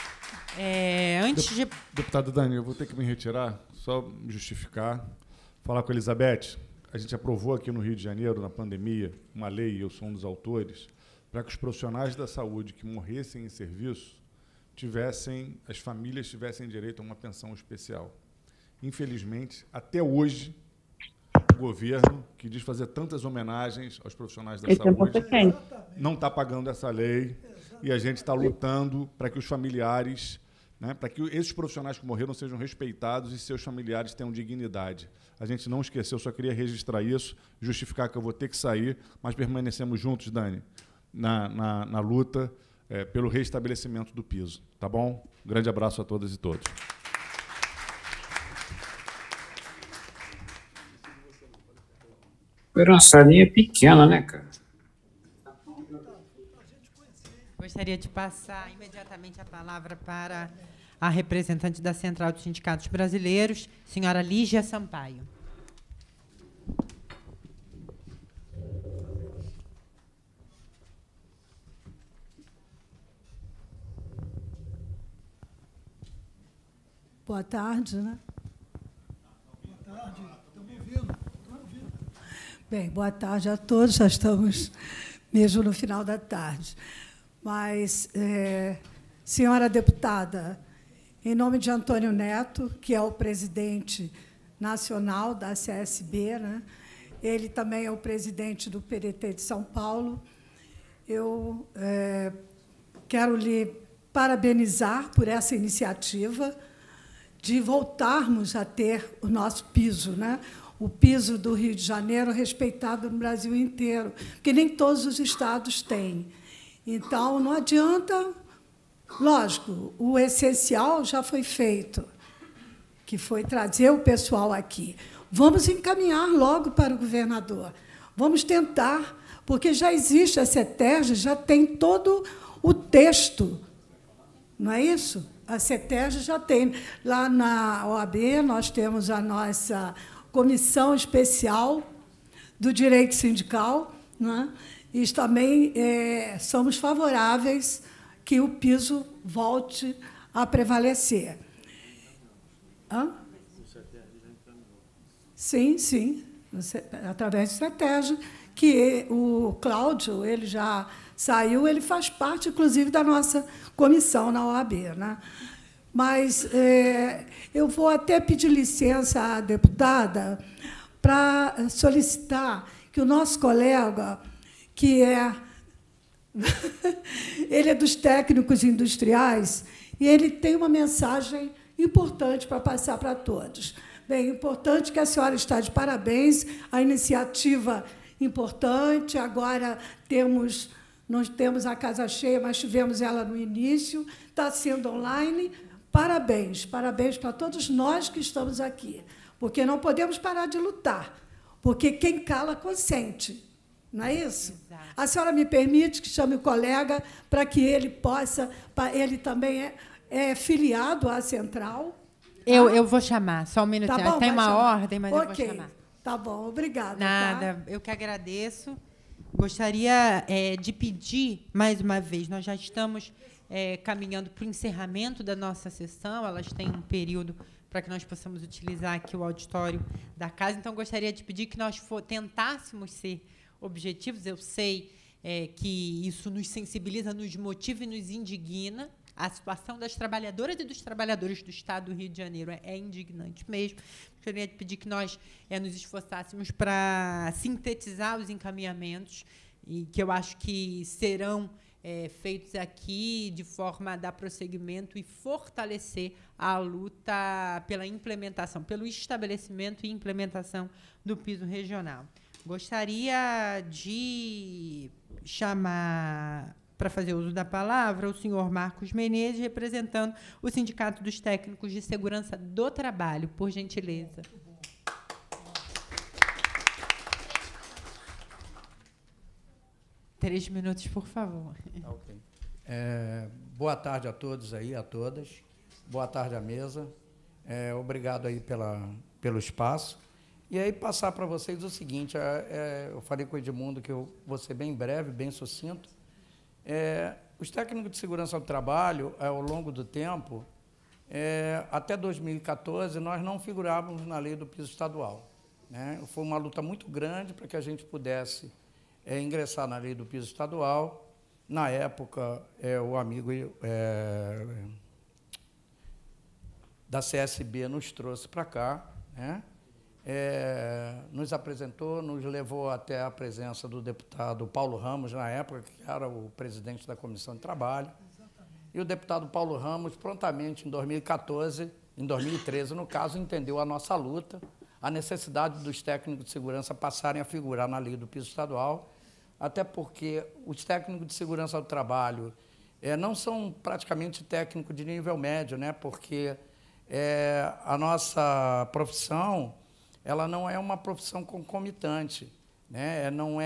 Deputada Dani, eu vou ter que me retirar, só me justificar, falar com a Elizabeth. A gente aprovou aqui no Rio de Janeiro, na pandemia, uma lei, eu sou um dos autores, para que os profissionais da saúde que morressem em serviço as famílias tivessem direito a uma pensão especial. Infelizmente, até hoje, o governo, que diz fazer tantas homenagens aos profissionais da saúde, não está pagando essa lei, e a gente está lutando para que os familiares, né, para que esses profissionais que morreram sejam respeitados e seus familiares tenham dignidade. A gente não esqueceu, só queria registrar isso, justificar que eu vou ter que sair, mas permanecemos juntos, Dani, na luta pelo restabelecimento do piso. Tá bom? Um grande abraço a todas e todos. Era uma salinha pequena, né, cara? Gostaria de passar imediatamente a palavra para a representante da Central dos Sindicatos Brasileiros, senhora Lígia Sampaio. Boa tarde, né? Boa tarde. Estamos ouvindo. Bem, boa tarde a todos. Já estamos mesmo no final da tarde. Mas, senhora deputada, em nome de Antônio Neto, que é o presidente nacional da CSB, né? Ele também é o presidente do PDT de São Paulo, eu quero lhe parabenizar por essa iniciativa de voltarmos a ter o nosso piso, né? O piso do Rio de Janeiro respeitado no Brasil inteiro, porque nem todos os estados têm. Então, não adianta... Lógico, o essencial já foi feito, que foi trazer o pessoal aqui. Vamos encaminhar logo para o governador. Vamos tentar, porque já existe a CETERJ, já tem todo o texto, não é isso? A CETERJ já tem. Lá na OAB, nós temos a nossa Comissão Especial do Direito Sindical, né? E também somos favoráveis que o piso volte a prevalecer. Hã? Sim, sim, através do CETERJ, que o Cláudio, ele já saiu, ele faz parte, inclusive, da nossa comissão na OAB, né? Mas eu vou até pedir licença à deputada para solicitar que o nosso colega, que ele é dos técnicos industriais, e ele tem uma mensagem importante para passar para todos. Bem, importante que a senhora está de parabéns, a iniciativa importante, agora nós temos a casa cheia, mas tivemos ela no início, está sendo online. Parabéns, parabéns para todos nós que estamos aqui, porque não podemos parar de lutar, porque quem cala consente, não é isso? Exato. A senhora me permite que chame o colega para que ele possa, ele também é filiado à central. Eu vou chamar, só um minutinho. Tá bom, tem uma chamar. ordem, mas eu vou chamar. Tá bom, obrigada. Nada, tá? Eu que agradeço. Gostaria de pedir, mais uma vez, nós já estamos caminhando para o encerramento da nossa sessão, elas têm um período para que nós possamos utilizar aqui o auditório da casa, então gostaria de pedir que nós tentássemos ser objetivos. Eu sei que isso nos sensibiliza, nos motiva e nos indigna. A situação das trabalhadoras e dos trabalhadores do Estado do Rio de Janeiro é indignante mesmo. Gostaria de pedir que nós nos esforçássemos para sintetizar os encaminhamentos, e que eu acho que serão feitos aqui de forma a dar prosseguimento e fortalecer a luta pela implementação, pelo estabelecimento e implementação do piso regional. Gostaria de chamar para fazer uso da palavra o senhor Marcos Menezes, representando o Sindicato dos Técnicos de Segurança do Trabalho, por gentileza. Três minutos, por favor. Okay. Boa tarde a todos aí, a todas. Boa tarde à mesa. Obrigado aí pelo espaço. E aí passar para vocês o seguinte, eu falei com o Edmundo que eu vou ser bem breve, bem sucinto. Os técnicos de segurança do trabalho, ao longo do tempo, até 2014, nós não figurávamos na lei do piso estadual, né? Foi uma luta muito grande para que a gente pudesse ingressar na lei do piso estadual. Na época, o amigo da CSB nos trouxe para cá, né? Nos apresentou, nos levou até a presença do deputado Paulo Ramos, na época, que era o presidente da Comissão de Trabalho. E o deputado Paulo Ramos, prontamente, em 2014, em 2013, no caso, entendeu a nossa luta, a necessidade dos técnicos de segurança passarem a figurar na lei do piso estadual, até porque os técnicos de segurança do trabalho não são praticamente técnicos de nível médio, né? Porque a nossa profissão ela não é uma profissão concomitante, né? Não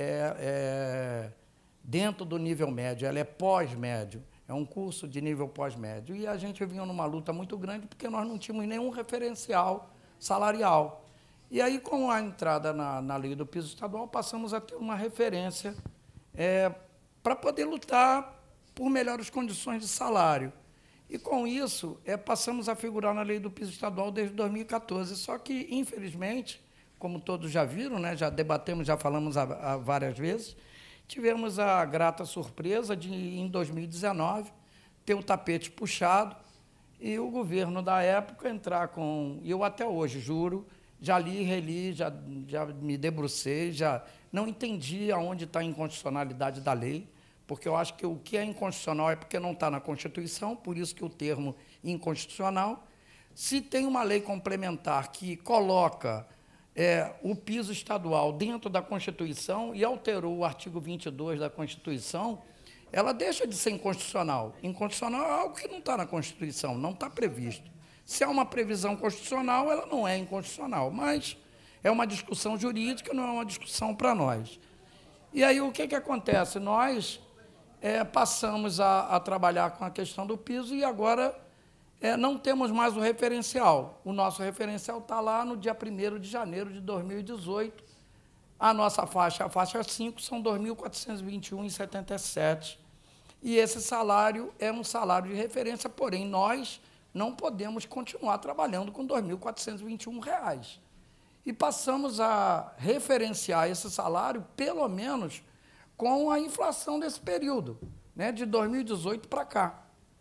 dentro do nível médio, ela é pós-médio, é um curso de nível pós-médio. E a gente vinha numa luta muito grande porque nós não tínhamos nenhum referencial salarial. E aí, com a entrada na lei do piso estadual, passamos a ter uma referência para poder lutar por melhores condições de salário. E, com isso, passamos a figurar na lei do piso estadual desde 2014. Só que, infelizmente, como todos já viram, né, já debatemos, já falamos várias vezes, tivemos a grata surpresa de, em 2019, ter o tapete puxado e o governo da época entrar com... E eu até hoje, juro, já li, reli, já me debrucei, já não entendi aonde está a inconstitucionalidade da lei, porque eu acho que o que é inconstitucional é porque não está na Constituição, por isso que o termo inconstitucional. Se tem uma lei complementar que coloca o piso estadual dentro da Constituição e alterou o artigo 22 da Constituição, ela deixa de ser inconstitucional. Inconstitucional é algo que não está na Constituição, não está previsto. Se é uma previsão constitucional, ela não é inconstitucional, mas é uma discussão jurídica, não é uma discussão para nós. E aí o que acontece? Nós passamos a trabalhar com a questão do piso e agora não temos mais o referencial. O nosso referencial está lá no dia 1º de janeiro de 2018. A nossa faixa, a faixa 5, são R$ 2.421,77. E esse salário é um salário de referência, porém, nós não podemos continuar trabalhando com R$ 2.421. E passamos a referenciar esse salário, pelo menos, com a inflação desse período, né, de 2018 para cá.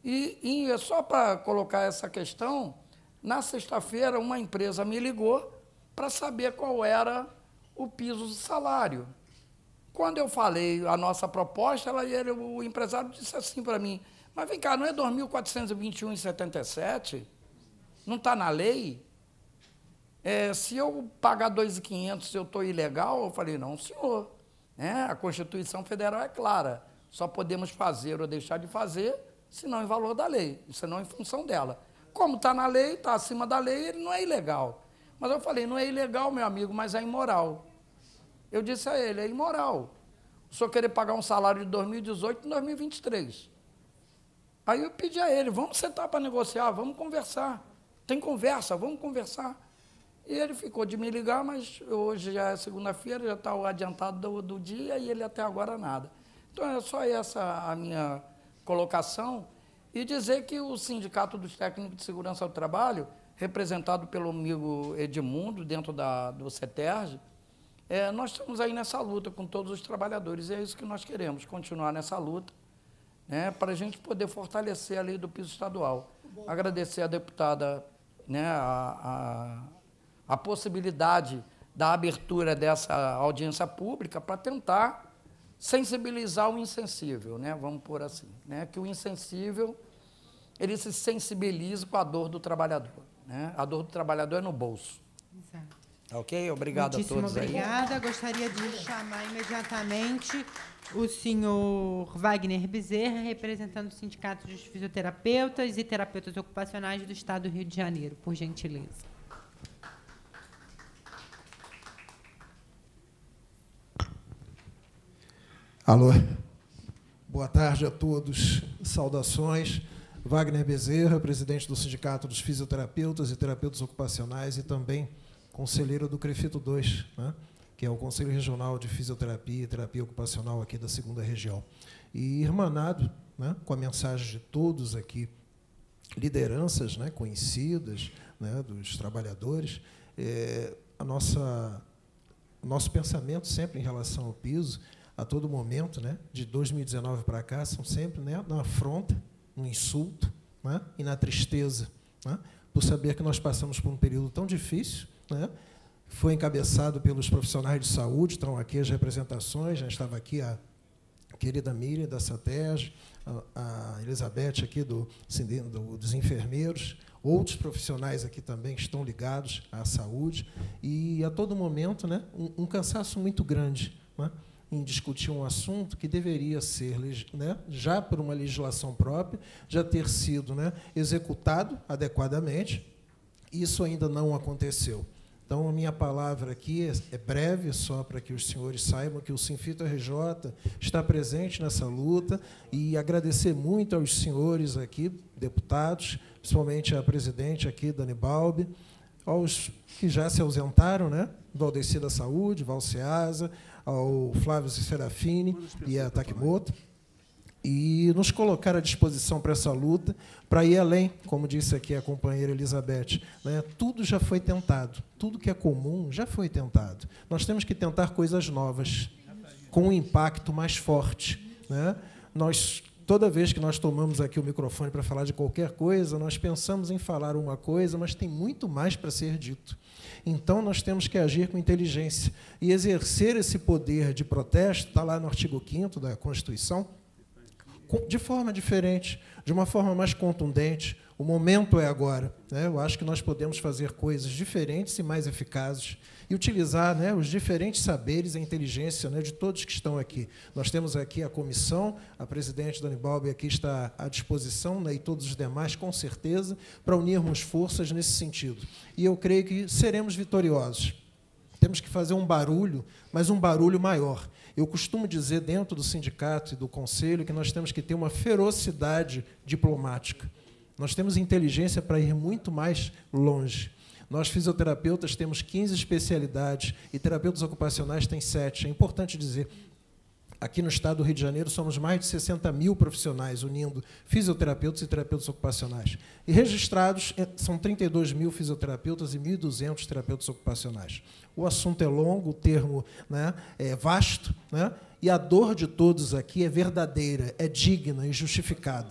E só para colocar essa questão, na sexta-feira uma empresa me ligou para saber qual era o piso do salário. Quando eu falei a nossa proposta, o empresário disse assim para mim, mas vem cá, não é 2.421,77? Não está na lei? Se eu pagar 2.500, eu estou ilegal? Eu falei, não, senhor. A Constituição Federal é clara. Só podemos fazer ou deixar de fazer, se não em valor da lei, se não em função dela. Como está na lei, está acima da lei, ele não é ilegal. Mas eu falei, não é ilegal, meu amigo, mas é imoral. Eu disse a ele, é imoral. O senhor querer pagar um salário de 2018 em 2023. Aí eu pedi a ele, vamos sentar para negociar, vamos conversar. Tem conversa, vamos conversar. E ele ficou de me ligar, mas hoje já é segunda-feira, já está o adiantado do dia e ele até agora nada. Então é só essa a minha colocação e dizer que o Sindicato dos Técnicos de Segurança do Trabalho, representado pelo amigo Edmundo, dentro do CETERJ, nós estamos aí nessa luta com todos os trabalhadores, e é isso que nós queremos, continuar nessa luta, para a gente poder fortalecer a lei do piso estadual. Agradecer à deputada a possibilidade da abertura dessa audiência pública para tentar sensibilizar o insensível, vamos pôr assim, que o insensível ele se sensibilize com a dor do trabalhador. A dor do trabalhador é no bolso. Exato. Ok? Obrigado a todos aí. Obrigada. Gostaria de chamar imediatamente o senhor Wagner Bezerra, representando o Sindicato dos Fisioterapeutas e Terapeutas Ocupacionais do Estado do Rio de Janeiro, por gentileza. Alô, boa tarde a todos, saudações. Wagner Bezerra, presidente do Sindicato dos Fisioterapeutas e Terapeutas Ocupacionais e também conselheiro do CREFITO 2, que é o Conselho Regional de Fisioterapia e Terapia Ocupacional aqui da 2ª Região. E irmanado com a mensagem de todos aqui, lideranças conhecidas dos trabalhadores, o nosso pensamento sempre em relação ao piso, a todo momento, de 2019 para cá, são sempre na afronta, no insulto e na tristeza, por saber que nós passamos por um período tão difícil. Foi encabeçado pelos profissionais de saúde, estão aqui as representações, já estava aqui a querida Miriam da SATERJ, a Elizabeth aqui dos enfermeiros, outros profissionais aqui também que estão ligados à saúde, e a todo momento um cansaço muito grande em discutir um assunto que deveria ser, já por uma legislação própria, já ter sido executado adequadamente. Isso ainda não aconteceu. Então, a minha palavra aqui é breve, só para que os senhores saibam que o Sinfito-RJ está presente nessa luta, e agradecer muito aos senhores aqui, deputados, principalmente a presidente aqui, Dani Balbi, aos que já se ausentaram, do Aldeci da Saúde, Valceasa, ao Flávio Serafini e a Takimoto, e nos colocar à disposição para essa luta, para ir além, como disse aqui a companheira Elizabeth. Tudo já foi tentado, tudo que é comum já foi tentado. Nós temos que tentar coisas novas, com um impacto mais forte. Toda vez que nós tomamos aqui o microfone para falar de qualquer coisa, nós pensamos em falar uma coisa, mas tem muito mais para ser dito. Então, nós temos que agir com inteligência e exercer esse poder de protesto, está lá no artigo 5º da Constituição, de forma diferente, de uma forma mais contundente. O momento é agora. Eu acho que nós podemos fazer coisas diferentes e mais eficazes e utilizar os diferentes saberes e a inteligência de todos que estão aqui. Nós temos aqui a comissão, a presidente Dani Balbi aqui está à disposição, e todos os demais, com certeza, para unirmos forças nesse sentido. E eu creio que seremos vitoriosos. Temos que fazer um barulho, mas um barulho maior. Eu costumo dizer, dentro do sindicato e do conselho, que nós temos que ter uma ferocidade diplomática. Nós temos inteligência para ir muito mais longe. Nós, fisioterapeutas, temos 15 especialidades e terapeutas ocupacionais têm 7. É importante dizer, aqui no Estado do Rio de Janeiro, somos mais de 60 mil profissionais, unindo fisioterapeutas e terapeutas ocupacionais. E registrados são 32 mil fisioterapeutas e 1.200 terapeutas ocupacionais. O assunto é longo, o termo é vasto, e a dor de todos aqui é verdadeira, é digna e justificada.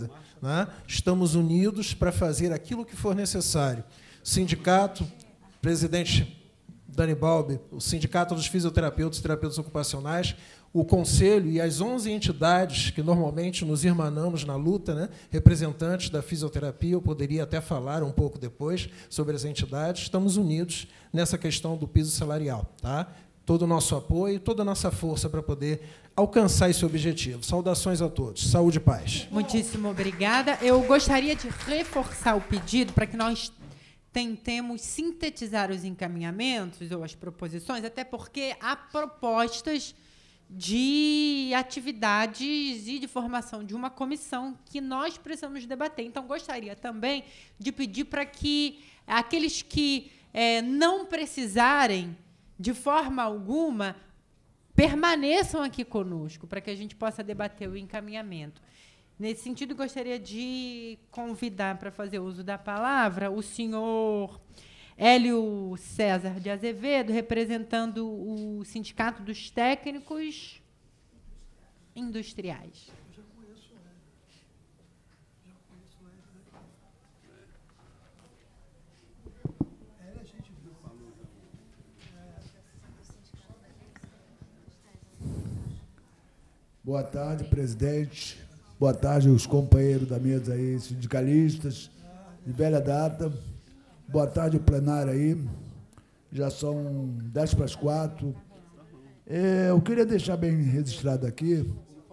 né? Estamos unidos para fazer aquilo que for necessário. Sindicato, presidente Dani Balbi, o Sindicato dos Fisioterapeutas e Terapeutas Ocupacionais, o Conselho e as 11 entidades que normalmente nos irmanamos na luta, né? Representantes da fisioterapia, eu poderia até falar um pouco depois sobre as entidades, estamos unidos nessa questão do piso salarial. Tá? Todo o nosso apoio, toda a nossa força para poder alcançar esse objetivo. Saudações a todos. Saúde e paz. Muitíssimo obrigada. Eu gostaria de reforçar o pedido para que nós tentemos sintetizar os encaminhamentos ou as proposições, até porque há propostas de atividades e de formação de uma comissão que nós precisamos debater. Então, gostaria também de pedir para que aqueles que não precisarem, de forma alguma, permaneçam aqui conosco, para que a gente possa debater o encaminhamento. Nesse sentido, gostaria de convidar para fazer uso da palavra o senhor Hélio César de Azevedo, representando o Sindicato dos Técnicos Industriais. Boa tarde, presidente. Boa tarde, os companheiros da mesa aí, sindicalistas de velha data. Boa tarde, o plenário aí. Já são 3:10. Eu queria deixar bem registrado aqui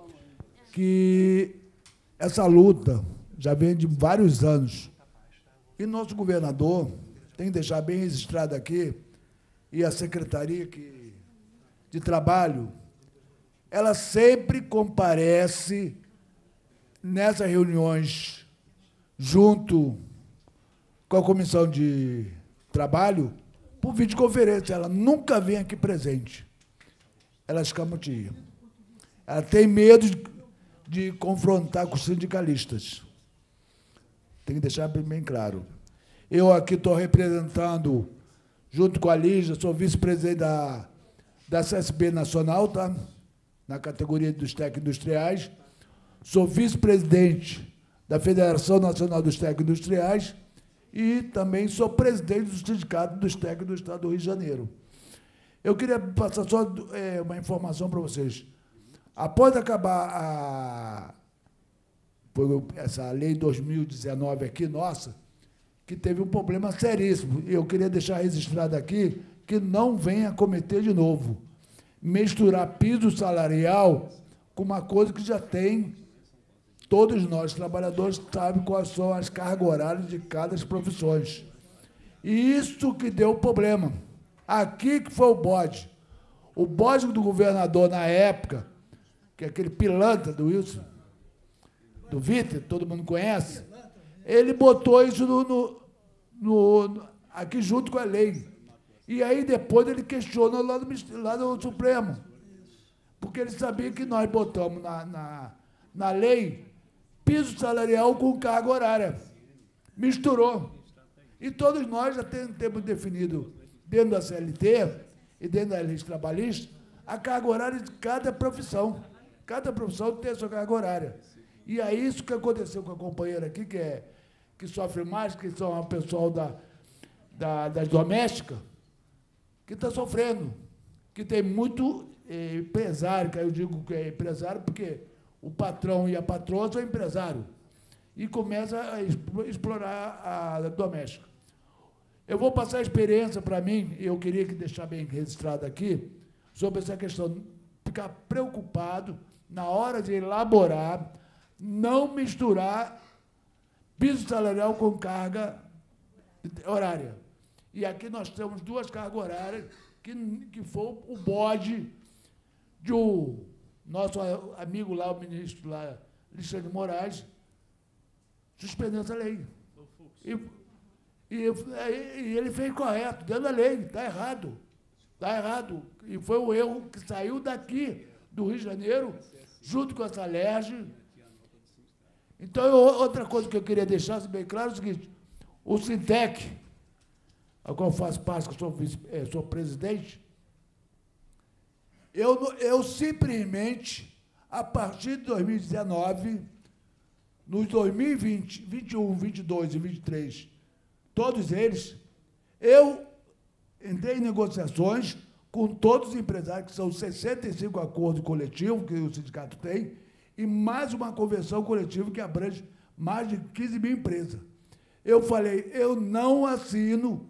que essa luta já vem de vários anos. E nosso governador tem que deixar bem registrado aqui, e a Secretaria de Trabalho, ela sempre comparece nessas reuniões junto com a Comissão de Trabalho por videoconferência. Ela nunca vem aqui presente. Ela escamoteia. Ela tem medo de confrontar com os sindicalistas. Tem que deixar bem claro. Eu aqui estou representando, junto com a Lígia, sou vice-presidente da CSB Nacional, tá? Na categoria dos técnicos industriais. Sou vice-presidente da Federação Nacional dos Técnicos Industriais e também sou presidente do Sindicato dos Técnicos do Estado do Rio de Janeiro. Eu queria passar só uma informação para vocês. Após acabar essa lei 2019 aqui, nossa, que teve um problema seríssimo, e eu queria deixar registrado aqui que não venha cometer de novo. Misturar piso salarial com uma coisa que já tem. Todos nós, trabalhadores, sabem quais são as cargas horárias de cada profissão. E isso que deu o problema. Aqui que foi o bode. O bode do governador, na época, que é aquele pilantra do Wilson, do Vitor, todo mundo conhece, ele botou isso aqui junto com a lei. E aí, depois, ele questiona lá no Supremo. Porque ele sabia que nós botamos na lei piso salarial com carga horária. Misturou. E todos nós já temos definido, dentro da CLT e dentro da lei trabalhista, a carga horária de cada profissão. Cada profissão tem a sua carga horária. E é isso que aconteceu com a companheira aqui, que sofre mais, que são o pessoal das domésticas, que está sofrendo, que tem muito empresário, que eu digo que é empresário porque o patrão e a patroa são empresários, e começa a explorar a doméstica. Eu vou passar a experiência para mim, e eu queria deixar bem registrado aqui, sobre essa questão, ficar preocupado na hora de elaborar, não misturar piso salarial com carga horária. E aqui nós temos duas cargas horárias, que foi o bode do nosso amigo lá, o ministro lá, Alexandre de Moraes, suspendeu essa lei. E ele fez correto, dentro da lei, está errado. Está errado. E foi o erro que saiu daqui, do Rio de Janeiro, junto com essa LERJ. Então, outra coisa que eu queria deixar bem claro é o seguinte: o Sintec, a qual eu faço parte, que eu sou presidente, eu simplesmente, a partir de 2019, nos 2020, 21, 22 e 23, todos eles, eu entrei em negociações com todos os empresários, que são 65 acordos coletivos que o sindicato tem, e mais uma convenção coletiva que abrange mais de 15 mil empresas. Eu falei, eu não assino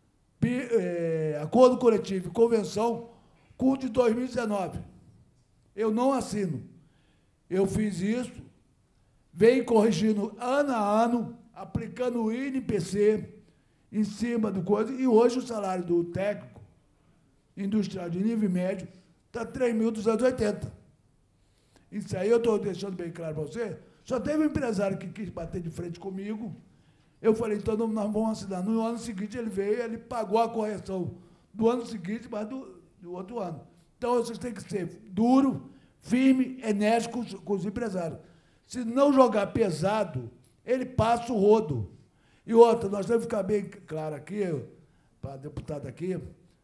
acordo coletivo e convenção com o de 2019. Eu não assino. Eu fiz isso, venho corrigindo ano a ano, aplicando o INPC em cima do coisa, e hoje o salário do técnico industrial de nível médio está 3.280. Isso aí eu estou deixando bem claro para você. Só teve um empresário que quis bater de frente comigo. Eu falei, então nós vamos assinar. No ano seguinte ele veio, ele pagou a correção do ano seguinte, mas do outro ano. Então vocês têm que ser duro, firme, enérgico com os empresários. Se não jogar pesado, ele passa o rodo. E outra, nós temos que ficar bem claro aqui, para a deputada aqui,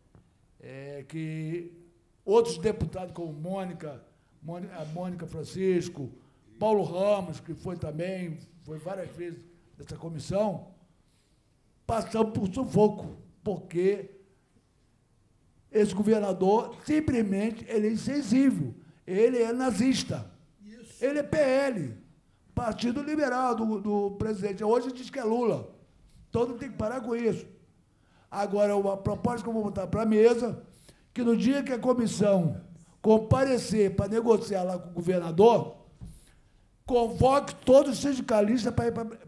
que outros deputados, como a Mônica Francisco, Paulo Ramos, que foi várias vezes dessa comissão, passamos por sufoco, porque esse governador, simplesmente, ele é insensível, ele é nazista, ele é PL, Partido Liberal do presidente. Hoje diz que é Lula. Então não tem que parar com isso. Agora, uma proposta que eu vou botar para a mesa, que no dia que a comissão comparecer para negociar lá com o governador, convoque todos os sindicalistas para ir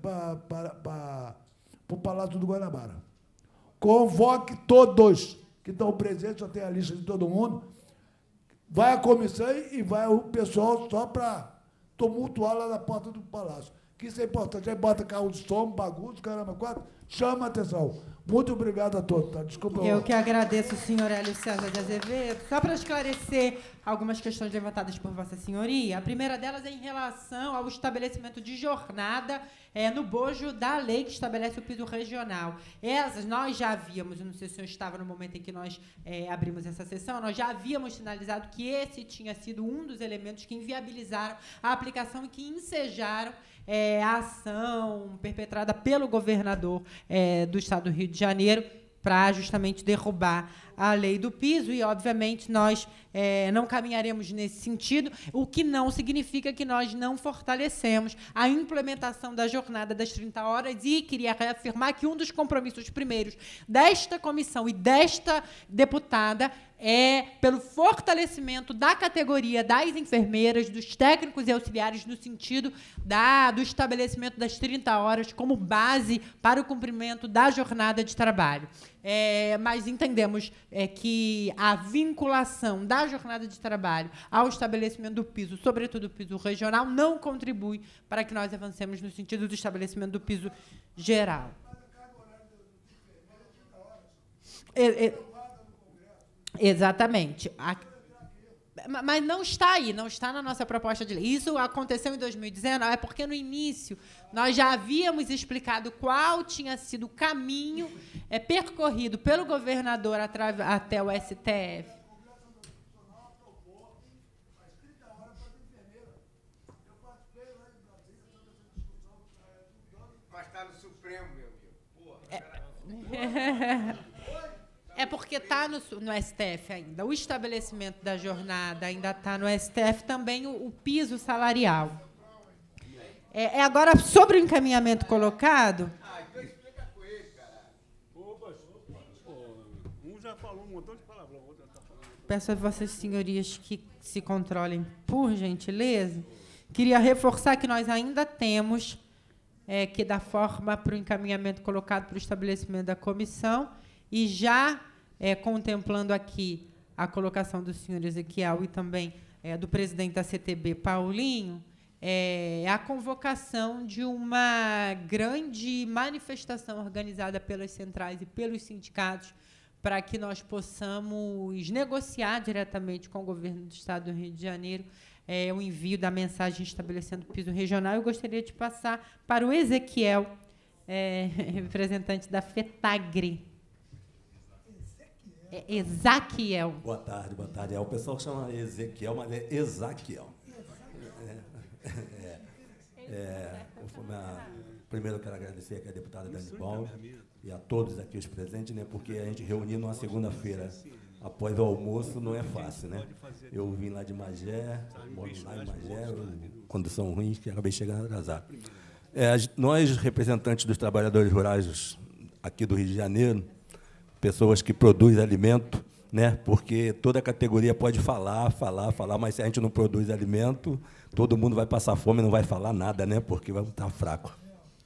para o Palácio do Guanabara. Convoque todos que estão presentes, só tem a lista de todo mundo. Vai a comissão e vai o pessoal só para tumultuar lá na porta do palácio. Que isso é importante. Aí bota carro de som, bagunça, caramba, quatro, chama a atenção. Muito obrigado a todos. Tá? Desculpa. Eu que agradeço o senhor Hélio César de Azevedo. Só para esclarecer algumas questões levantadas por Vossa Senhoria. A primeira delas é em relação ao estabelecimento de jornada no bojo da lei que estabelece o piso regional. Essas nós já havíamos, eu não sei se o senhor estava no momento em que nós abrimos essa sessão, nós já havíamos sinalizado que esse tinha sido um dos elementos que inviabilizaram a aplicação e que ensejaram a ação perpetrada pelo governador do Estado do Rio de Janeiro para justamente derrubar a lei do piso e, obviamente, nós não caminharemos nesse sentido, o que não significa que nós não fortalecemos a implementação da jornada das 30 horas e queria reafirmar que um dos compromissos primeiros desta comissão e desta deputada é pelo fortalecimento da categoria das enfermeiras, dos técnicos e auxiliares, no sentido do estabelecimento das 30 horas como base para o cumprimento da jornada de trabalho. Mas entendemos que a vinculação da jornada de trabalho ao estabelecimento do piso, sobretudo o piso regional, não contribui para que nós avancemos no sentido do estabelecimento do piso geral. Exatamente. Mas não está aí, não está na nossa proposta de lei. Isso aconteceu em 2019, é porque no início nós já havíamos explicado qual tinha sido o caminho percorrido pelo governador até o STF. Mas está no Supremo, meu amigo. É porque está no STF ainda. O estabelecimento da jornada ainda está no STF, também o piso salarial. Agora, sobre o encaminhamento colocado... Então explica com ele, cara. Um já falou um montão de palavrão, o outro já está falando. Peço a vossas senhorias que se controlem, por gentileza. Queria reforçar que nós ainda temos que dar forma para o encaminhamento colocado para o estabelecimento da comissão e já contemplando aqui a colocação do senhor Ezequiel e também do presidente da CTB, Paulinho, a convocação de uma grande manifestação organizada pelas centrais e pelos sindicatos para que nós possamos negociar diretamente com o governo do Estado do Rio de Janeiro o envio da mensagem estabelecendo o piso regional. Eu gostaria de passar para o Ezequiel, representante da FETAGRE. Ezaquiel. Boa tarde. O pessoal chama Ezequiel, mas é Ezaquiel. Primeiro, eu quero agradecer aqui a deputada Dani Bal e a todos aqui os presentes, né, porque a gente reunir numa segunda-feira após o almoço não é fácil, né? Eu vim lá de Magé, moro lá em Magé, condição ruim, que acabei chegando atrasado. Nós, representantes dos trabalhadores rurais aqui do Rio de Janeiro, pessoas que produzem alimento, né? Porque toda categoria pode falar, mas se a gente não produz alimento, todo mundo vai passar fome e não vai falar nada, né? Porque vai estar fraco.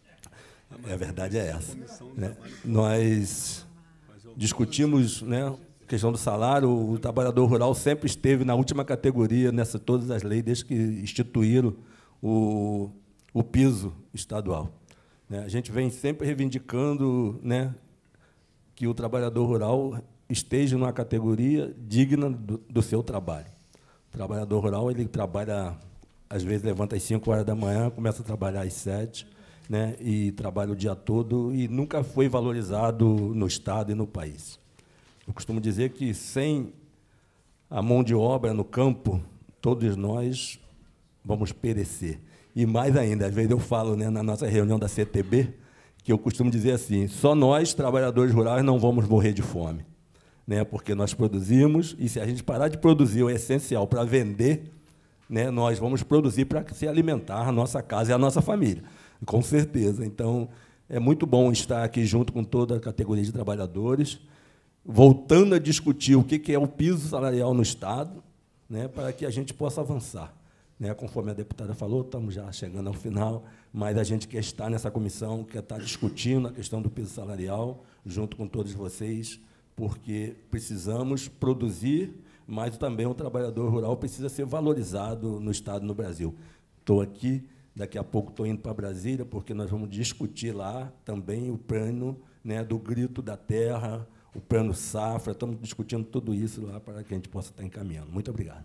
A verdade é essa, né? Nós discutimos, né, a questão do salário. O trabalhador rural sempre esteve na última categoria nessa todas as leis desde que instituíram o piso estadual, né? A gente vem sempre reivindicando, né, que o trabalhador rural esteja numa categoria digna do seu trabalho. O trabalhador rural, ele trabalha, às vezes levanta às 5 horas da manhã, começa a trabalhar às 7, né, e trabalha o dia todo, e nunca foi valorizado no Estado e no país. Eu costumo dizer que, sem a mão de obra no campo, todos nós vamos perecer. E mais ainda, às vezes eu falo, né, na nossa reunião da CTB, que eu costumo dizer assim, só nós, trabalhadores rurais, não vamos morrer de fome, né, porque nós produzimos, e se a gente parar de produzir o essencial para vender, né, nós vamos produzir para se alimentar a nossa casa e a nossa família, com certeza. Então, é muito bom estar aqui junto com toda a categoria de trabalhadores, voltando a discutir o que é o piso salarial no Estado, né, para que a gente possa avançar, né? Conforme a deputada falou, estamos já chegando ao final, mas a gente quer estar nessa comissão, quer estar discutindo a questão do piso salarial, junto com todos vocês, porque precisamos produzir, mas também o trabalhador rural precisa ser valorizado no Estado e no Brasil. Estou aqui, daqui a pouco estou indo para Brasília, porque nós vamos discutir lá também o plano, né, do grito da terra, o plano safra, estamos discutindo tudo isso lá para que a gente possa estar encaminhando. Muito obrigado.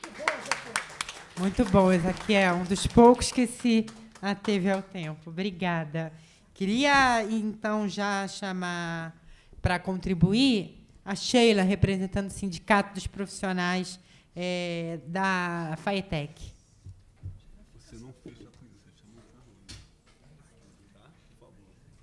Muito bom, Ezequiel, um dos poucos que se ateve ao tempo. Obrigada. Queria, então, já chamar para contribuir a Sheila, representando o Sindicato dos Profissionais da FAETEC. Você não fez, já foi, você chamou, tá? Por favor.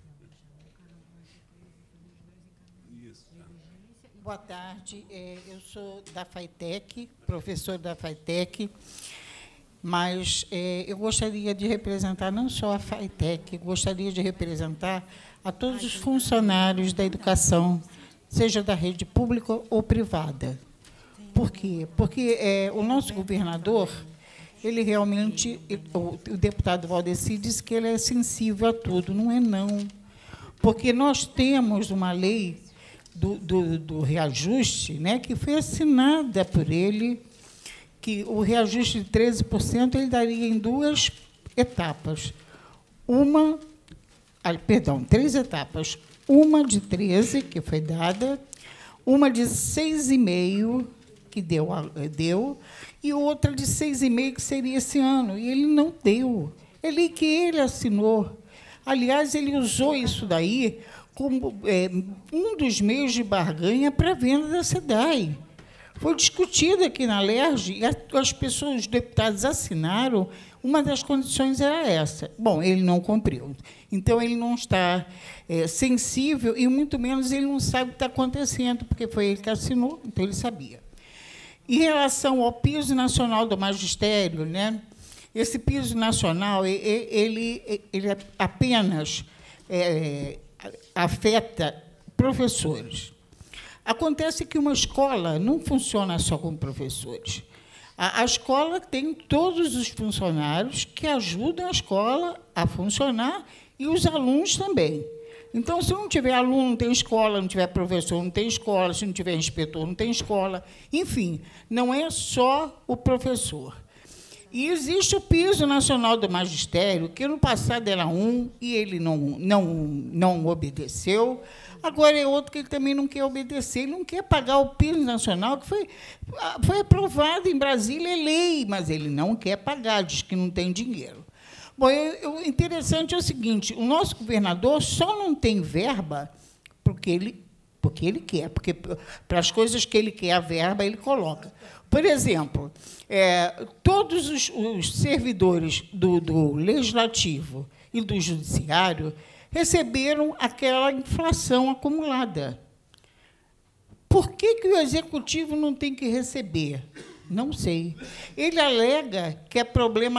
Isso. Boa tarde, eu sou da FAETEC, professor da FAETEC, mas eu gostaria de representar não só a FAETEC, gostaria de representar a todos os funcionários da educação, seja da rede pública ou privada. Por quê? Porque o nosso governador, ele realmente, o deputado Valdeci disse que ele é sensível a tudo. Não é, não. Porque nós temos uma lei do reajuste, né, que foi assinada por ele, que o reajuste de 13% ele daria em 2 etapas. Três etapas. Uma de 13, que foi dada, uma de 6,5, que deu, e outra de 6,5, que seria esse ano. E ele não deu. É lei que ele assinou. Aliás, ele usou isso daí como um dos meios de barganha para a venda da SEDAI. Foi discutido aqui na LERJ, e as pessoas, os deputados assinaram, uma das condições era essa. Bom, ele não cumpriu. Então, ele não está sensível, e, muito menos, ele não sabe o que está acontecendo, porque foi ele que assinou, então ele sabia. Em relação ao piso nacional do magistério, né, esse piso nacional ele apenas afeta professores. Acontece que uma escola não funciona só com professores. A escola tem todos os funcionários que ajudam a escola a funcionar e os alunos também. Então, se não tiver aluno, não tem escola, não tiver professor, não tem escola, se não tiver inspetor, não tem escola. Enfim, não é só o professor. E existe o piso nacional do magistério, que no passado era um, e ele não obedeceu. Agora é outro que ele também não quer obedecer, ele não quer pagar o piso nacional, que foi aprovado em Brasília, é lei, mas ele não quer pagar, diz que não tem dinheiro. Bom, o interessante é o seguinte, o nosso governador só não tem verba porque porque ele quer, porque para as coisas que ele quer a verba, ele coloca. Por exemplo, todos os servidores do Legislativo e do Judiciário receberam aquela inflação acumulada. Por que o Executivo não tem que receber? Não sei. Ele alega que é problema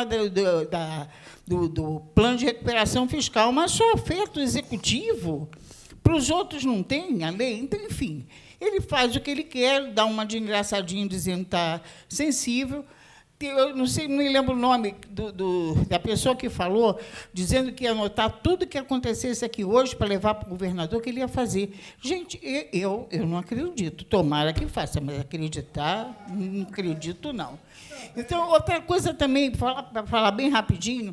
do plano de recuperação fiscal, mas só afeta o Executivo. Para os outros não tem a lei. Então, enfim, ele faz o que ele quer, dá uma de engraçadinho dizendo que está sensível. Eu não sei, não me lembro o nome da pessoa que falou, dizendo que ia anotar tudo que acontecesse aqui hoje para levar para o governador, que ele ia fazer. Gente, eu não acredito. Tomara que faça, mas acreditar, não acredito, não. Então, outra coisa também, para falar bem rapidinho,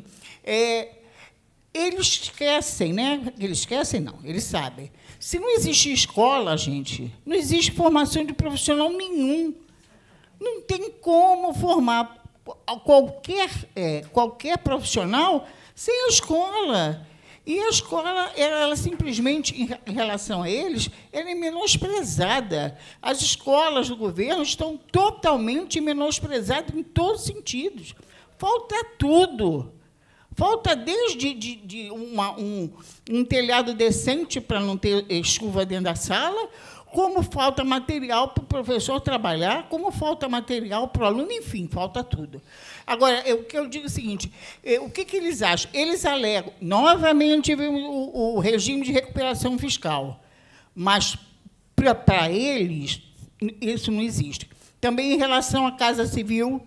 eles esquecem, né? Eles esquecem, não, eles sabem. Se não existe escola, gente, não existe formação de profissional nenhum. Não tem como formar qualquer profissional sem a escola. E a escola, ela simplesmente, em relação a eles, ela é menosprezada. As escolas do governo estão totalmente menosprezadas em todos os sentidos. Falta tudo. Falta desde um telhado decente para não ter chuva dentro da sala, como falta material para o professor trabalhar, como falta material para o aluno, enfim, falta tudo. Agora, o que eu digo é o seguinte, o que eles acham? Eles alegam, novamente, o regime de recuperação fiscal, mas, para eles, isso não existe. Também, em relação à Casa Civil,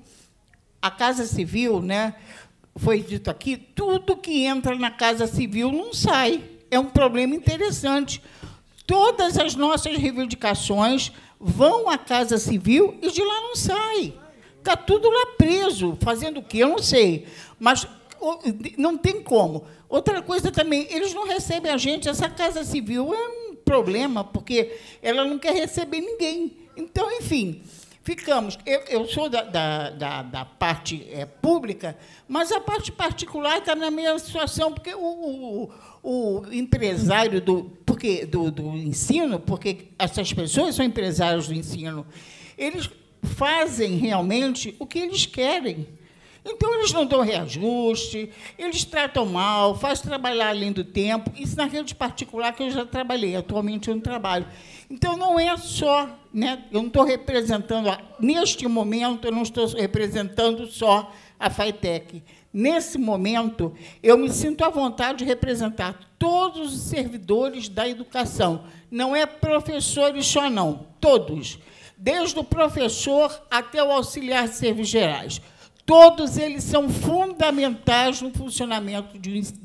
né, foi dito aqui, tudo que entra na Casa Civil não sai. É um problema interessante. Todas as nossas reivindicações vão à Casa Civil e de lá não sai. Está tudo lá preso. Fazendo o quê? Eu não sei. Mas não tem como. Outra coisa também, eles não recebem a gente. Essa Casa Civil é um problema, porque ela não quer receber ninguém. Então, enfim, ficamos. Eu sou da parte pública, mas a parte particular está na mesma situação, porque o empresário do ensino, porque essas pessoas são empresários do ensino, eles fazem realmente o que eles querem. Então, eles não dão reajuste, eles tratam mal, fazem trabalhar além do tempo. Isso na rede particular que eu já trabalhei, atualmente eu não trabalho. Então, não é só, né, eu não estou representando, neste momento, eu não estou representando só a FATEC. Nesse momento, eu me sinto à vontade de representar todos os servidores da educação. Não é professores só, não, todos. Desde o professor até o auxiliar de serviços gerais. Todos eles são fundamentais no funcionamento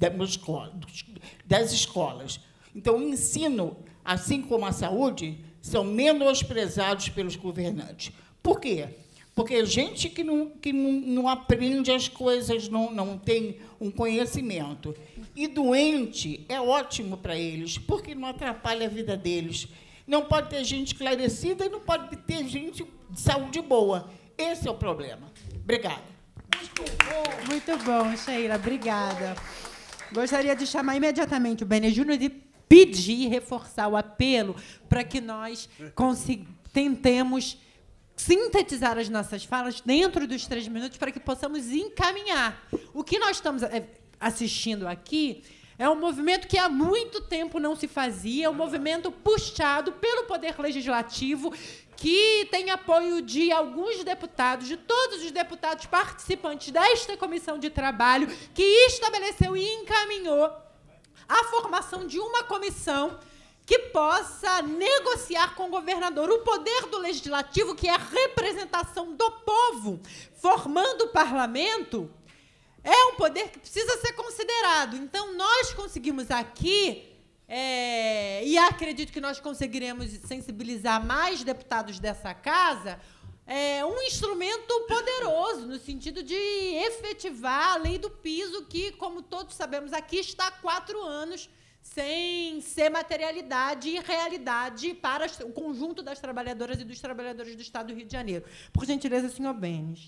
das escolas. Então, o ensino, assim como a saúde, são menosprezados pelos governantes. Por quê? Porque gente que não aprende as coisas, não tem um conhecimento. E doente é ótimo para eles, porque não atrapalha a vida deles. Não pode ter gente esclarecida e não pode ter gente de saúde boa. Esse é o problema. Obrigada. Muito bom, Sheila. Obrigada. Gostaria de chamar imediatamente o Bene Júnior e pedir, reforçar o apelo para que nós tentemos sintetizar as nossas falas dentro dos 3 minutos para que possamos encaminhar. O que nós estamos assistindo aqui é um movimento que há muito tempo não se fazia, um movimento puxado pelo Poder Legislativo, que tem apoio de alguns deputados, de todos os deputados participantes desta comissão de trabalho, que estabeleceu e encaminhou a formação de uma comissão que possa negociar com o governador. O poder do legislativo, que é a representação do povo, formando o parlamento, é um poder que precisa ser considerado. Então, nós conseguimos aqui, e acredito que nós conseguiremos sensibilizar mais deputados dessa casa, um instrumento poderoso, no sentido de efetivar a lei do piso, que, como todos sabemos, aqui está há 4 anos, sem ser materialidade e realidade para o conjunto das trabalhadoras e dos trabalhadores do Estado do Rio de Janeiro. Por gentileza, senhor Benes.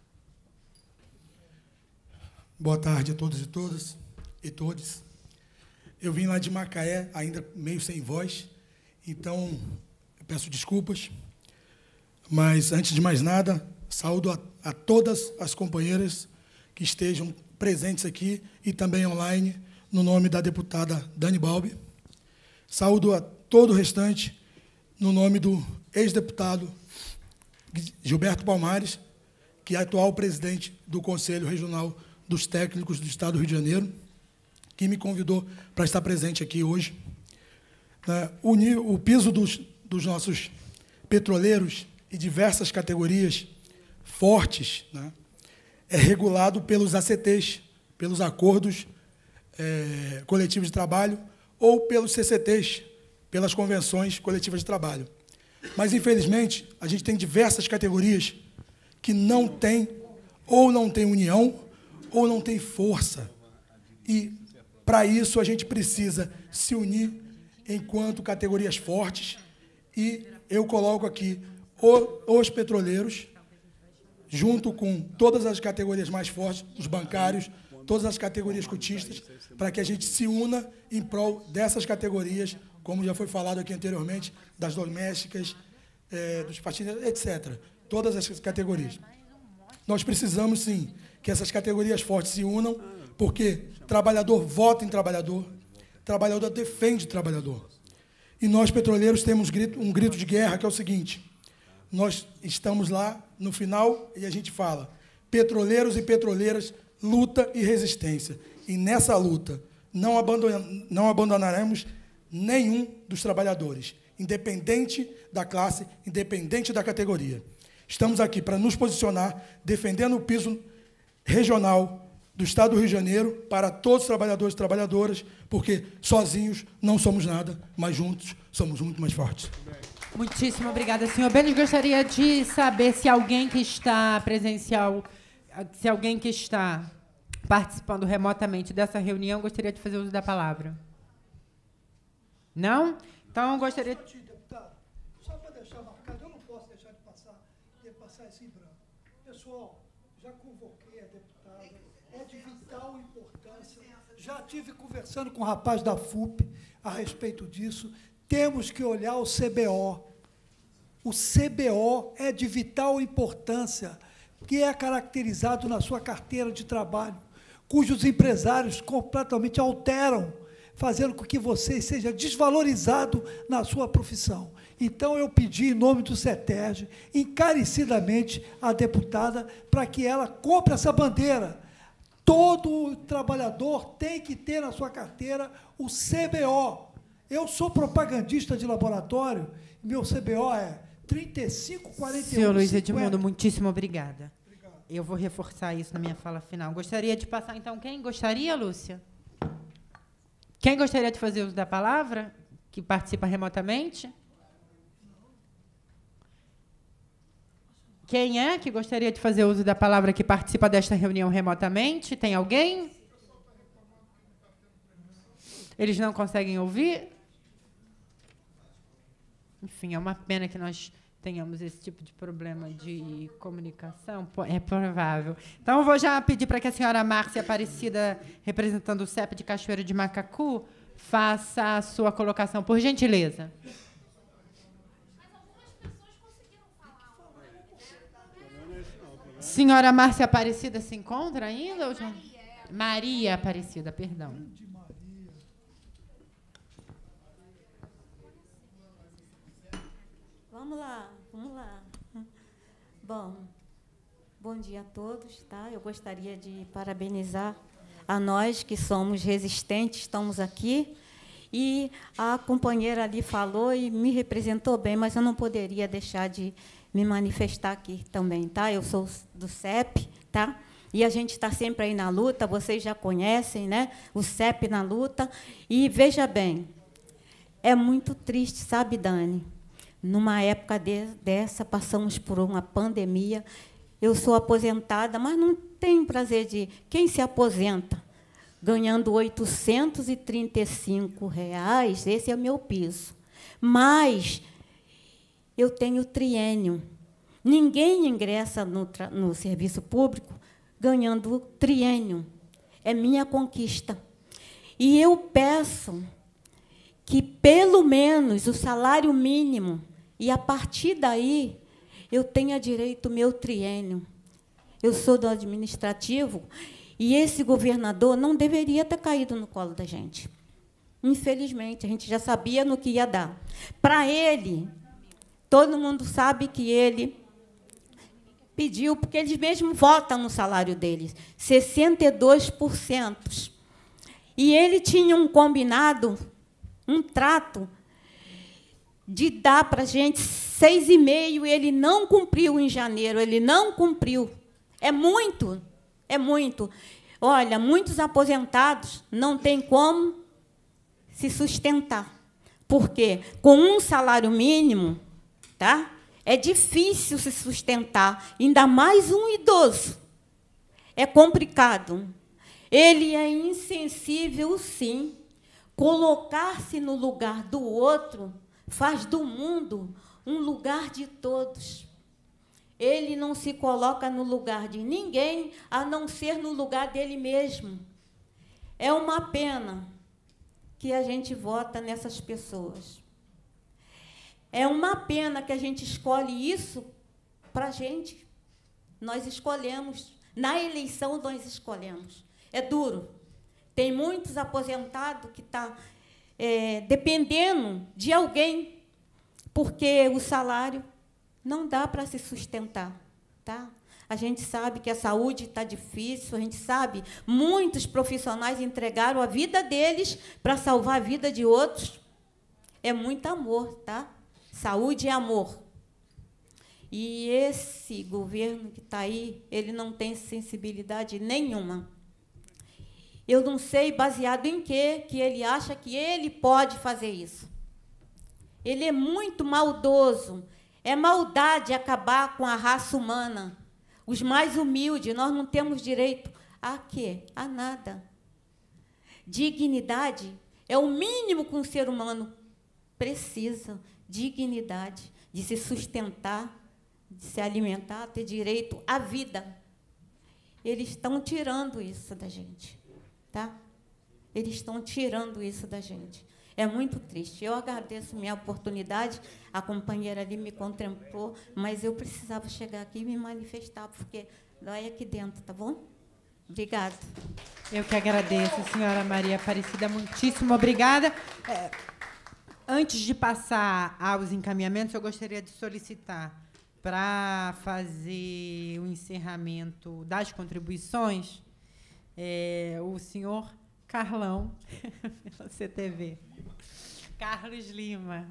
Boa tarde a todos e todas e todos. Eu vim lá de Macaé, ainda meio sem voz, Então, eu peço desculpas, mas, antes de mais nada, saúdo a todas as companheiras que estejam presentes aqui e também online, no nome da deputada Dani Balbi. Saúdo a todo o restante, no nome do ex-deputado Gilberto Palmares, que é atual presidente do Conselho Regional dos Técnicos do Estado do Rio de Janeiro, que me convidou para estar presente aqui hoje. O piso dos nossos petroleiros e diversas categorias fortes, né, é regulado pelos ACTs, pelos acordos coletivos de trabalho, ou pelos CCTs, pelas convenções coletivas de trabalho. Mas, infelizmente, a gente tem diversas categorias que não têm, ou não têm união, ou não têm força. E, para isso, a gente precisa se unir enquanto categorias fortes, e eu coloco aqui os petroleiros, junto com todas as categorias mais fortes, os bancários, todas as categorias cotistas, para que a gente se una em prol dessas categorias, como já foi falado aqui anteriormente, das domésticas, dos faxineiros, etc. Todas as categorias. Nós precisamos, sim, que essas categorias fortes se unam, porque trabalhador vota em trabalhador defende o trabalhador. E nós, petroleiros, temos um grito de guerra, que é o seguinte: nós estamos lá no final e a gente fala: petroleiros e petroleiras, luta e resistência. E nessa luta não abandonaremos nenhum dos trabalhadores, independente da classe, independente da categoria. Estamos aqui para nos posicionar, defendendo o piso regional do Estado do Rio de Janeiro para todos os trabalhadores e trabalhadoras, porque sozinhos não somos nada, mas juntos somos muito mais fortes. Muitíssimo obrigada, senhor Benes. Gostaria de saber se alguém que está presencial, se alguém que está participando remotamente dessa reunião gostaria de fazer uso da palavra. Não? Então, eu gostaria... Deputado, só para deixar marcado, eu não posso deixar de passar isso em branco. Pessoal, já convoquei a deputada, é de vital importância. Já estive conversando com o rapaz da FUP a respeito disso. Temos que olhar o CBO. O CBO é de vital importância, que é caracterizado na sua carteira de trabalho, cujos empresários completamente alteram, fazendo com que você seja desvalorizado na sua profissão. Então, eu pedi, em nome do CETERJ, encarecidamente à deputada, para que ela compre essa bandeira. Todo trabalhador tem que ter na sua carteira o CBO. Eu sou propagandista de laboratório, meu CBO é 3541. Senhor Luiz Edmundo, muitíssimo obrigada. Eu vou reforçar isso na minha fala final. Gostaria de passar, então, quem gostaria, Lúcia? Quem gostaria de fazer uso da palavra, que participa remotamente? Quem é que gostaria de fazer uso da palavra, que participa desta reunião remotamente? Tem alguém? Eles não conseguem ouvir? Enfim, é uma pena que nós tenhamos esse tipo de problema de comunicação. É provável. Então, eu vou já pedir para que a senhora Márcia Aparecida, representando o CEP de Cachoeiro de Macacu, faça a sua colocação, por gentileza. Senhora Márcia Aparecida se encontra ainda? Ou já? Maria Aparecida, perdão. Vamos lá, vamos lá. Bom dia a todos, tá? Eu gostaria de parabenizar a nós que somos resistentes, estamos aqui. E a companheira ali falou e me representou bem, mas eu não poderia deixar de me manifestar aqui também, tá? Eu sou do CEP, tá? E a gente está sempre aí na luta, vocês já conhecem, né? O CEP na luta. E, veja bem, é muito triste, sabe, Dani? Numa época dessa, passamos por uma pandemia. Eu sou aposentada, mas não tenho prazer de... Quem se aposenta ganhando R$ 835, esse é o meu piso. Mas eu tenho triênio. Ninguém ingressa no serviço público ganhando triênio. É minha conquista. E eu peço que, pelo menos, o salário mínimo, e, a partir daí, eu tenha direito ao meu triênio. Eu sou do administrativo, e esse governador não deveria ter caído no colo da gente. Infelizmente, a gente já sabia no que ia dar. Para ele, todo mundo sabe que ele pediu, porque eles mesmos votam no salário deles, 62%. E ele tinha um combinado, um trato, de dar para a gente 6,5%, e ele não cumpriu em janeiro, ele não cumpriu. É muito, é muito. Olha, muitos aposentados não têm como se sustentar, porque com um salário mínimo, tá? É difícil se sustentar, ainda mais um idoso. É complicado. Ele é insensível, sim. Colocar-se no lugar do outro faz do mundo um lugar de todos. Ele não se coloca no lugar de ninguém, a não ser no lugar dele mesmo. É uma pena que a gente vota nessas pessoas. É uma pena que a gente escolhe isso para a gente. Nós escolhemos. Na eleição, nós escolhemos. É duro. Tem muitos aposentados que estão dependendo de alguém, porque o salário não dá para se sustentar. Tá? A gente sabe que a saúde está difícil, a gente sabe, muitos profissionais entregaram a vida deles para salvar a vida de outros. É muito amor, tá? Saúde e amor. E esse governo que está aí, ele não tem sensibilidade nenhuma. Eu não sei baseado em quê que ele acha que ele pode fazer isso. Ele é muito maldoso. É maldade acabar com a raça humana. Os mais humildes, nós não temos direito a quê? A nada. Dignidade é o mínimo que um ser humano precisa. Dignidade, de se sustentar, de se alimentar, ter direito à vida. Eles estão tirando isso da gente. Tá? Eles estão tirando isso da gente. É muito triste. Eu agradeço minha oportunidade, a companheira ali me contemplou, mas eu precisava chegar aqui e me manifestar, porque dói aqui dentro, tá bom? Obrigada. Eu que agradeço, senhora Maria Aparecida, muitíssimo obrigada. Antes de passar aos encaminhamentos, eu gostaria de solicitar para fazer o encerramento das contribuições o senhor Carlão, pela CTV. Carlos Lima.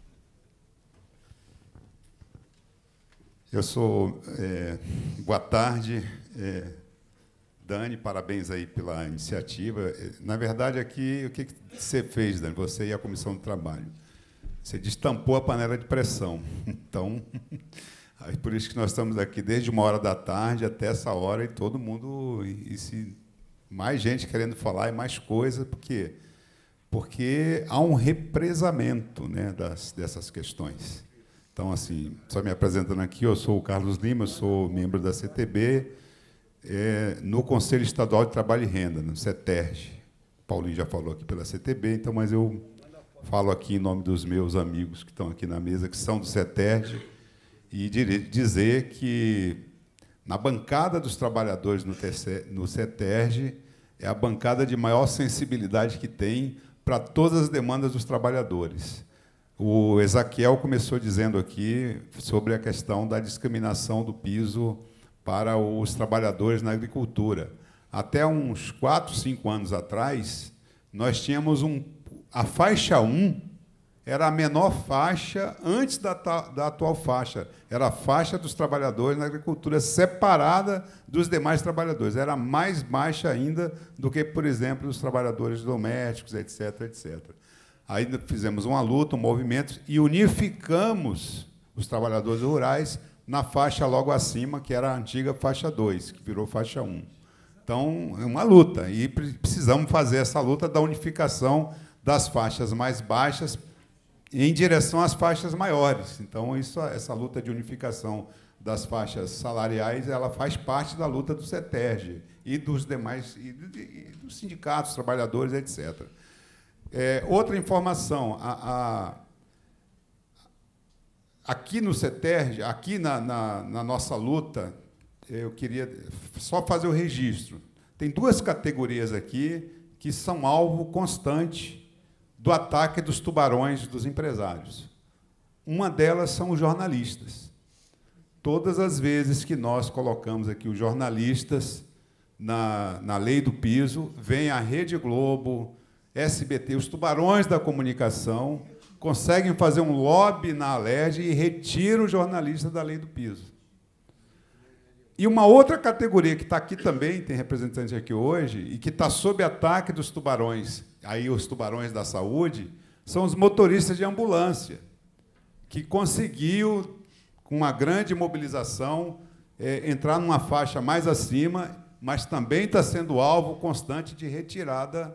Eu sou... boa tarde. Dani, parabéns aí pela iniciativa. Na verdade, aqui, o que você fez, Dani? Você e a Comissão do Trabalho. Você destampou a panela de pressão. Então, por isso que nós estamos aqui desde 1h até essa hora, e todo mundo... mais gente querendo falar e mais coisa. Por quê? Porque há um represamento, né, dessas questões. Então, assim, só me apresentando aqui, eu sou o Carlos Lima, eu sou membro da CTB, no Conselho Estadual de Trabalho e Renda, no CETERJ. Paulinho já falou aqui pela CTB, então, mas eu falo aqui em nome dos meus amigos que estão aqui na mesa, que são do CETERJ, e dizer que na bancada dos trabalhadores no CETERJ é a bancada de maior sensibilidade que tem para todas as demandas dos trabalhadores. O Ezaquiel começou dizendo aqui sobre a questão da discriminação do piso para os trabalhadores na agricultura. Até uns 4, 5 anos atrás, nós tínhamos a faixa 1 era a menor faixa antes da atual faixa. Era a faixa dos trabalhadores na agricultura separada dos demais trabalhadores. Era mais baixa ainda do que, por exemplo, os trabalhadores domésticos, etc., etc. Aí fizemos uma luta, um movimento, e unificamos os trabalhadores rurais na faixa logo acima, que era a antiga faixa 2, que virou faixa 1. Então, é uma luta, e precisamos fazer essa luta da unificação das faixas mais baixas em direção às faixas maiores. Então, essa luta de unificação das faixas salariais, ela faz parte da luta do CETERJ e dos demais, e dos sindicatos, trabalhadores, etc. Outra informação, aqui no CETERJ, aqui na nossa luta, eu queria só fazer o registro. Tem 2 categorias aqui que são alvo constante do ataque dos tubarões dos empresários. Uma delas são os jornalistas. Todas as vezes que nós colocamos aqui os jornalistas na lei do piso, vem a Rede Globo, SBT, os tubarões da comunicação, conseguem fazer um lobby na Alerj e retiram o jornalista da lei do piso. E uma outra categoria que está aqui também, tem representante aqui hoje, e que está sob ataque dos tubarões, aí os tubarões da saúde, são os motoristas de ambulância, que conseguiu, com uma grande mobilização, entrar numa faixa mais acima, mas também está sendo alvo constante de retirada,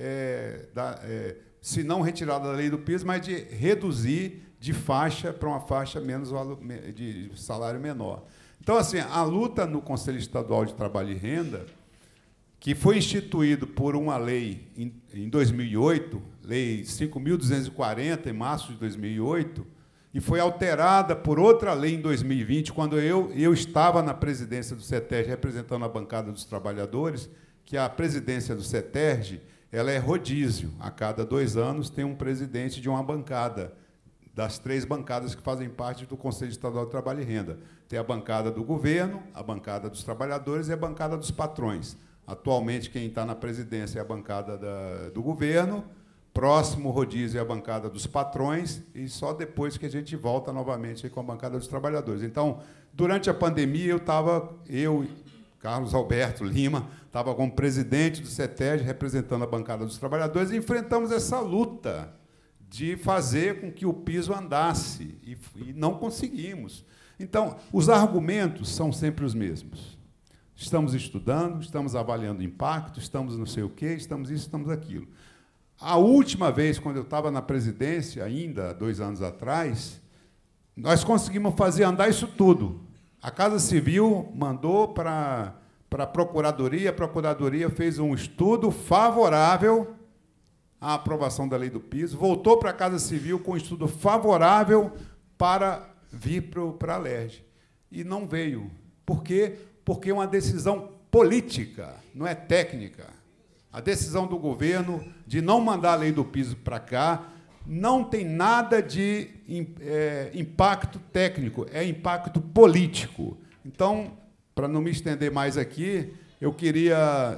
se não retirada da lei do piso, mas de reduzir de faixa para uma faixa menos de salário menor. Então, assim, a luta no Conselho Estadual de Trabalho e Renda, que foi instituído por uma lei em 2008, Lei 5.240, em março de 2008, e foi alterada por outra lei em 2020, quando eu estava na presidência do CETERJ, representando a bancada dos trabalhadores, que a presidência do CETERJ ela é rodízio. A cada 2 anos tem um presidente de uma bancada, das 3 bancadas que fazem parte do Conselho Estadual de Trabalho e Renda. Tem a bancada do governo, a bancada dos trabalhadores e a bancada dos patrões. Atualmente, quem está na presidência é a bancada do governo, próximo rodízio é a bancada dos patrões, e só depois que a gente volta novamente com a bancada dos trabalhadores. Então, durante a pandemia, eu Carlos Alberto Lima, estava como presidente do CETERJ, representando a bancada dos trabalhadores, e enfrentamos essa luta de fazer com que o piso andasse, e não conseguimos. Então, os argumentos são sempre os mesmos. Estamos estudando, estamos avaliando impacto, estamos não sei o quê, estamos isso, estamos aquilo. A última vez, quando eu estava na presidência, ainda 2 anos atrás, nós conseguimos fazer andar isso tudo. A Casa Civil mandou para a Procuradoria fez um estudo favorável à aprovação da lei do piso, voltou para a Casa Civil com um estudo favorável para vir para a Alerj. E não veio. Por quê? Porque é uma decisão política, não é técnica. A decisão do governo de não mandar a lei do piso para cá não tem nada de impacto técnico, é impacto político. Então, para não me estender mais aqui, eu queria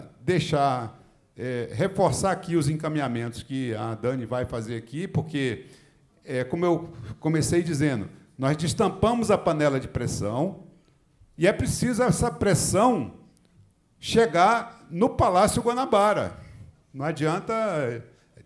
reforçar aqui os encaminhamentos que a Dani vai fazer aqui, porque, como eu comecei dizendo, nós destampamos a panela de pressão e é preciso essa pressão chegar no Palácio Guanabara. Não adianta...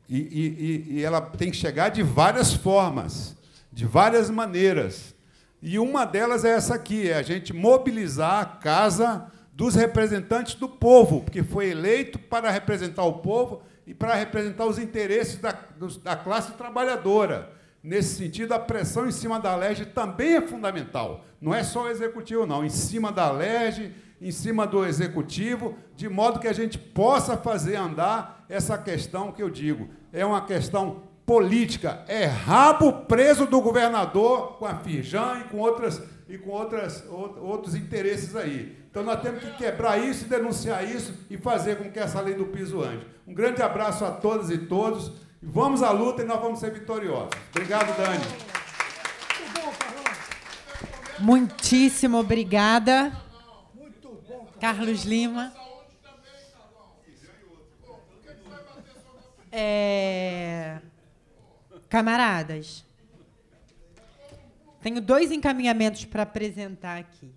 E ela tem que chegar de várias formas, de várias maneiras. E uma delas é essa aqui, é a gente mobilizar a Casa dos Representantes do Povo, porque foi eleito para representar o povo e para representar os interesses da classe trabalhadora. Nesse sentido, a pressão em cima da Alerj também é fundamental. Não é só o Executivo, não. Em cima da Alerj, em cima do Executivo, de modo que a gente possa fazer andar essa questão que eu digo. É uma questão política, é rabo preso do governador com a Firjan e com outros interesses aí. Então, nós temos que quebrar isso, denunciar isso e fazer com que essa lei do piso ande. Um grande abraço a todas e todos. Vamos à luta e nós vamos ser vitoriosos. Obrigado, Dani. Muitíssimo obrigada. Carlos Lima. Camaradas, tenho 2 encaminhamentos para apresentar aqui.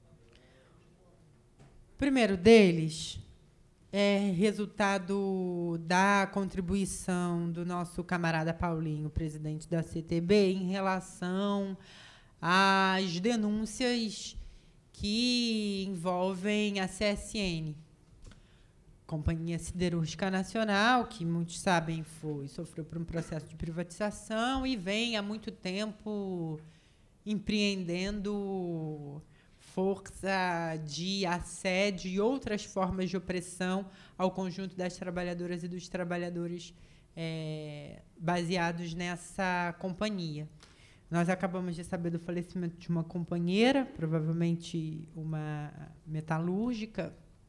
O primeiro deles é resultado da contribuição do nosso camarada Paulinho, presidente da CTB, em relação às denúncias que envolvem a CSN, Companhia Siderúrgica Nacional, que muitos sabem sofreu por um processo de privatização e vem há muito tempo empreendendo força de assédio e outras formas de opressão ao conjunto das trabalhadoras e dos trabalhadores baseados nessa companhia. Nós acabamos de saber do falecimento de uma companheira, provavelmente uma metalúrgica,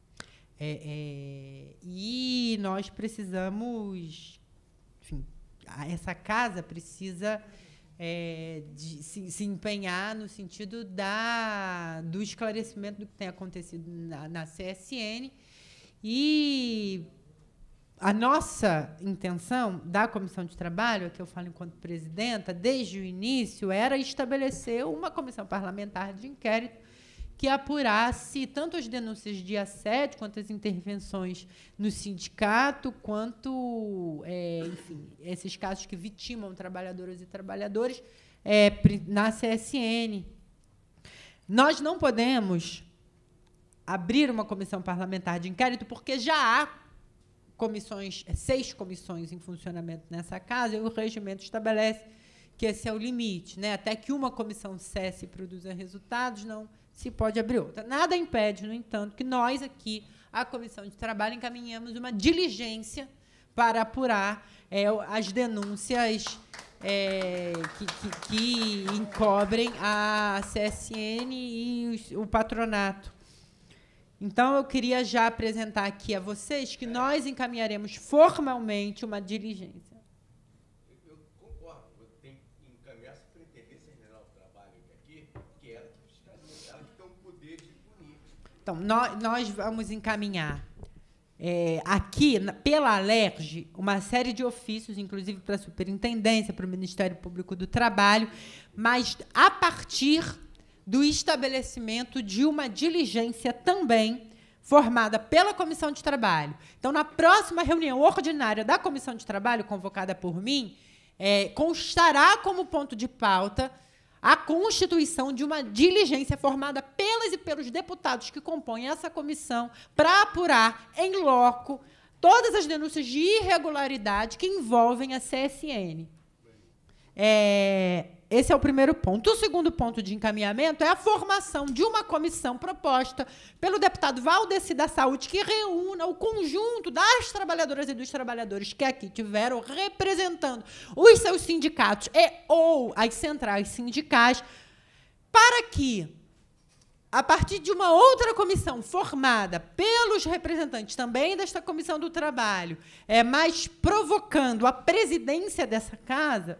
e nós precisamos, enfim, essa casa precisa de se empenhar no sentido do esclarecimento do que tem acontecido na CSN. E a nossa intenção da Comissão de Trabalho, que eu falo enquanto presidenta, desde o início, era estabelecer uma comissão parlamentar de inquérito que apurasse tanto as denúncias de assédio, quanto as intervenções no sindicato, quanto, enfim, esses casos que vitimam trabalhadoras e trabalhadores na CSN. Nós não podemos abrir uma comissão parlamentar de inquérito, porque já há 6 comissões em funcionamento nessa casa, e o regimento estabelece que esse é o limite, né? Até que uma comissão cesse e produza resultados, não se pode abrir outra. Nada impede, no entanto, que nós aqui, a Comissão de Trabalho, encaminhemos uma diligência para apurar as denúncias que encobrem a CSN e o patronato. Então, eu queria já apresentar aqui a vocês que nós encaminharemos formalmente uma diligência. Eu concordo, tem que encaminhar a Superintendência General do Trabalho aqui, que ela que fiscaliza, ela que tem o poder de punir. Então, nós vamos encaminhar aqui, pela Alerj, uma série de ofícios, inclusive para a Superintendência, para o Ministério Público do Trabalho, mas a partir do estabelecimento de uma diligência também formada pela Comissão de Trabalho. Então, na próxima reunião ordinária da Comissão de Trabalho, convocada por mim, constará como ponto de pauta a constituição de uma diligência formada pelas e pelos deputados que compõem essa comissão para apurar, em loco, todas as denúncias de irregularidade que envolvem a CSN. Esse é o primeiro ponto. O segundo ponto de encaminhamento é a formação de uma comissão proposta pelo deputado Valdeci da Saúde, que reúna o conjunto das trabalhadoras e dos trabalhadores que aqui tiveram representando os seus sindicatos ou as centrais sindicais, para que, a partir de uma outra comissão formada pelos representantes também desta Comissão do Trabalho, mas provocando a presidência dessa casa,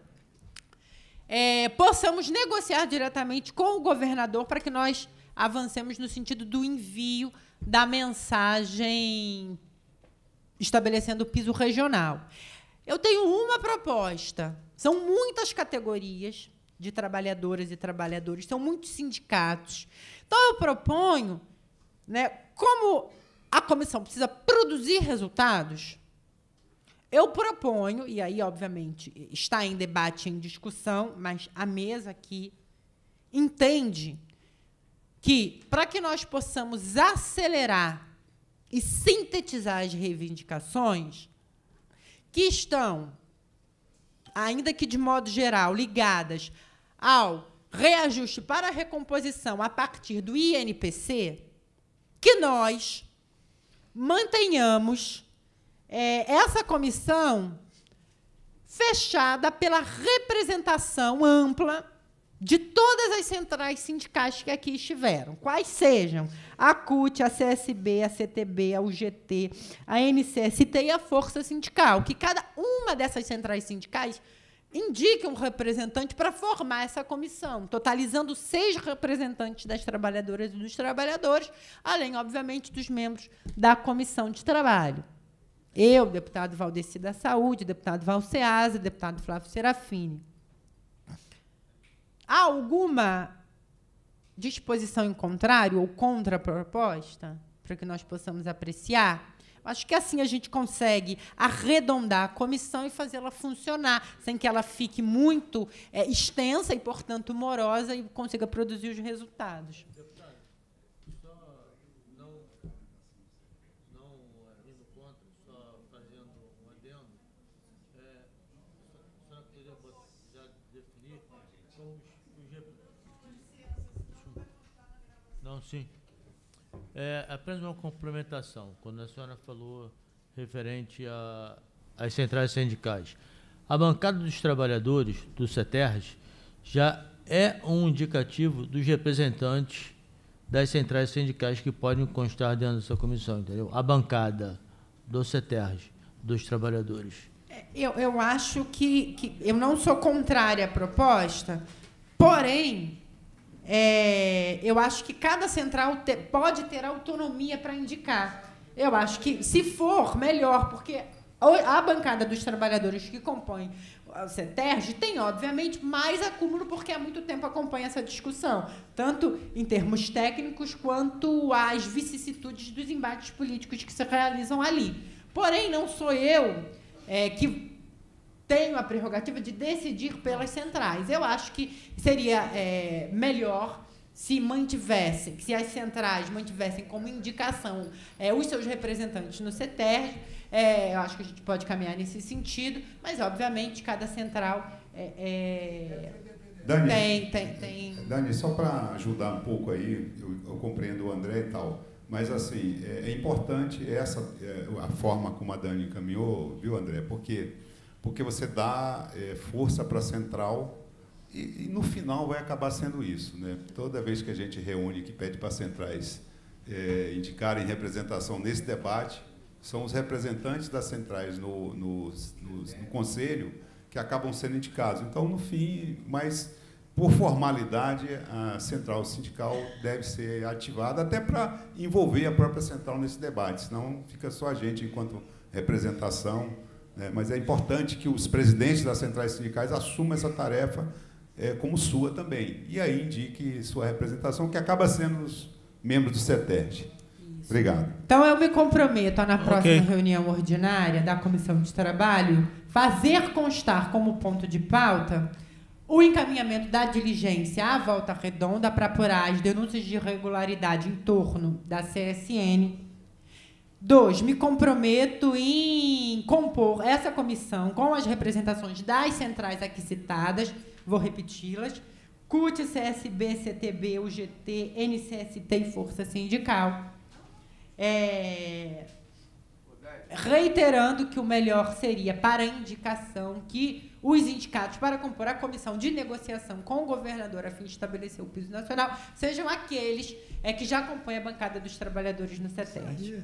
possamos negociar diretamente com o governador para que nós avancemos no sentido do envio da mensagem estabelecendo o piso regional. Eu tenho uma proposta. São muitas categorias de trabalhadoras e trabalhadores, são muitos sindicatos. Então, eu proponho, né, como a comissão precisa produzir resultados, eu proponho, e aí, obviamente, está em debate, em discussão, mas a mesa aqui entende que, para que nós possamos acelerar e sintetizar as reivindicações que estão, ainda que de modo geral, ligadas ao reajuste para a recomposição a partir do INPC, que nós mantenhamos essa comissão fechada pela representação ampla de todas as centrais sindicais que aqui estiveram, quais sejam a CUT, a CSB, a CTB, a UGT, a NCST e a Força Sindical, que cada uma dessas centrais sindicais indique um representante para formar essa comissão, totalizando 6 representantes das trabalhadoras e dos trabalhadores, além, obviamente, dos membros da Comissão de Trabalho. Eu, deputado Valdeci da Saúde, deputado Valceasa, deputado Flávio Serafini. Há alguma disposição em contrário ou contra a proposta para que nós possamos apreciar? Acho que assim a gente consegue arredondar a comissão e fazê-la funcionar, sem que ela fique muito extensa e, portanto, morosa, e consiga produzir os resultados. Não, sim. Apenas uma complementação. Quando a senhora falou referente as centrais sindicais. A bancada dos trabalhadores do CETERJ já é um indicativo dos representantes das centrais sindicais que podem constar dentro dessa comissão, entendeu? A bancada do CETERJ, dos trabalhadores. Eu acho que eu não sou contrária à proposta, porém, eu acho que cada central pode ter autonomia para indicar. Eu acho que, se for, melhor, porque a bancada dos trabalhadores que compõem o CETERJ tem, obviamente, mais acúmulo, porque há muito tempo acompanha essa discussão, tanto em termos técnicos quanto as vicissitudes dos embates políticos que se realizam ali. Porém, não sou eu que tenho a prerrogativa de decidir pelas centrais. Eu acho que seria melhor se as centrais mantivessem como indicação os seus representantes no CETERJ. Eu acho que a gente pode caminhar nesse sentido, mas, obviamente, cada central tem... Dani, só para ajudar um pouco aí, eu compreendo o André e tal, mas, assim, é importante a forma como a Dani encaminhou, viu, André? Porque você dá força para a central e, no final, vai acabar sendo isso, né? Toda vez que a gente reúne, que pede para as centrais indicarem representação nesse debate, são os representantes das centrais no Conselho que acabam sendo indicados. Então, no fim, mas por formalidade, a central sindical deve ser ativada até para envolver a própria central nesse debate, senão fica só a gente enquanto representação, né? Mas é importante que os presidentes das centrais sindicais assumam essa tarefa como sua também, e aí indique sua representação, que acaba sendo os membros do CETERJ. Obrigado. Então, eu me comprometo a, na próxima reunião ordinária da Comissão de Trabalho, fazer constar como ponto de pauta o encaminhamento da diligência à Volta Redonda para apurar as denúncias de irregularidade em torno da CSN. 2, me comprometo em compor essa comissão com as representações das centrais aqui citadas, vou repeti-las, CUT, CSB, CTB, UGT, NCST e Força Sindical. Reiterando que o melhor seria, para a indicação, que os indicados para compor a comissão de negociação com o governador a fim de estabelecer o piso nacional sejam aqueles que já compõem a bancada dos trabalhadores no CETERJ.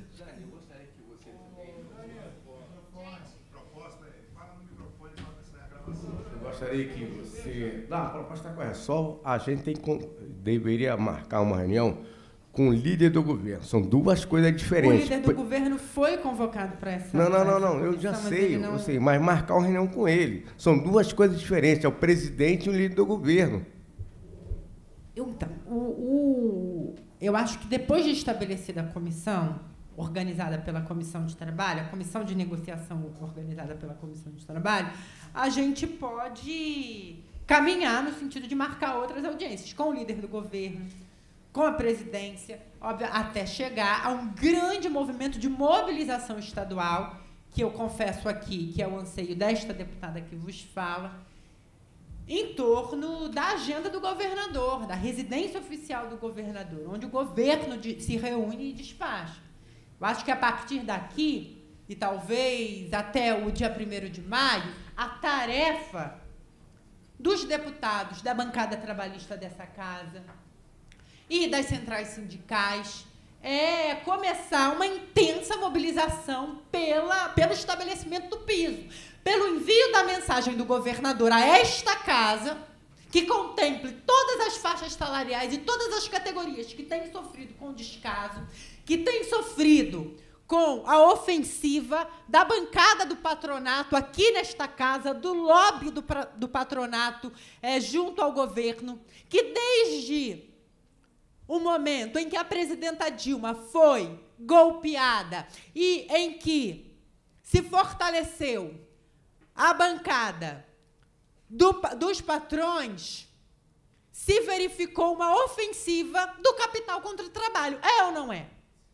Eu gostaria que você... Não, a proposta está correta. Só a gente deveria marcar uma reunião com o líder do governo. São duas coisas diferentes. O líder do governo foi convocado para essa... Não. Eu já sei, mas marcar uma reunião com ele. São duas coisas diferentes. É o presidente e o líder do governo. Então, eu acho que depois de estabelecida a comissão, organizada pela Comissão de Trabalho, a comissão de negociação organizada pela Comissão de Trabalho, a gente pode caminhar no sentido de marcar outras audiências com o líder do governo, com a presidência, óbvio, até chegar a um grande movimento de mobilização estadual, que eu confesso aqui que é o anseio desta deputada que vos fala, em torno da agenda do governador, da residência oficial do governador, onde o governo se reúne e despacha. Eu acho que a partir daqui, e talvez até o dia 1º de maio, a tarefa dos deputados da bancada trabalhista dessa casa e das centrais sindicais é começar uma intensa mobilização pelo estabelecimento do piso, pelo envio da mensagem do governador a esta casa, que contemple todas as faixas salariais e todas as categorias que têm sofrido com descaso, que têm sofrido com a ofensiva da bancada do patronato aqui nesta casa, do lobby do patronato junto ao governo, que desde o momento em que a presidenta Dilma foi golpeada e em que se fortaleceu a bancada dos patrões, se verificou uma ofensiva do capital contra o trabalho. É ou não é?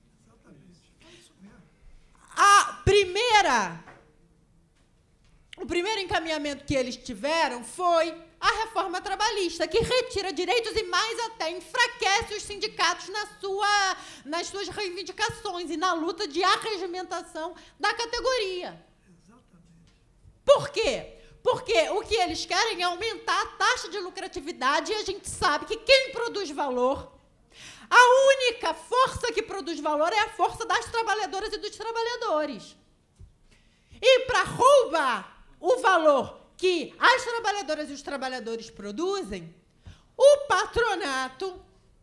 O primeiro encaminhamento que eles tiveram foi a reforma trabalhista, que retira direitos e mais até enfraquece os sindicatos nas suas reivindicações e na luta de arregimentação da categoria. Por quê? Porque o que eles querem é aumentar a taxa de lucratividade e a gente sabe que quem produz valor, a única força que produz valor é a força das trabalhadoras e dos trabalhadores. E para roubar o valor que as trabalhadoras e os trabalhadores produzem, o patronato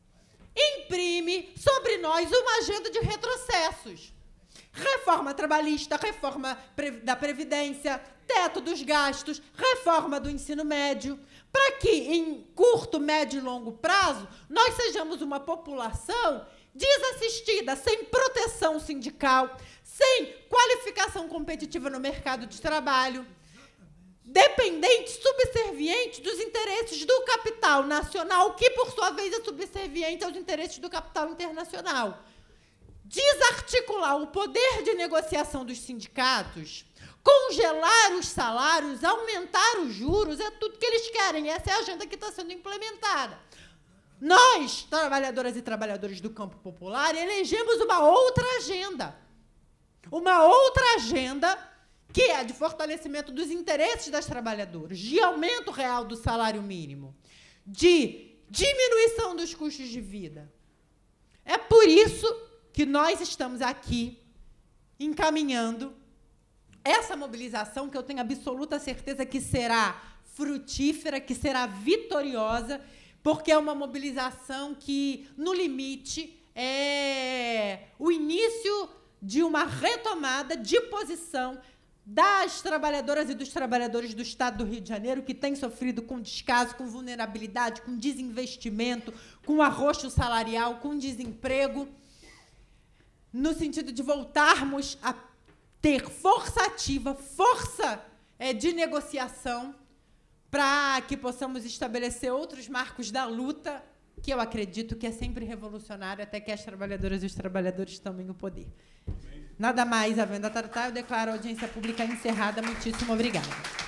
imprime sobre nós uma agenda de retrocessos. Reforma trabalhista, reforma da Previdência, teto dos gastos, reforma do ensino médio, para que, em curto, médio e longo prazo, nós sejamos uma população desassistida, sem proteção sindical, sem qualificação competitiva no mercado de trabalho, dependente, subserviente dos interesses do capital nacional, que, por sua vez, é subserviente aos interesses do capital internacional. Desarticular o poder de negociação dos sindicatos, congelar os salários, aumentar os juros, é tudo que eles querem. Essa é a agenda que está sendo implementada. Nós, trabalhadoras e trabalhadores do campo popular, elegemos uma outra agenda. Uma outra agenda que é de fortalecimento dos interesses das trabalhadoras, de aumento real do salário mínimo, de diminuição dos custos de vida. É por isso que nós estamos aqui encaminhando essa mobilização, que eu tenho absoluta certeza que será frutífera, que será vitoriosa, porque é uma mobilização que, no limite, é o início de uma retomada de posição das trabalhadoras e dos trabalhadores do Estado do Rio de Janeiro, que têm sofrido com descaso, com vulnerabilidade, com desinvestimento, com arroxo salarial, com desemprego, no sentido de voltarmos a ter força ativa, força de negociação, para que possamos estabelecer outros marcos da luta, que eu acredito que é sempre revolucionário, até que as trabalhadoras e os trabalhadores tomem o poder. Nada mais havendo a tratar, eu declaro a audiência pública encerrada. Muitíssimo obrigada.